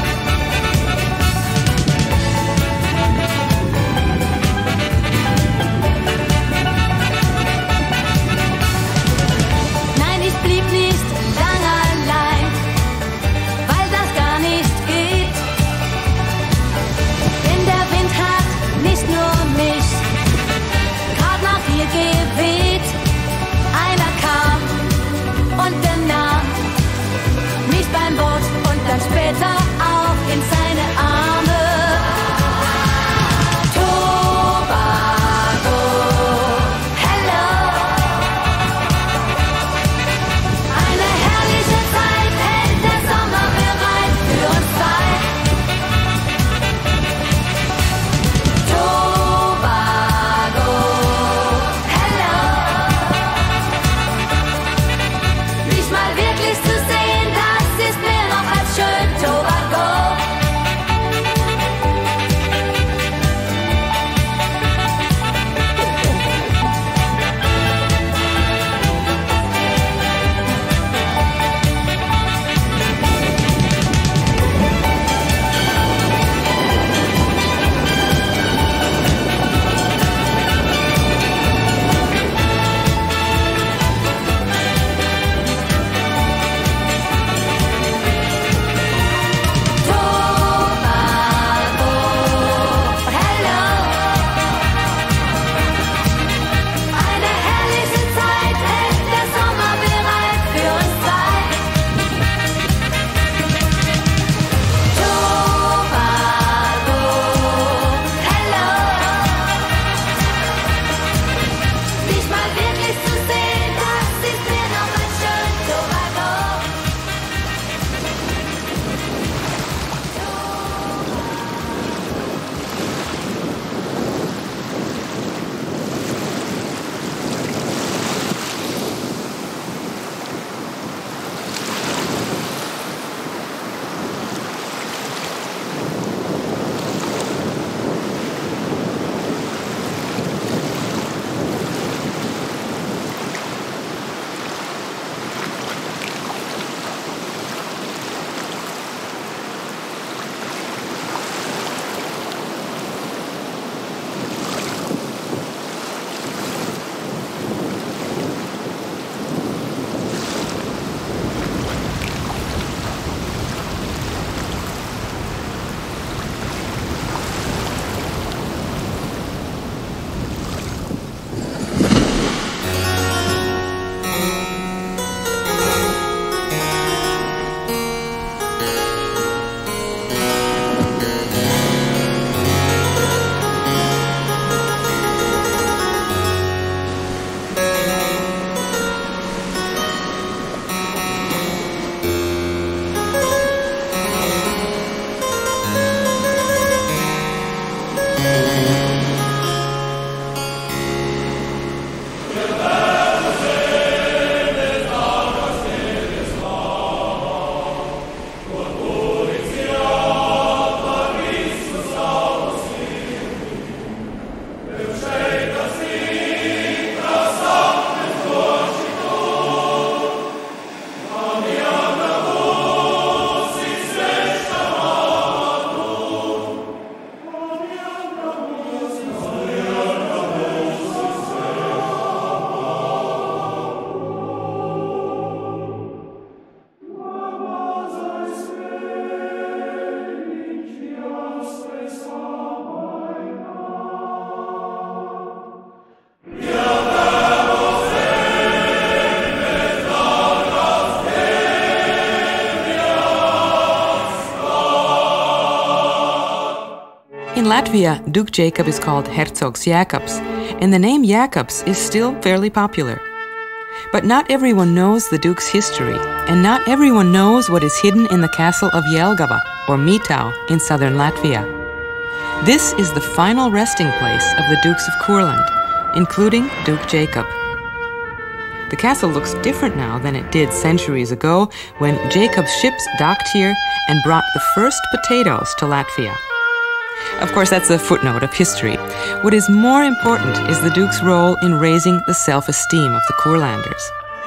Latvia, Duke Jacob is called Hercogs Jēkabs, and the name Jēkabs is still fairly popular. But not everyone knows the Duke's history, and not everyone knows what is hidden in the castle of Jelgava, or Mitau, in southern Latvia. This is the final resting place of the Dukes of Courland, including Duke Jacob. The castle looks different now than it did centuries ago when Jacob's ships docked here and brought the first potatoes to Latvia. Of course, that's a footnote of history. What is more important is the Duke's role in raising the self-esteem of the Courlanders.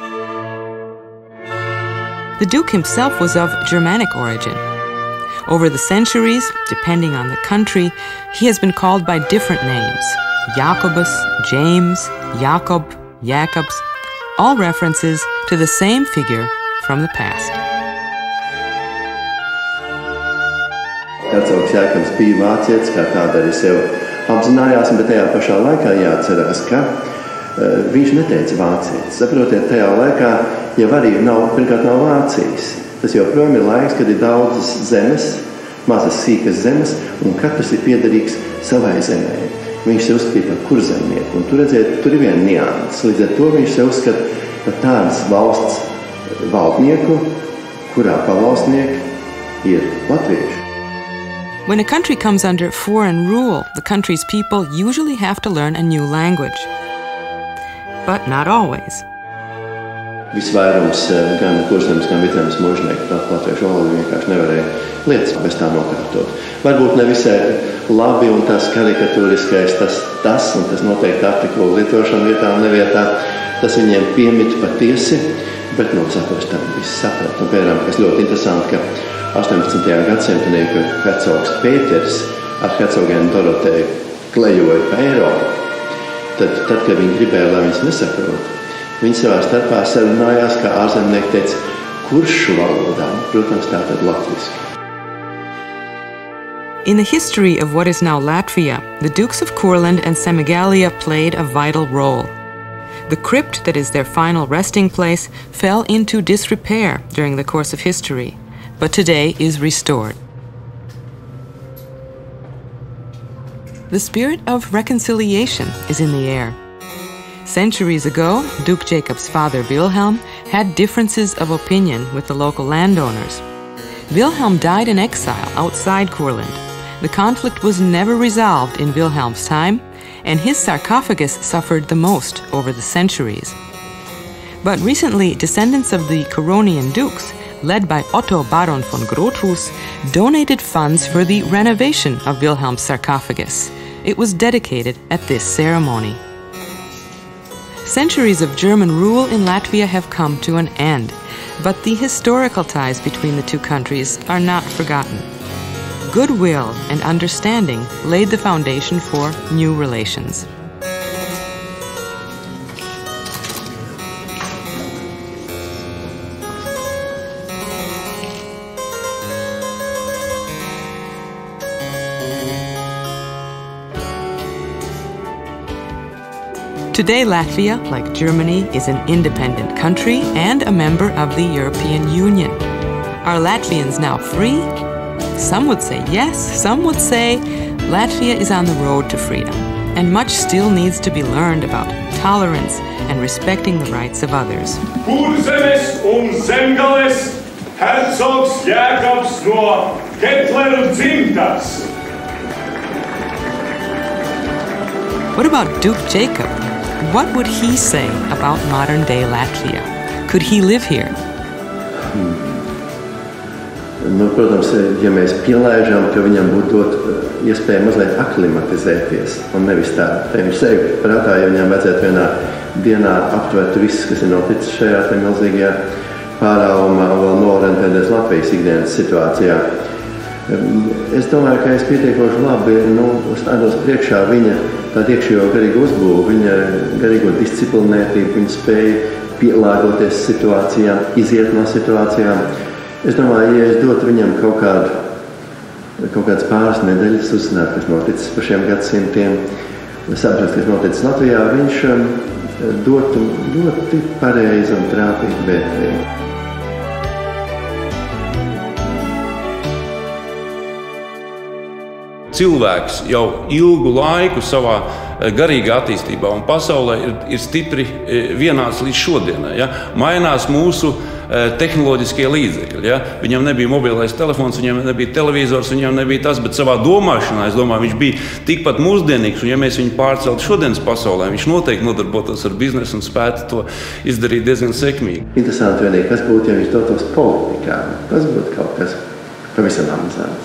The Duke himself was of Germanic origin. Over the centuries, depending on the country, he has been called by different names: Jacobus, James, Jacob, Jēkabs, all references to the same figure from the past. Hercogs Jēkabs bija vācietis, kā tāda arī sev apzinājās, bet tajā pašā laikā jāatcerās, ka viņš neteica vācietis. Saprotiet, tajā laikā jau arī pirmkārt nav Vācijas. Tas joprojām ir laiks, kad ir daudzas zemes, mazas sīkas zemes, un katrs ir piederīgs savai zemē. Viņš se uzskatīja par kurzemnieku, un tur redziet, tur ir viena nianses. Līdz ar to viņš se uzskata par tādas valsts valdnieku, kurā pavalstnieki ir latvieši. When a country comes under foreign rule, the country's people usually have to learn a new language. But not always. Visvairums gan kurzemes, gan vidzemes mužnieki latviešu valodu vienkārši nevarēja lietas bez tā nokārtot. Varbūt ne visai labi un tas karikatūriskais, tas un tas noteikti artikulu lietošana vietā un nevietā, tas viņiem piemīt patiesi, bet saprastam viss saprat. Un piemēram, kas ļoti interesanti, ka 18. gadsimtenī, kad hercogs Pēters ar hercogēnu Doroteju klejoja pa Eiropu, tad, kad viņi gribēja, lai viņas nesaprot, viņi savā starpā sarunājās, kā ārzemnieki teica, kuršu valodā, protams, tātad latviski. In the history of what is now Latvia, the Dukes of Courland and Semigalia played a vital role. The crypt that is their final resting place fell into disrepair during the course of history, but today is restored. The spirit of reconciliation is in the air. Centuries ago, Duke Jacob's father Wilhelm had differences of opinion with the local landowners. Wilhelm died in exile outside Courland. The conflict was never resolved in Wilhelm's time, and his sarcophagus suffered the most over the centuries. But recently, descendants of the Curonian dukes, led by Otto Baron von Grothus, donated funds for the renovation of Wilhelm's sarcophagus. It was dedicated at this ceremony. Centuries of German rule in Latvia have come to an end, but the historical ties between the two countries are not forgotten. Goodwill and understanding laid the foundation for new relations. Today, Latvia, like Germany, is an independent country and a member of the European Union. Are Latvians now free? Some would say yes, some would say Latvia is on the road to freedom, and much still needs to be learned about tolerance and respecting the rights of others. Kurzemes un Zemgales, Hercogs Jēkabs no Ketleru dzimtas. What about Duke Jacob? What would he say about modern-day Latvia? Could he live here? Protams, ja mēs pielaižam, ka viņam būtu dot iespēja mazliet aklimatizēties, un nevis tā, viņš sevi prātā, ja viņam vajadzētu vienā dienā aptvert viss, kas ir noticis šajā te milzīgajā pārāvumā un vēl norentēties Latvijas ikdienas situācijā. Es domāju, ka es pietiekoši labi stādos priekšā viņa tādu iekšējo garīgu uzbūvu, viņa garīgo disciplinētību, viņa spēja pielāgoties situācijām, iziet no situācijām. Es domāju, ja es dotu viņam kaut kādas pāris nedēļas uzzināt, kas noticis par šiem gadsimtiem, saprast, kas noticis Latvijā, viņš dotu ļoti pareizi un trāpīgu vērtību. cilvēks jau ilgu laiku savā garīgā attīstībā un pasaulē ir stipri vienāds līdz šodienai. Ja? Mainās mūsu tehnoloģiskie līdzekļi. Ja? Viņam nebija mobilais telefons, viņam nebija televizors, viņam nebija tas, bet savā domāšanā, es domāju, viņš bija tikpat mūsdienīgs, un ja mēs viņu pārceltu šodienas pasaulē, viņš noteikti nodarbotos ar biznesu un spētu to izdarīt diezgan sekmīgi. Interesanti vienīgi, kas būtu, ja viņš dotos politikā. Tas būtu kaut kas pavisam amizants.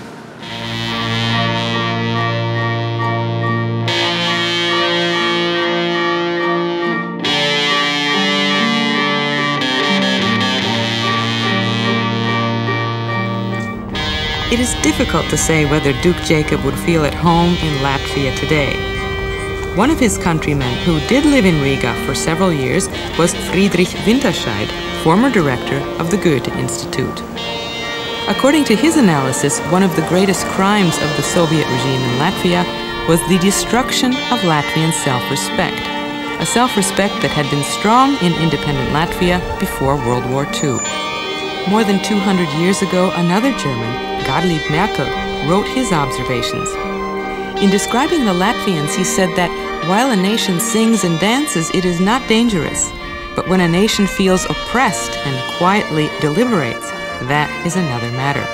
It is difficult to say whether Duke Jacob would feel at home in Latvia today. One of his countrymen who did live in Riga for several years was Friedrich Winterscheid, former director of the Goethe Institute. According to his analysis, one of the greatest crimes of the Soviet regime in Latvia was the destruction of Latvian self-respect, a self-respect that had been strong in independent Latvia before World War II. More than 200 years ago, another German, Gottlieb Merkel, wrote his observations. In describing the Latvians, he said that while a nation sings and dances, it is not dangerous. But when a nation feels oppressed and quietly deliberates, that is another matter.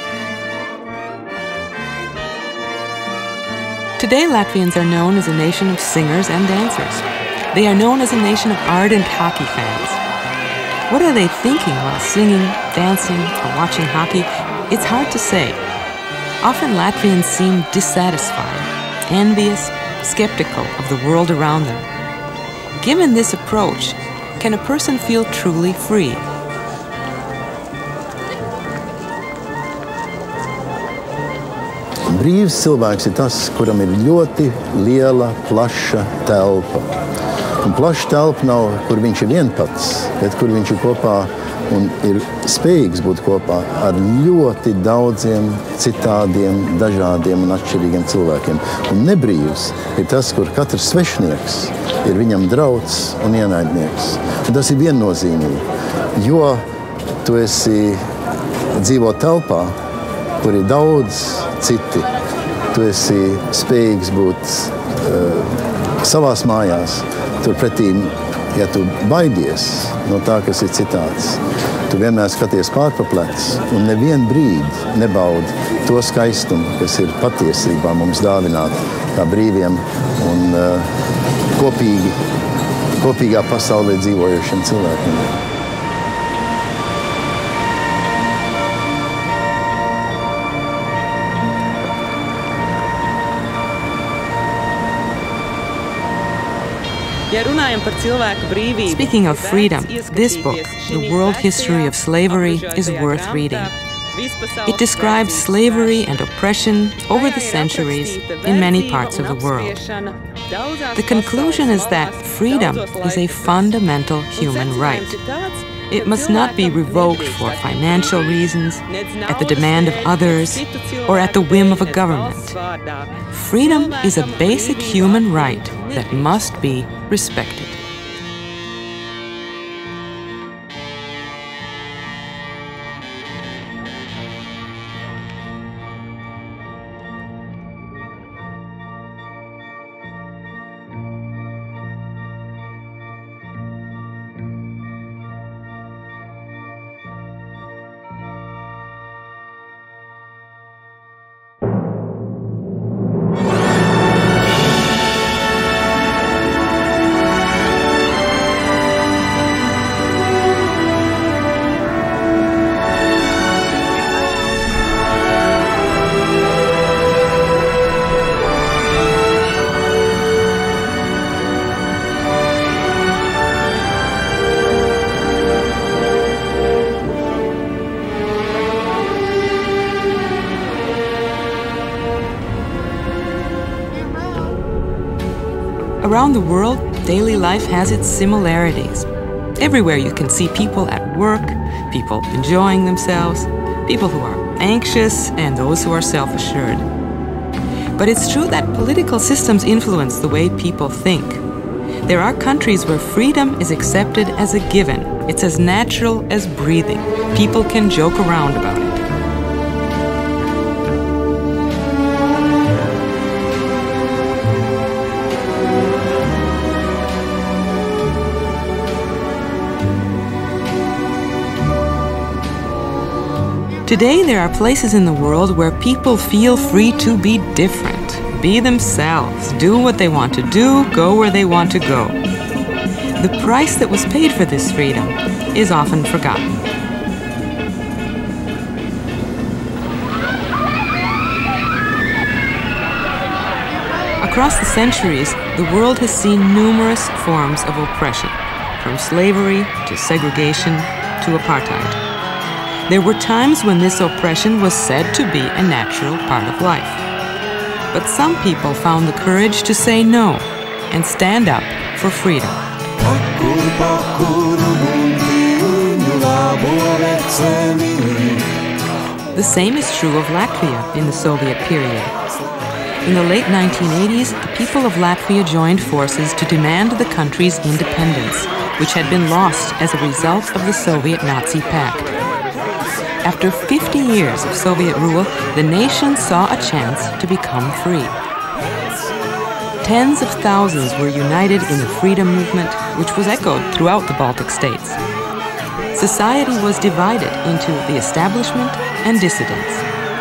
Today, Latvians are known as a nation of singers and dancers. They are known as a nation of ardent hockey fans. What are they thinking while singing, dancing, or watching hockey? It's hard to say. Often Latvians seem dissatisfied, envious, skeptical of the world around them. Given this approach, can a person feel truly free? Brīvs cilvēks ir tas, kuram ir ļoti liela, plaša telpa. Un plaša telpa nav, kur viņš ir vienpats, bet kur viņš ir kopā un ir spējīgs būt kopā ar ļoti daudziem citādiem, dažādiem un atšķirīgiem cilvēkiem. Un nebrīvs ir tas, kur katrs svešnieks ir viņam drauds un ienaidnieks. Un tas ir viennozīmīgi, jo tu esi dzīvo telpā, kur ir daudz citi. Tu esi spējīgs būt savās mājās. Turpretī, ja tu baidies no tā, kas ir citāds, tu vienmēr skaties pārpaplec un nevienu brīdi nebaudi to skaistumu, kas ir patiesībā mums dāvināta kā brīviem un kopīgā pasaulē dzīvojošiem cilvēkiem. Speaking of freedom, this book, The World History of Slavery, is worth reading. It describes slavery and oppression over the centuries in many parts of the world. The conclusion is that freedom is a fundamental human right. It must not be revoked for financial reasons, at the demand of others, or at the whim of a government. Freedom is a basic human right that must be respected. Around the world, daily life has its similarities. Everywhere you can see people at work, people enjoying themselves, people who are anxious, and those who are self-assured. But it's true that political systems influence the way people think. There are countries where freedom is accepted as a given. It's as natural as breathing. People can joke around about it. Today, there are places in the world where people feel free to be different, be themselves, do what they want to do, go where they want to go. The price that was paid for this freedom is often forgotten. Across the centuries, the world has seen numerous forms of oppression, from slavery to segregation to apartheid. There were times when this oppression was said to be a natural part of life. But some people found the courage to say no and stand up for freedom. The same is true of Latvia in the Soviet period. In the late 1980s, the people of Latvia joined forces to demand the country's independence, which had been lost as a result of the Soviet-Nazi pact. After 50 years of Soviet rule, the nation saw a chance to become free. Tens of thousands were united in the freedom movement, which was echoed throughout the Baltic states. Society was divided into the establishment and dissidents.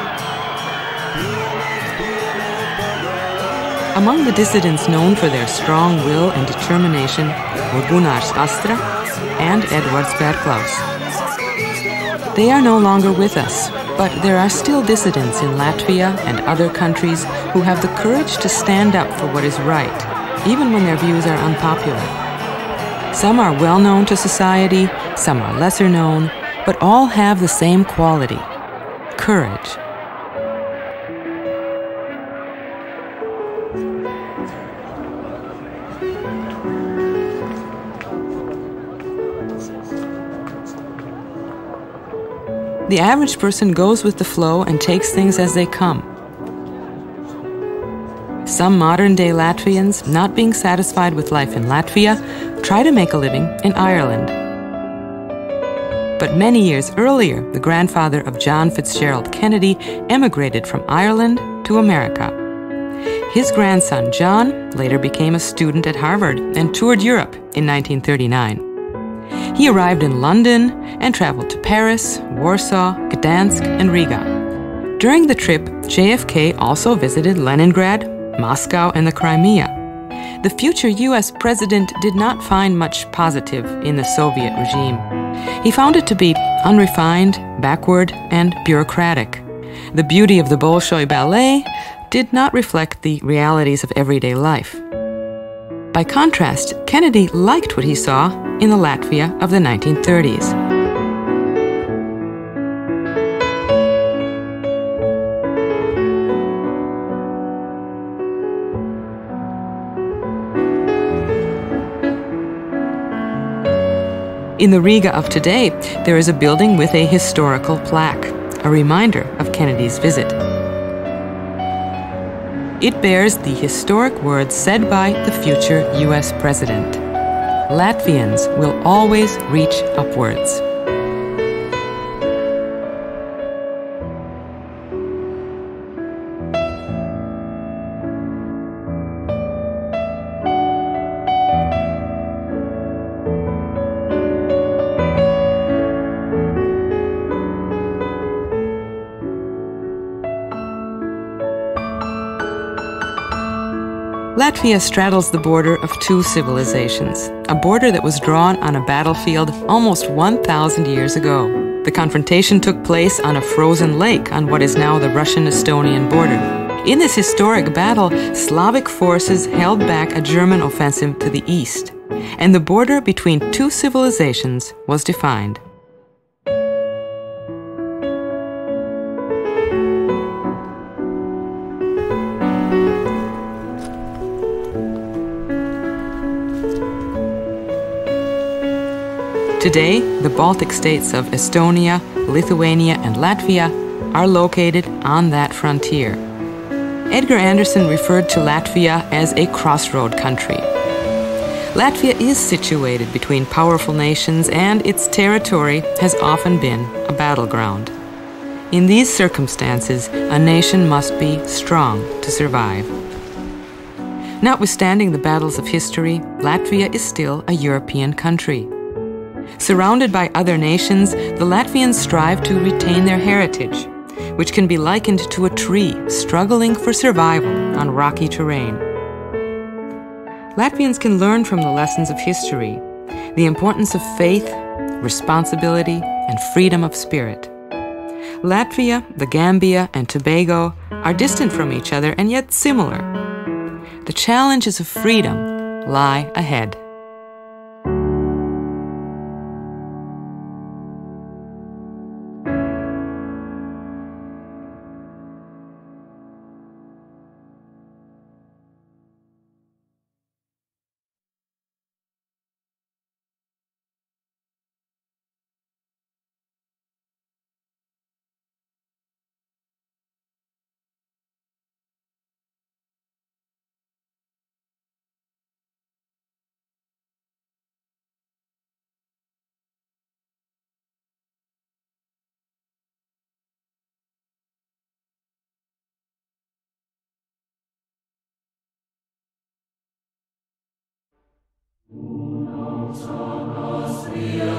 Among the dissidents known for their strong will and determination were Gunārs Astra and Edvards Bērklaus. They are no longer with us, but there are still dissidents in Latvia and other countries who have the courage to stand up for what is right, even when their views are unpopular. Some are well known to society, some are lesser known, but all have the same quality: courage. The average person goes with the flow and takes things as they come. Some modern-day Latvians, not being satisfied with life in Latvia, try to make a living in Ireland. But many years earlier, the grandfather of John Fitzgerald Kennedy emigrated from Ireland to America. His grandson, John, later became a student at Harvard and toured Europe in 1939. He arrived in London and traveled to Paris, Warsaw, Gdansk, and Riga. During the trip, JFK also visited Leningrad, Moscow, and the Crimea. The future U.S. president did not find much positive in the Soviet regime. He found it to be unrefined, backward, and bureaucratic. The beauty of the Bolshoi ballet did not reflect the realities of everyday life. By contrast, Kennedy liked what he saw in the Latvia of the 1930s. In the Riga of today, there is a building with a historical plaque, a reminder of Kennedy's visit. It bears the historic words said by the future U.S. president: Latvians will always reach upwards. Latvia straddles the border of two civilizations, a border that was drawn on a battlefield almost 1,000 years ago. The confrontation took place on a frozen lake on what is now the Russian-Estonian border. In this historic battle, Slavic forces held back a German offensive to the east, and the border between two civilizations was defined. Today, the Baltic states of Estonia, Lithuania, and Latvia are located on that frontier. Edgar Anderson referred to Latvia as a crossroad country. Latvia is situated between powerful nations, and its territory has often been a battleground. In these circumstances, a nation must be strong to survive. Notwithstanding the battles of history, Latvia is still a European country. Surrounded by other nations, the Latvians strive to retain their heritage, which can be likened to a tree struggling for survival on rocky terrain. Latvians can learn from the lessons of history, the importance of faith, responsibility, and freedom of spirit. Latvia, the Gambia, and Tobago are distant from each other and yet similar. The challenges of freedom lie ahead. Unam sanas via